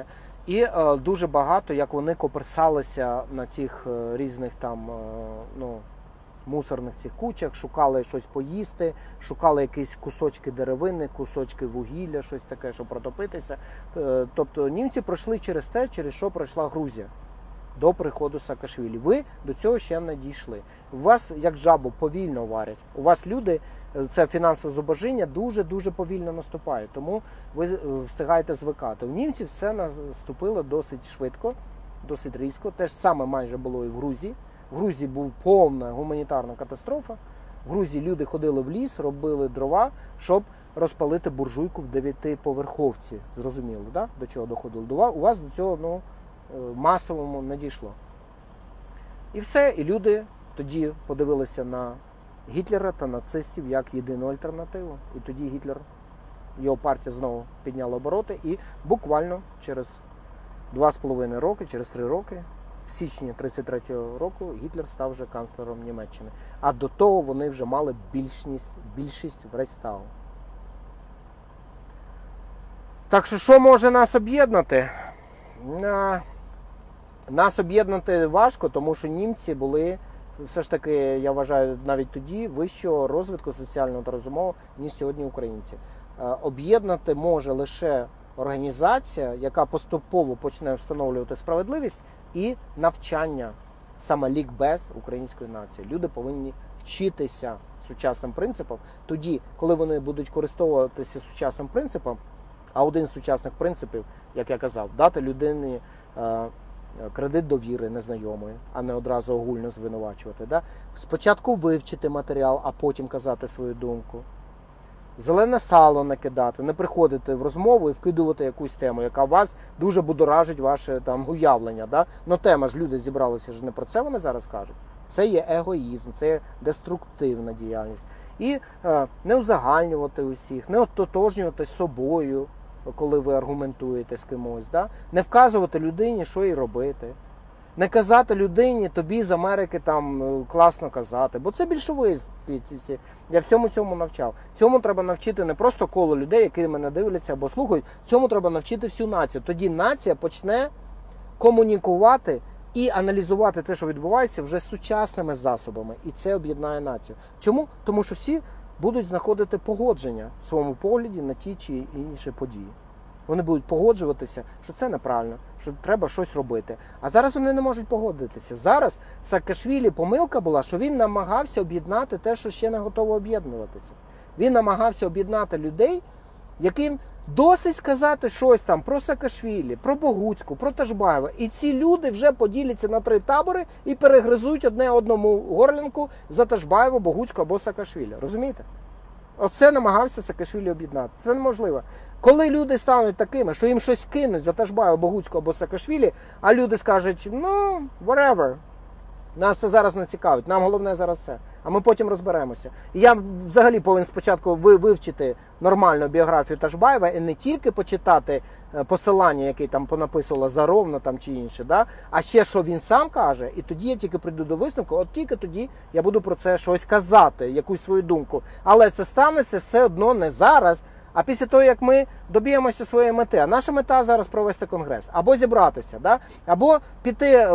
І дуже багато, як вони коперсалися на цих різних там, мусорних цих кучах, шукали щось поїсти, шукали якісь кусочки деревини, кусочки вугілля, щось таке, щоб протопитися. Тобто німці пройшли через те, через що пройшла Грузія до приходу Саакашвілі. Ви до цього ще не дійшли. У вас, як жабу, повільно варять. У вас люди, це фінансове зубожіння, дуже-дуже повільно наступає. Тому ви встигаєте звикати. У німців все наступило досить швидко, досить різко. Те ж саме майже було і в Грузії. В Грузії була повна гуманітарна катастрофа. В Грузії люди ходили в ліс, робили дрова, щоб розпалити буржуйку в 9-поверховці. Зрозуміло, да? До чого доходило? У вас до цього масовому не дійшло. І все. І люди тоді подивилися на Гітлера та нацистів як єдину альтернативу. І тоді Гітлер, його партія знову підняла обороти. І буквально через 2,5 роки, через 3 роки, в січні 1933 року Гітлер став вже канцлером Німеччини. А до того вони вже мали більшість в Рейхстагу. Так що може нас об'єднати? Нас об'єднати важко, тому що німці були, все ж таки, я вважаю, навіть тоді вищого розвитку соціального та розумового, ніж сьогодні українці. Об'єднати може лише організація, яка поступово почне встановлювати справедливість і навчання, саме лікбез української нації. Люди повинні вчитися сучасним принципам. Тоді, коли вони будуть користуватися сучасним принципом, а один з сучасних принципів, як я казав, дати людині кредит довіри незнайомої, а не одразу огульно звинувачувати. Да? Спочатку вивчити матеріал, а потім казати свою думку. Зелене сало накидати, не приходити в розмову і вкидувати якусь тему, яка вас дуже будоражить ваше там уявлення. Да? Но тема ж, люди зібралися ж не про це, вони зараз кажуть. Це є егоїзм, це є деструктивна діяльність. І не узагальнювати усіх, не ототожнювати з собою, коли ви аргументуєте з кимось. Да? Не вказувати людині, що їй робити. Не казати людині, тобі з Америки там класно казати. Бо це більшовицькі. Я в цьому навчав. Цьому треба навчити не просто коло людей, які мене дивляться або слухають. Цьому треба навчити всю націю. Тоді нація почне комунікувати і аналізувати те, що відбувається, вже сучасними засобами. І це об'єднає націю. Чому? Тому що всі будуть знаходити погодження в своєму погляді на ті чи інші події. Вони будуть погоджуватися, що це неправильно, що треба щось робити. А зараз вони не можуть погодитися. Зараз Саакашвілі помилка була, що він намагався об'єднати те, що ще не готово об'єднуватися. Він намагався об'єднати людей, яким досить сказати щось там про Саакашвілі, про Богуцьку, про Ташбаєва. І ці люди вже поділяться на 3 табори і перегризуть одне одному горлянку за Ташбаєва, Богуцьку або Саакашвілі. Розумієте? Оце намагався Саакашвілі об'єднати. Це неможливо. Коли люди стануть такими, що їм щось кинуть за Ташбаєва, Богуцьку або Саакашвілі, а люди скажуть, whatever, нас це зараз не цікавить, нам головне зараз це, а ми потім розберемося. І я взагалі повинен спочатку вивчити нормальну біографію Ташбаєва і не тільки почитати посилання, яке там понаписувала Заровна там чи інше, да? А ще, що він сам каже, і тоді я тільки прийду до висновку, от тільки тоді я буду про це щось казати, якусь свою думку. Але це станеться все одно не зараз, а після того, як ми доб'ємося своєї мети. А наша мета зараз провести конгрес. Або зібратися, да? Або піти,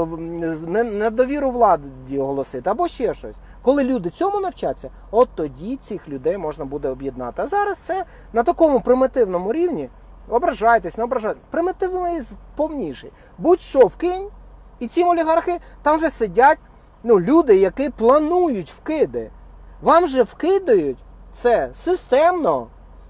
недовіру владі оголосити, або ще щось. Коли люди цьому навчаться, от тоді цих людей можна буде об'єднати. А зараз це на такому примітивному рівні. Ображайтесь, не ображайтесь. Примітивний повніший. Будь-що вкинь, і ці олігархи там вже сидять, люди, які планують вкиди. Вам же вкидають це системно.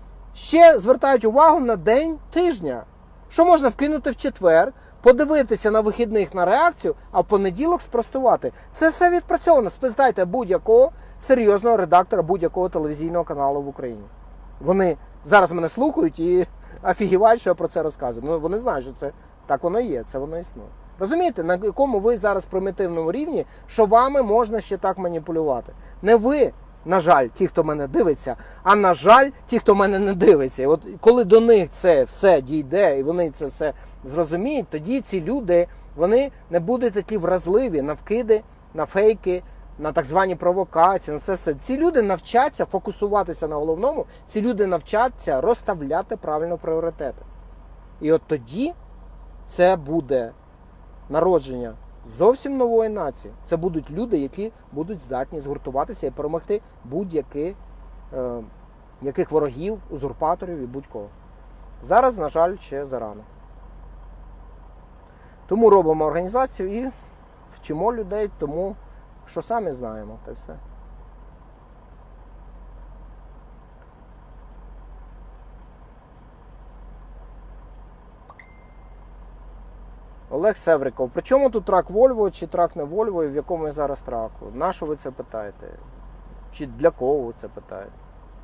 Ще звертають увагу на день тижня. Що можна вкинути в четвер, подивитися на вихідних на реакцію, а в понеділок спростувати. Це все відпрацьовано. Спитайте будь-якого серйозного редактора будь-якого телевізійного каналу в Україні. Вони зараз мене слухають і офігівають, що я про це розказую. Вони знають, що це так воно є, це воно існує. Розумієте, на якому ви зараз примітивному рівні, що вами можна ще так маніпулювати. Не ви, на жаль, ті, хто мене дивиться, а на жаль, ті, хто мене не дивиться. І от коли до них це все дійде, і вони це все зрозуміють, тоді ці люди, вони не будуть такі вразливі на вкиди, на фейки, на так звані провокації, на це все. Ці люди навчаться фокусуватися на головному, ці люди навчаться розставляти правильно пріоритети. І от тоді Це буде народження зовсім нової нації. Це будуть люди, які будуть здатні згуртуватися і перемогти будь-яких ворогів, узурпаторів і будь-кого. Зараз, на жаль, ще зарано. Тому робимо організацію і вчимо людей тому, що самі знаємо, та й все. Олег Севриков. При чому тут трак Volvo, чи трак не Volvo, і в якому я зараз траку? На що ви це питаєте? Чи для кого ви це питаєте?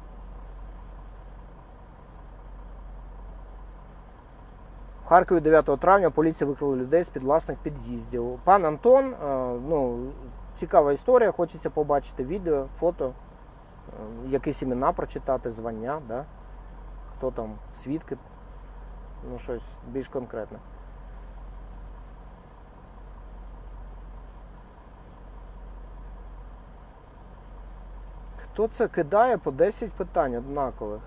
В Харкові 9 травня поліція викрила людей з-під власних під'їздів. Пан Антон, цікава історія, хочеться побачити відео, фото, якісь імена прочитати, звання, да? Хто там, свідки, щось більш конкретне. Хто це кидає по 10 питань однакових?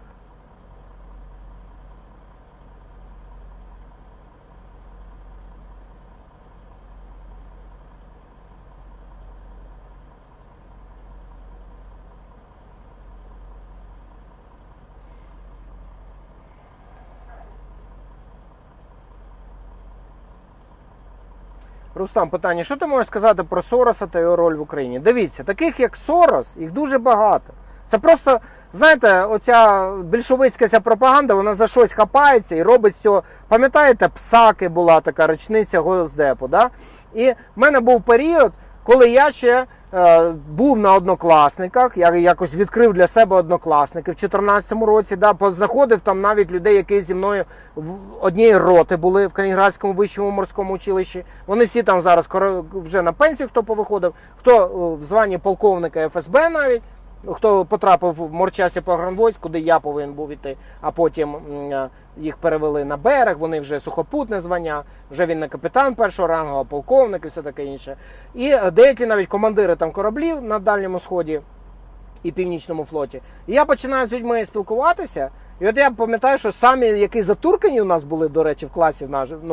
Рустам, питання, що ти можеш сказати про Сороса та його роль в Україні? Дивіться, таких як Сорос, їх дуже багато. Це просто, знаєте, оця більшовицька ця пропаганда, вона за щось хапається і робить з цього, пам'ятаєте, Псаки була така річниця Госдепу, да? І в мене був період, коли я ще був на Однокласниках, я якось відкрив для себе Однокласники в 2014 році, да, познаходив там навіть людей, які зі мною в однієї роти були в Калінінградському вищому морському училищі. Вони всі там зараз вже на пенсію, хто повиходив, хто в званні полковника ФСБ навіть, хто потрапив в морчасті погранвойськ, куди я повинен був іти, а потім їх перевели на берег, вони вже сухопутне звання, вже він не капітан першого рангу, а полковник і все таке інше. І деякі навіть командири там кораблів на Дальньому Сході і Північному флоті. І я починаю з людьми спілкуватися, і от я пам'ятаю, що самі, які затуркані у нас були, до речі, в класі,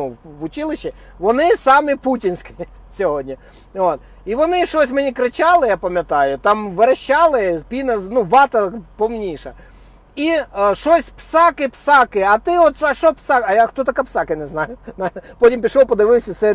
в училищі, вони самі путінські сьогодні. От. І вони щось мені кричали, я пам'ятаю, там верещали, піна, вата повніша. І щось Псаки, а ти а що Псаки? А я хто така Псаки, не знаю. Потім пішов, подивився, це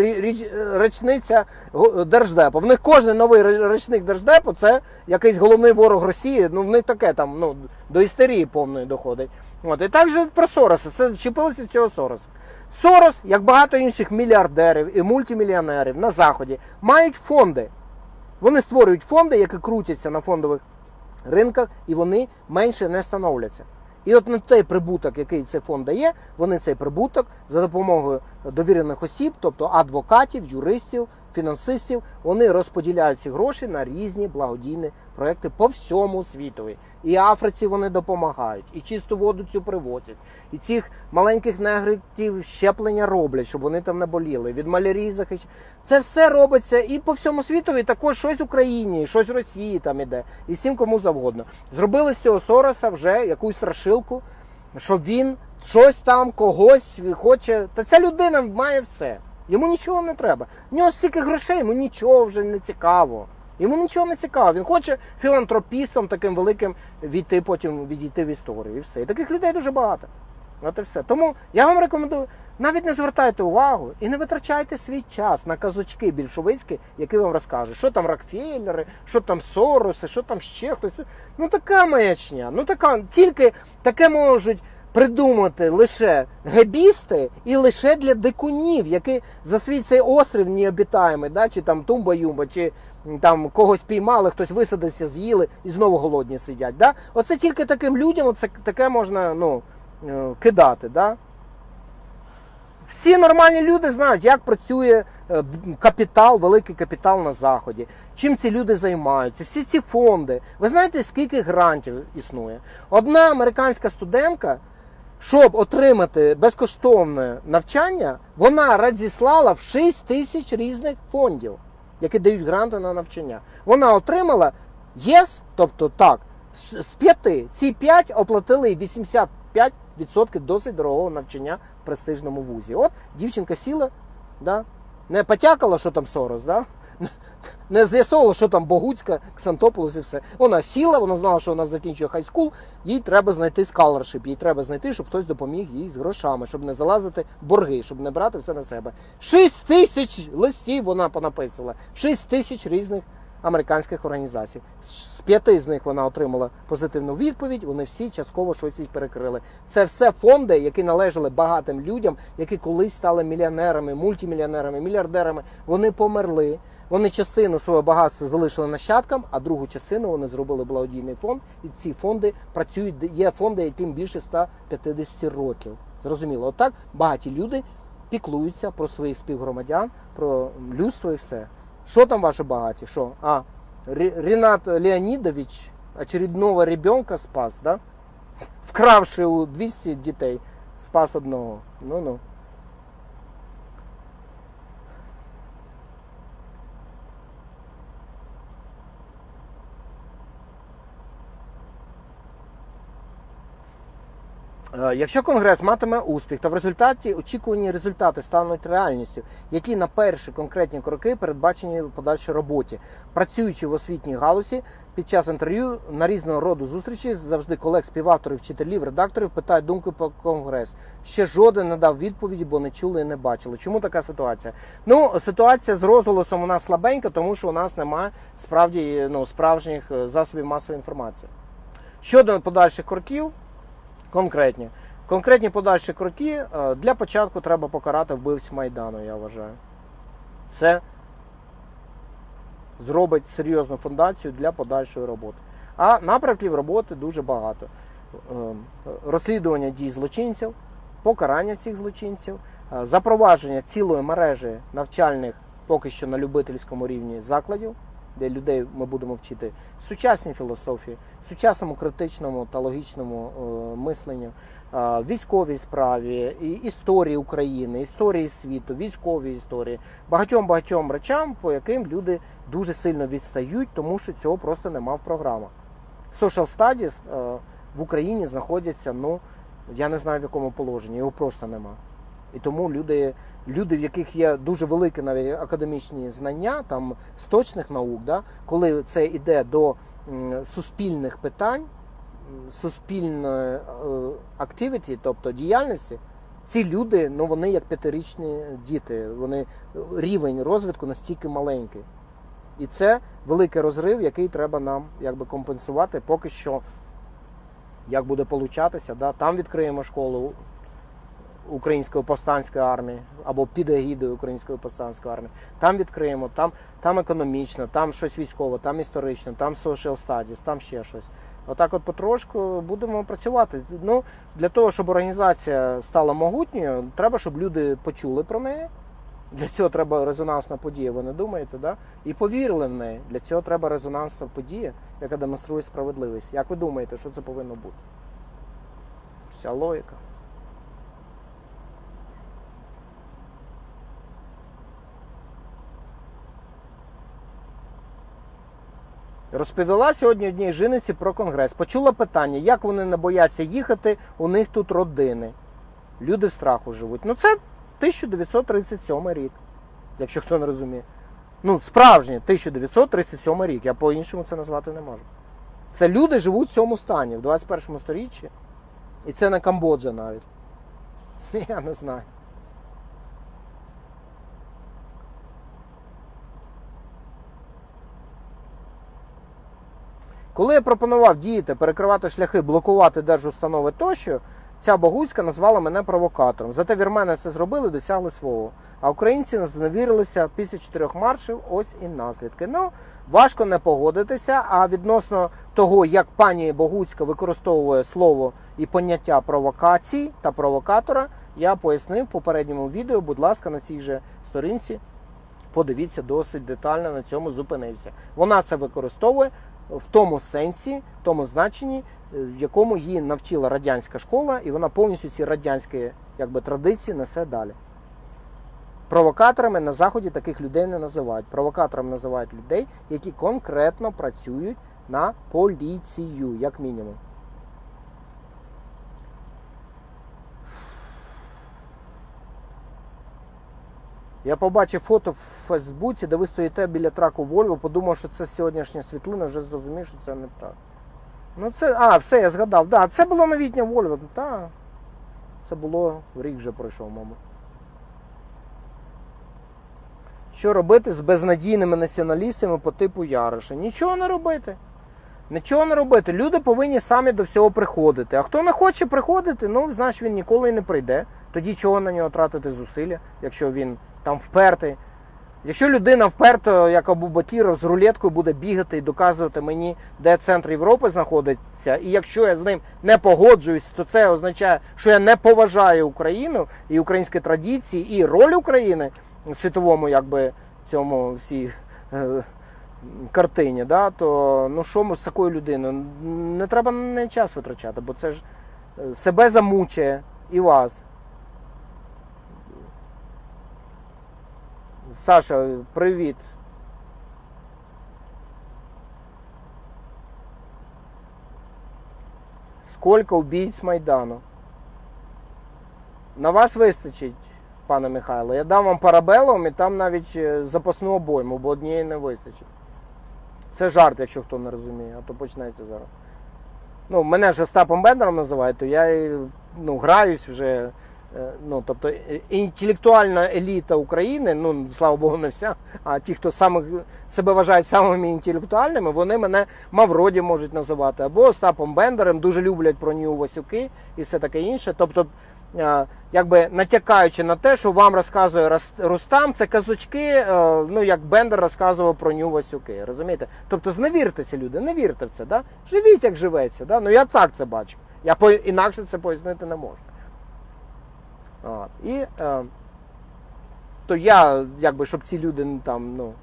річниця Держдепу. В них кожен новий річник Держдепу, це якийсь головний ворог Росії, в них таке там, до істерії повної доходить. От. І так же про Сороса, це вчепилося цього Сороса. Сорос, як багато інших мільярдерів і мультимільйонерів на Заході, мають фонди. Вони створюють фонди, які крутяться на фондових ринках, і вони менше не становляться. І от на той прибуток, який цей фонд дає, вони цей прибуток за допомогою довірених осіб, тобто адвокатів, юристів, фінансистів, вони розподіляють ці гроші на різні благодійні проекти по всьому світові. І Африці вони допомагають, і чисту воду цю привозять, і цих маленьких негритів щеплення роблять, щоб вони там не боліли, від малярії захищають. Це все робиться і по всьому світові, також щось в Україні, щось в Росії там іде, і всім кому завгодно. Зробили з цього Сороса вже якусь страшилку, щоб він щось там, когось хоче. Та ця людина має все. Йому нічого не треба. В нього стільки грошей, йому нічого вже не цікаво. Йому нічого не цікаво. Він хоче філантропістом таким великим війти, потім відійти в історію. І все. І таких людей дуже багато. От і все. Тому я вам рекомендую, навіть не звертайте увагу і не витрачайте свій час на казочки більшовицькі, які вам розкажуть, що там Рокфеллери, що там Сороси, що там ще хтось. Така маячня. Тільки таке можуть придумати лише гебісти і лише для дикунів, які за свій цей острів необітаємий, да, чи там Тумба-Юмба, чи там когось піймали, хтось висадився, з'їли і знову голодні сидять. Да? Оце тільки таким людям оце таке можна кидати. Да? Всі нормальні люди знають, як працює капітал, великий капітал на Заході, чим ці люди займаються, всі ці фонди. Ви знаєте, скільки грантів існує? Одна американська студентка, щоб отримати безкоштовне навчання, вона розіслала в 6 тисяч різних фондів, які дають гранти на навчання. Вона отримала єс, тобто так, з 5. Ці 5 оплатили 80 75% досить дорогого навчання в престижному вузі. От дівчинка сіла, да, не потякала, що там Сорос, да, не з'ясовувала, що там Богуцька, Ксантополос і все. Вона сіла, вона знала, що вона закінчує хайскул, їй треба знайти скалершип, їй треба знайти, щоб хтось допоміг їй з грошами, щоб не залазити в борги, щоб не брати все на себе. 6 тисяч листів вона понаписувала, 6 тисяч різних американських організацій. З 5 з них вона отримала позитивну відповідь, вони всі частково щось їх перекрили. Це все фонди, які належали багатим людям, які колись стали мільйонерами, мультимільйонерами, мільярдерами. Вони померли. Вони частину свого багатства залишили нащадкам, а другу частину вони зробили благодійний фонд. І ці фонди працюють, є фонди, яким більше 150 років. Зрозуміло, отак багаті люди піклуються про своїх співгромадян, про людство і все. Що там ваші багаті? Що? Ренат Леонідович очередного ребенка спас, да? Вкравши у 200 дітей, спас одного. Ну-ну. Якщо Конгрес матиме успіх, то в результаті очікувані результати стануть реальністю, які на перші конкретні кроки передбачені в подальшій роботі. Працюючи в освітній галузі, під час інтерв'ю на різного роду зустрічі завжди колег, співавторів, вчителів, редакторів питають думки про Конгрес. Ще жоден не дав відповіді, бо не чули і не бачили. Чому така ситуація? Ну, ситуація з розголосом у нас слабенька, тому що у нас немає справжніх засобів масової інформації. Щодо подальших кроків, Конкретні подальші кроки, для початку треба покарати вбивць Майдану, я вважаю. Це зробить серйозну фундацію для подальшої роботи. А напрямків роботи дуже багато. Розслідування дій злочинців, покарання цих злочинців, запровадження цілої мережі навчальних, поки що на любительському рівні, закладів, де людей ми будемо вчити сучасній філософії, сучасному критичному та логічному мисленню, військовій справі, історії України, історії світу, військовій історії, багатьом речам, по яким люди дуже сильно відстають, тому що цього просто нема в програмах. Social Studies в Україні знаходяться, я не знаю в якому положенні, його просто нема. І тому люди, в яких є дуже великі навіть академічні знання, там, з точних наук, да, коли це йде до суспільних питань, суспільної activity, тобто діяльності, ці люди, вони як 5-річні діти, рівень розвитку настільки маленький. І це великий розрив, який треба нам компенсувати, поки що, як буде получатися, да, там відкриємо школу Української повстанської армії або під егідою Української повстанської армії. Там відкриємо, там економічно, там щось військове, там історично, там social studies, там ще щось. Отак от потрошку будемо працювати. Для того, щоб організація стала могутньою, треба, щоб люди почули про неї. Для цього треба резонансна подія, ви не думаєте, да? І повірили в неї. Для цього треба резонансна подія, яка демонструє справедливість. Як ви думаєте, що це повинно бути? Вся логіка. Розповіла сьогодні одній жіниці про Конгрес. Почула питання, як вони не бояться їхати, у них тут родини. Люди в страху живуть. Це 1937 рік, якщо хто не розуміє. Справжній 1937 рік, я по-іншому це назвати не можу. Це люди живуть в цьому стані, в 21 сторіччі. І це не Камбоджа навіть. Я не знаю. Коли я пропонував діяти, перекривати шляхи, блокувати держустанови тощо, ця Богуцька назвала мене провокатором. Зате вірмени це зробили, досягли свого. А українці зневірилися після 4 маршів, ось і наслідки. Важко не погодитися, а відносно того, як пані Богуцька використовує слово і поняття провокації та провокатора, я пояснив в попередньому відео, будь ласка, на цій же сторінці, подивіться, досить детально на цьому зупинився. Вона це використовує в тому сенсі, в тому значенні, в якому її навчила радянська школа, і вона повністю ці радянські традиції несе далі. Провокаторами на Заході таких людей не називають. Провокаторами називають людей, які конкретно працюють на поліцію, як мінімум. Я побачив фото в Фейсбуці, де ви стоїте біля траку Volvo, подумав, що це сьогоднішня світлина, вже зрозумів, що це не так. Ну це, все, я згадав. Да, це було новітнє Volvo. Так. Це було, рік вже пройшов, мабуть. Що робити з безнадійними націоналістами по типу Яриша? Нічого не робити. Нічого не робити. Люди повинні самі до всього приходити. А хто не хоче приходити, ну, значить він ніколи і не прийде. Тоді чого на нього тратити зусилля, якщо він там впертий. Якщо людина вперто, як Абу Батіров, з рулеткою буде бігати і доказувати мені, де центр Європи знаходиться, і якщо я з ним не погоджуюсь, то це означає, що я не поважаю Україну і українські традиції, і роль України в світовому, якби, цьому всій картині, да, то ну що з такою людиною? Не треба на неї час витрачати, бо це ж себе замучає і вас. Саша, привіт. Скільки убійць Майдану? На вас вистачить, пане Михайло. Я дам вам парабелом і там навіть запасну обойму, бо однієї не вистачить. Це жарт, якщо хто не розуміє, а то почнеться зараз. Ну, мене ж Остапом Бендером називають, то я граюсь вже. Ну, тобто інтелектуальна еліта України, ну, слава Богу, не вся, а ті, хто себе вважають самими інтелектуальними, вони мене Мавроді можуть називати, або Остапом Бендером, дуже люблять про нього Васюки і все таке інше. Тобто, якби натякаючи на те, що вам розказує Рустам, це казочки, ну, як Бендер розказував про нього Васюки, розумієте? Тобто, зневіртеся, люди, не вірте в це, да? Живіть, як живеться, да? Ну, я так це бачу, я інакше це пояснити не можу. І то я, якби, щоб ці люди там, ну,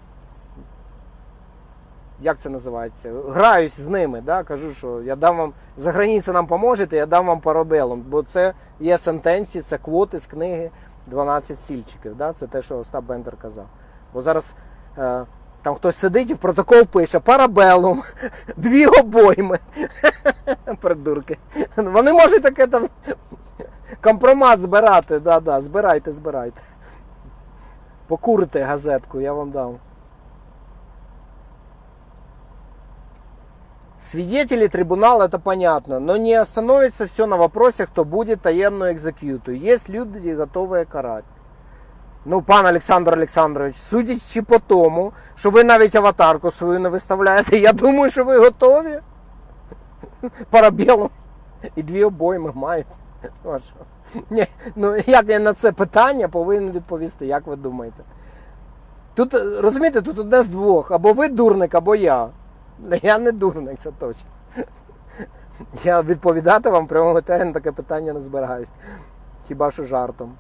як це називається, граюсь з ними, да? Кажу, що я дам вам, за границю нам поможете, я дам вам парабелом, бо це є сентенції, це квоти з книги 12 стільчиків, да? Це те, що Остап Бендер казав. Бо зараз там хтось сидить і в протокол пише парабелом, 2 обойми, придурки. Вони можуть таке там... Компромат збирати, да, збирайте. Покурите газетку, я вам дам. Свидетели трибунала, это понятно, но не остановится все на вопросе, кто будет таємно екзекюту. Есть люди, готові карати. Ну, пан Олександр Олександрович, судячи по тому, що ви навіть аватарку свою не виставляєте, я думаю, що ви готові. Парабелом. І 2 обойми маєте. Ні, ну як я на це питання повинен відповісти, як ви думаєте? Тут, розумієте, тут одне з двох, або ви дурник, або я. Я не дурник, це точно. Я відповідати вам в прямому етері на таке питання не збираюсь. Хіба що жартом.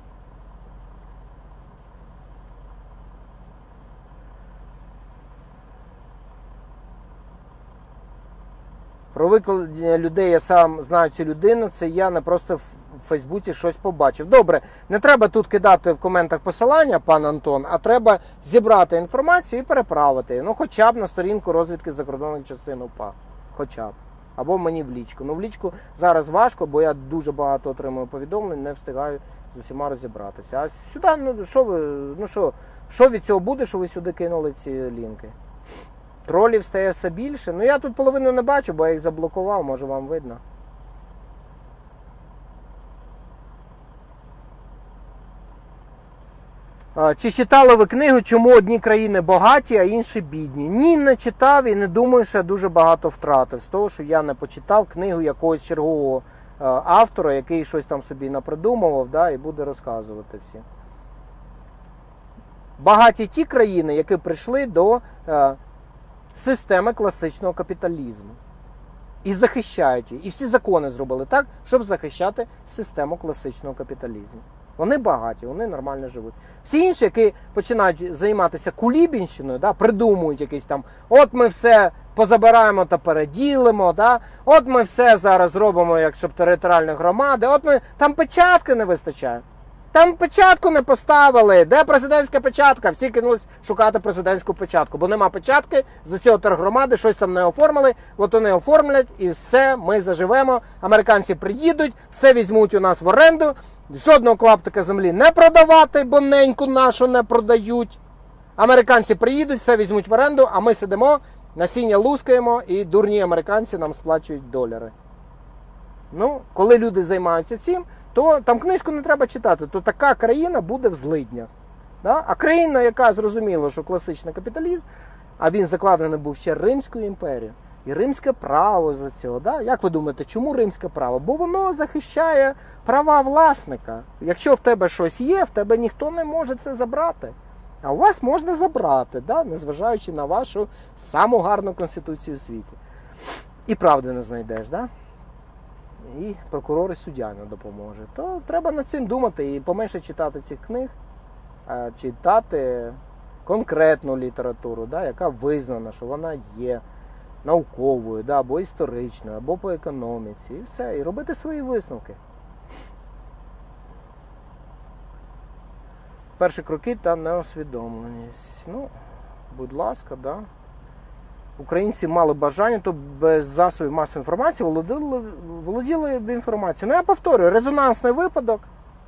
Про викладення людей, я сам знаю цю людину, це я не просто в Фейсбуці щось побачив. Добре, не треба тут кидати в коментах посилання, пан Антон, а треба зібрати інформацію і переправити. Ну, хоча б на сторінку розвідки закордонних частин УПА. Хоча б. Або мені в лічку. Ну, в лічку зараз важко, бо я дуже багато отримую повідомлень, не встигаю з усіма розібратися. А сюди, що від цього буде, що ви сюди кинули ці лінки? Тролів стає все більше. Ну, я тут половину не бачу, бо я їх заблокував, може вам видно. Чи читали ви книгу «Чому одні країни багаті, а інші бідні»? Ні, не читав і не думаю, що я дуже багато втратив з того, що я не почитав книгу якогось чергового автора, який щось там собі напридумував, да, і буде розказувати всі. Багаті ті країни, які прийшли до системи класичного капіталізму. І захищають її. І всі закони зробили так, щоб захищати систему класичного капіталізму. Вони багаті, вони нормально живуть. Всі інші, які починають займатися кулібінщиною, да, придумують якісь там, от ми все позабираємо та переділимо, да, от ми все зараз зробимо, як щоб територіальні громади, от ми, там печатки не вистачає. Там печатку не поставили. Де президентська печатка? Всі кинулись шукати президентську печатку. Бо нема печатки, за цього тергромади щось там не оформили. От вони оформлять і все, ми заживемо. Американці приїдуть, все візьмуть у нас в оренду. Жодного клаптика землі не продавати, бо неньку нашу не продають. Американці приїдуть, все візьмуть в оренду, а ми сидимо, насіння лускаємо і дурні американці нам сплачують долари. Ну, коли люди займаються цим, то там книжку не треба читати, то така країна буде в злиднях. Да? А країна, яка зрозуміла, що класичний капіталізм, а він закладений був ще Римською імперією. І римське право за цього. Да? Як ви думаєте, чому римське право? Бо воно захищає права власника. Якщо в тебе щось є, в тебе ніхто не може це забрати. А у вас можна забрати, да? Незважаючи на вашу саму гарну конституцію у світі. І правди не знайдеш, да? І прокурор і суддя не допоможе. То треба над цим думати і поменше читати цих книг, а читати конкретну літературу, да, яка визнана, що вона є науковою, да, або історичною, або по економіці. І все. І робити свої висновки. Перші кроки та неосвідомленість. Ну, будь ласка, да. Українці мали бажання, то без засобів масової інформації володіли б інформацією. Ну, я повторюю, резонансний випадок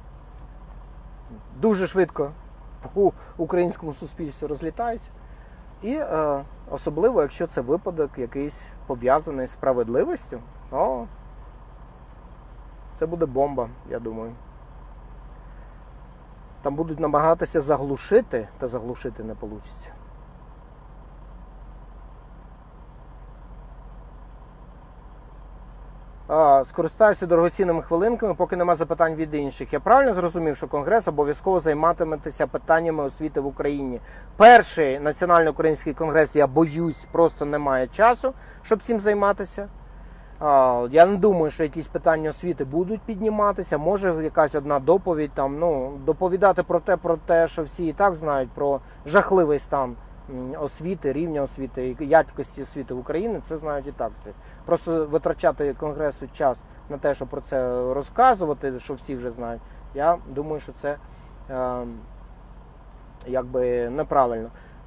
дуже швидко по українському суспільству розлітається. І особливо, якщо це випадок якийсь пов'язаний з справедливістю, це буде бомба, я думаю. Там будуть намагатися заглушити, та заглушити не вийде. Скористаюся дорогоцінними хвилинками, поки нема запитань від інших. Я правильно зрозумів, що Конгрес обов'язково займатиметься питаннями освіти в Україні? Перший національний український конгрес, я боюсь, просто не має часу, щоб цим займатися. Я не думаю, що якісь питання освіти будуть підніматися. Може якась одна доповідь, там, доповідати про те, що всі і так знають, про жахливий стан освіти, рівня освіти і якості освіти в Україні, це знають і так. Просто витрачати Конгресу час на те, щоб про це розказувати, що всі вже знають, я думаю, що це якби неправильно.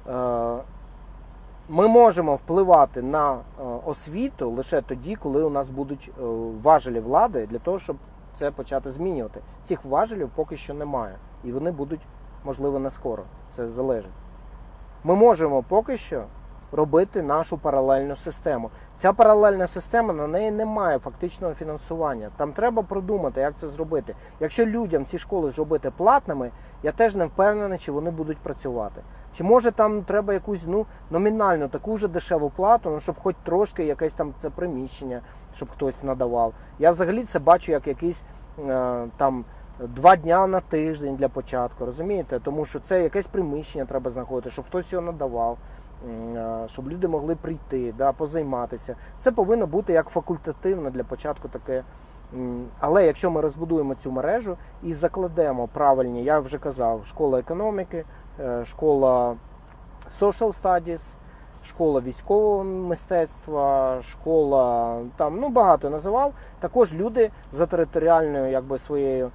Ми можемо впливати на освіту лише тоді, коли у нас будуть важелі влади для того, щоб це почати змінювати. Цих важелів поки що немає. І вони будуть, можливо, не скоро. Це залежить. Ми можемо поки що робити нашу паралельну систему. Ця паралельна система, на неї немає фактичного фінансування. Там треба продумати, як це зробити. Якщо людям ці школи зробити платними, я теж не впевнений, чи вони будуть працювати. Чи може там треба якусь номінальну, таку ж дешеву плату, щоб хоч трошки якесь там це приміщення, щоб хтось надавав. Я взагалі це бачу як якийсь там 2 дня на тиждень для початку, розумієте? Тому що це якесь приміщення треба знаходити, щоб хтось його надавав, щоб люди могли прийти, да, позайматися. Це повинно бути як факультативно для початку таке. Але якщо ми розбудуємо цю мережу і закладемо правильні, я вже казав, школа економіки, школа social studies, школа військового мистецтва, школа, там, багато називав, також люди за територіальною, якби, своєю,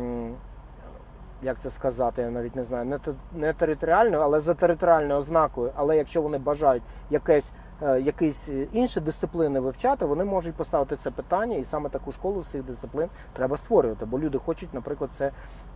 як це сказати, я навіть не знаю, не територіальною, але за територіальною ознакою, але якщо вони бажають якісь інші дисципліни вивчати, вони можуть поставити це питання, і саме таку школу з цих дисциплін треба створювати, бо люди хочуть, наприклад, це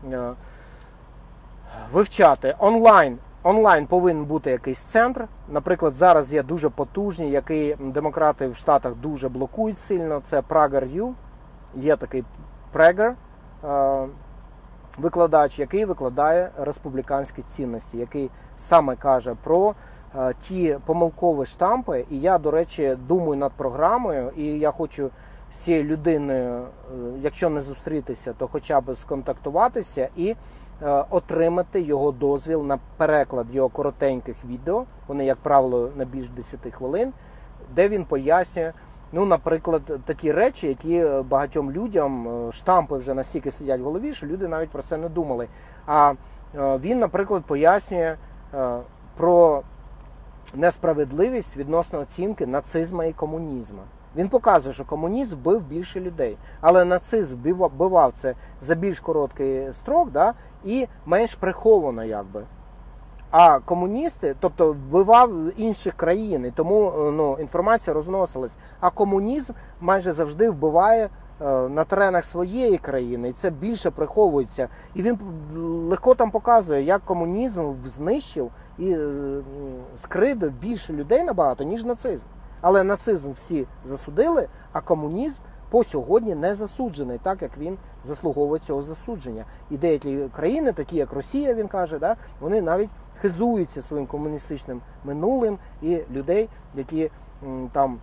вивчати. Онлайн повинен бути якийсь центр. Наприклад, зараз є дуже потужні, який демократи в Штатах дуже блокують сильно, це PragerU. Є такий Prager, викладач, який викладає республіканські цінності, який саме каже про ті помилкові штампи. І я, до речі, думаю над програмою, і я хочу з цією людиною, якщо не зустрітися, то хоча б сконтактуватися і отримати його дозвіл на переклад його коротеньких відео, вони, як правило, не більш 10 хвилин, де він пояснює, наприклад, такі речі, які багатьом людям, штампи вже настільки сидять в голові, що люди навіть про це не думали. А він, наприклад, пояснює про несправедливість відносно оцінки нацизму і комунізму. Він показує, що комунізм вбив більше людей. Але нацизм вбивав це за більш короткий строк, да, і менш приховано, якби. А комуністи, тобто вбивав інших країн, і тому інформація розносилась. А комунізм майже завжди вбиває на теренах своєї країни, і це більше приховується. І він легко там показує, як комунізм знищив і скридив більше людей набагато, ніж нацизм. Але нацизм всі засудили, а комунізм по сьогодні не засуджений, так як він заслуговує цього засудження. І деякі країни, такі як Росія, він каже, да, вони навіть хизуються своїм комуністичним минулим, і людей, які там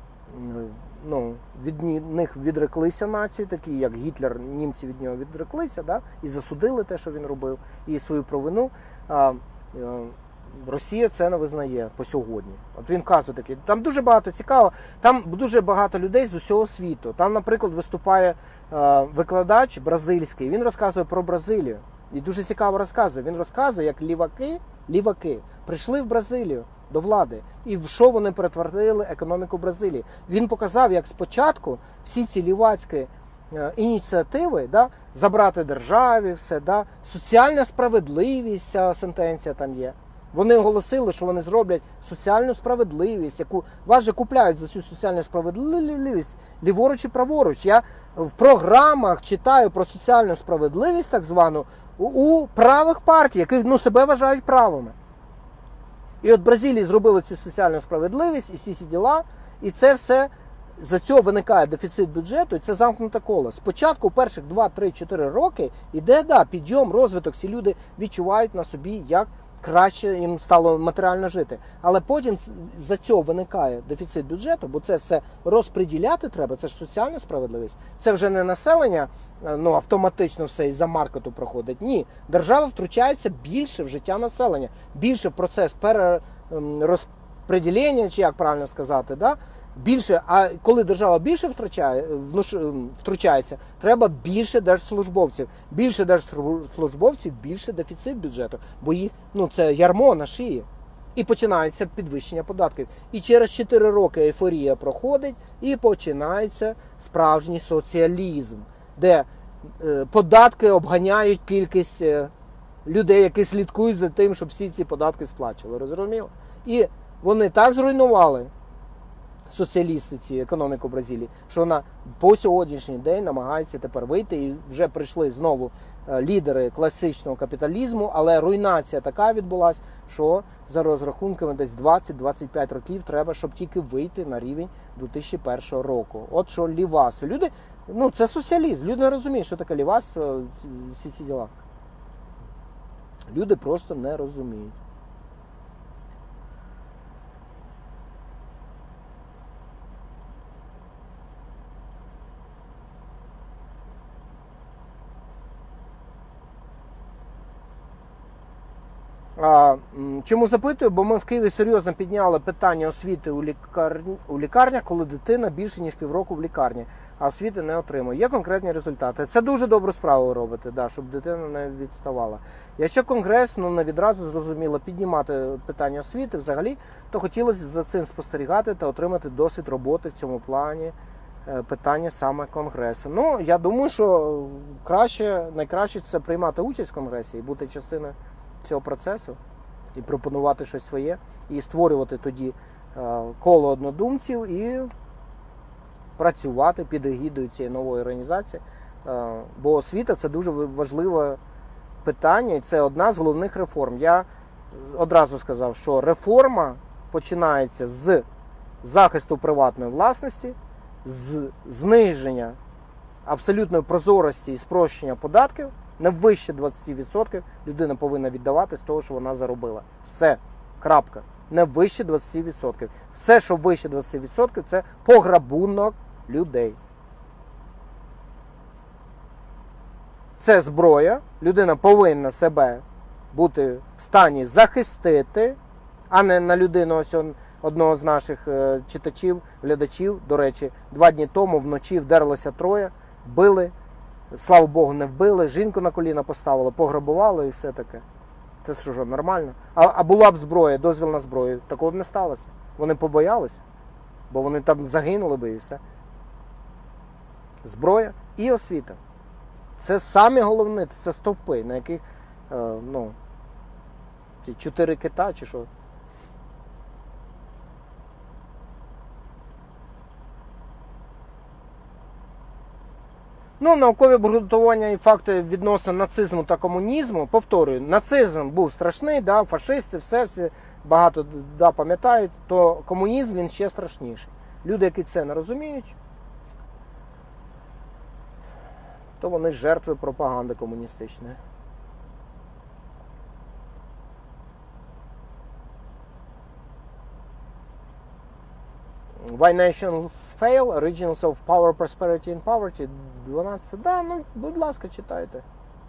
від них відреклися нації, такі як Гітлер, німці від нього відреклися, да, і засудили те, що він робив, і свою провину. Росія це не визнає по сьогодні. От він вказує таке. Там дуже багато цікаво, там дуже багато людей з усього світу. Там, наприклад, виступає викладач бразильський, він розказує про Бразилію. І дуже цікаво розказує. Він розказує, як ліваки прийшли в Бразилію до влади. І в що вони перетворили економіку Бразилії. Він показав, як спочатку всі ці лівацькі ініціативи, да, забрати державі, все, да, соціальна справедливість, ця сентенція там є. Вони оголосили, що вони зроблять соціальну справедливість, яку вас же купляють за цю соціальну справедливість ліворуч і праворуч. Я в програмах читаю про соціальну справедливість, так звану, у правих партій, які себе вважають правими. І от Бразилії зробили цю соціальну справедливість і всі ці діла, і це все, за цього виникає дефіцит бюджету, і це замкнуте коло. Спочатку, перших 2-3-4 роки, іде, підйом, розвиток, всі люди відчувають на собі, як краще їм стало матеріально жити. Але потім за цього виникає дефіцит бюджету, бо це все розподіляти треба, це ж соціальна справедливість. Це вже не населення, автоматично все із-за маркету проходить. Ні, держава втручається більше в життя населення, більше в процес перерозподілення, чи як правильно сказати, да? Більше, а коли держава більше втручається, треба більше держслужбовців. Більше держслужбовців, більше дефіцит бюджету, бо їх, це ярмо на шиї. І починається підвищення податків. І через 4 роки ейфорія проходить, і починається справжній соціалізм, де податки обганяють кількість людей, які слідкують за тим, щоб всі ці податки сплачували. Розуміло? І вони так зруйнували соціалісти ці економіку Бразилії, що вона по сьогоднішній день намагається тепер вийти, і вже прийшли знову лідери класичного капіталізму, але руйнація така відбулася, що за розрахунками десь 20-25 років треба, щоб тільки вийти на рівень 2001 року. От що лівасу. Люди, це соціалізм, люди не розуміють, що таке лівасу, всі ці діла. Люди просто не розуміють. Чому запитую? Бо ми в Києві серйозно підняли питання освіти у лікарнях, коли дитина більше ніж півроку в лікарні, а освіти не отримує. Є конкретні результати. Це дуже добру справу ви робите, щоб дитина не відставала. Якщо Конгрес не відразу зрозуміло піднімати питання освіти взагалі, то хотілося за цим спостерігати та отримати досвід роботи в цьому плані питання саме Конгресу. Я думаю, що найкраще це приймати участь в Конгресі і бути частиною цього процесу, і пропонувати щось своє, і створювати тоді коло однодумців, і працювати під егідою цієї нової організації. Бо освіта – це дуже важливе питання, і це одна з головних реформ. Я одразу сказав, що реформа починається з захисту приватної власності, з зниження абсолютної прозорості і спрощення податків. Не вище 20% людина повинна віддавати з того, що вона заробила. Все. Крапка. Не вище 20%. Все, що вище 20%, це пограбунок людей. Це зброя. Людина повинна себе бути в стані захистити, а не на людину ось одного з наших читачів, глядачів. До речі, 2 дні тому вночі вдерлося 3, били. Слава Богу, не вбили, жінку на коліна поставили, пограбували і все таке. Це що, нормально? А була б зброя, дозвіл на зброю, такого б не сталося. Вони побоялися. бо вони там загинули би і все. Зброя і освіта. Це самі головне, це стовпи, на яких, ну, ці 4 кита чи що. Ну, наукові обґрунтування і факти відносно нацизму та комунізму, повторюю, нацизм був страшний, да, фашисти, всі багато да, пам'ятають, то комунізм він ще страшніший. Люди, які це не розуміють, то вони жертви пропаганди комуністичної. Why nations fail, Origins of Power, Prosperity and Poverty, 12. Да, ну, будь ласка, читайте.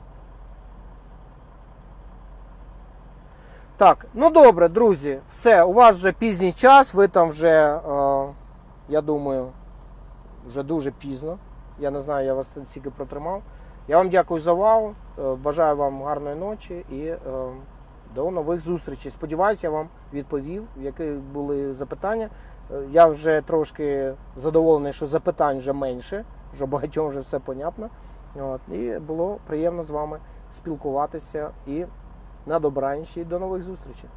Так, ну добре, друзі, все, у вас вже пізній час, ви там вже, я думаю, вже дуже пізно. Я не знаю, я вас стільки протримав. Я вам дякую за увагу, бажаю вам гарної ночі і до нових зустрічей. Сподіваюся, я вам відповів, які були запитання. Я вже трошки задоволений, що запитань вже менше, що багатьом вже все понятно. От, і було приємно з вами спілкуватися і на добраніч і до нових зустрічей.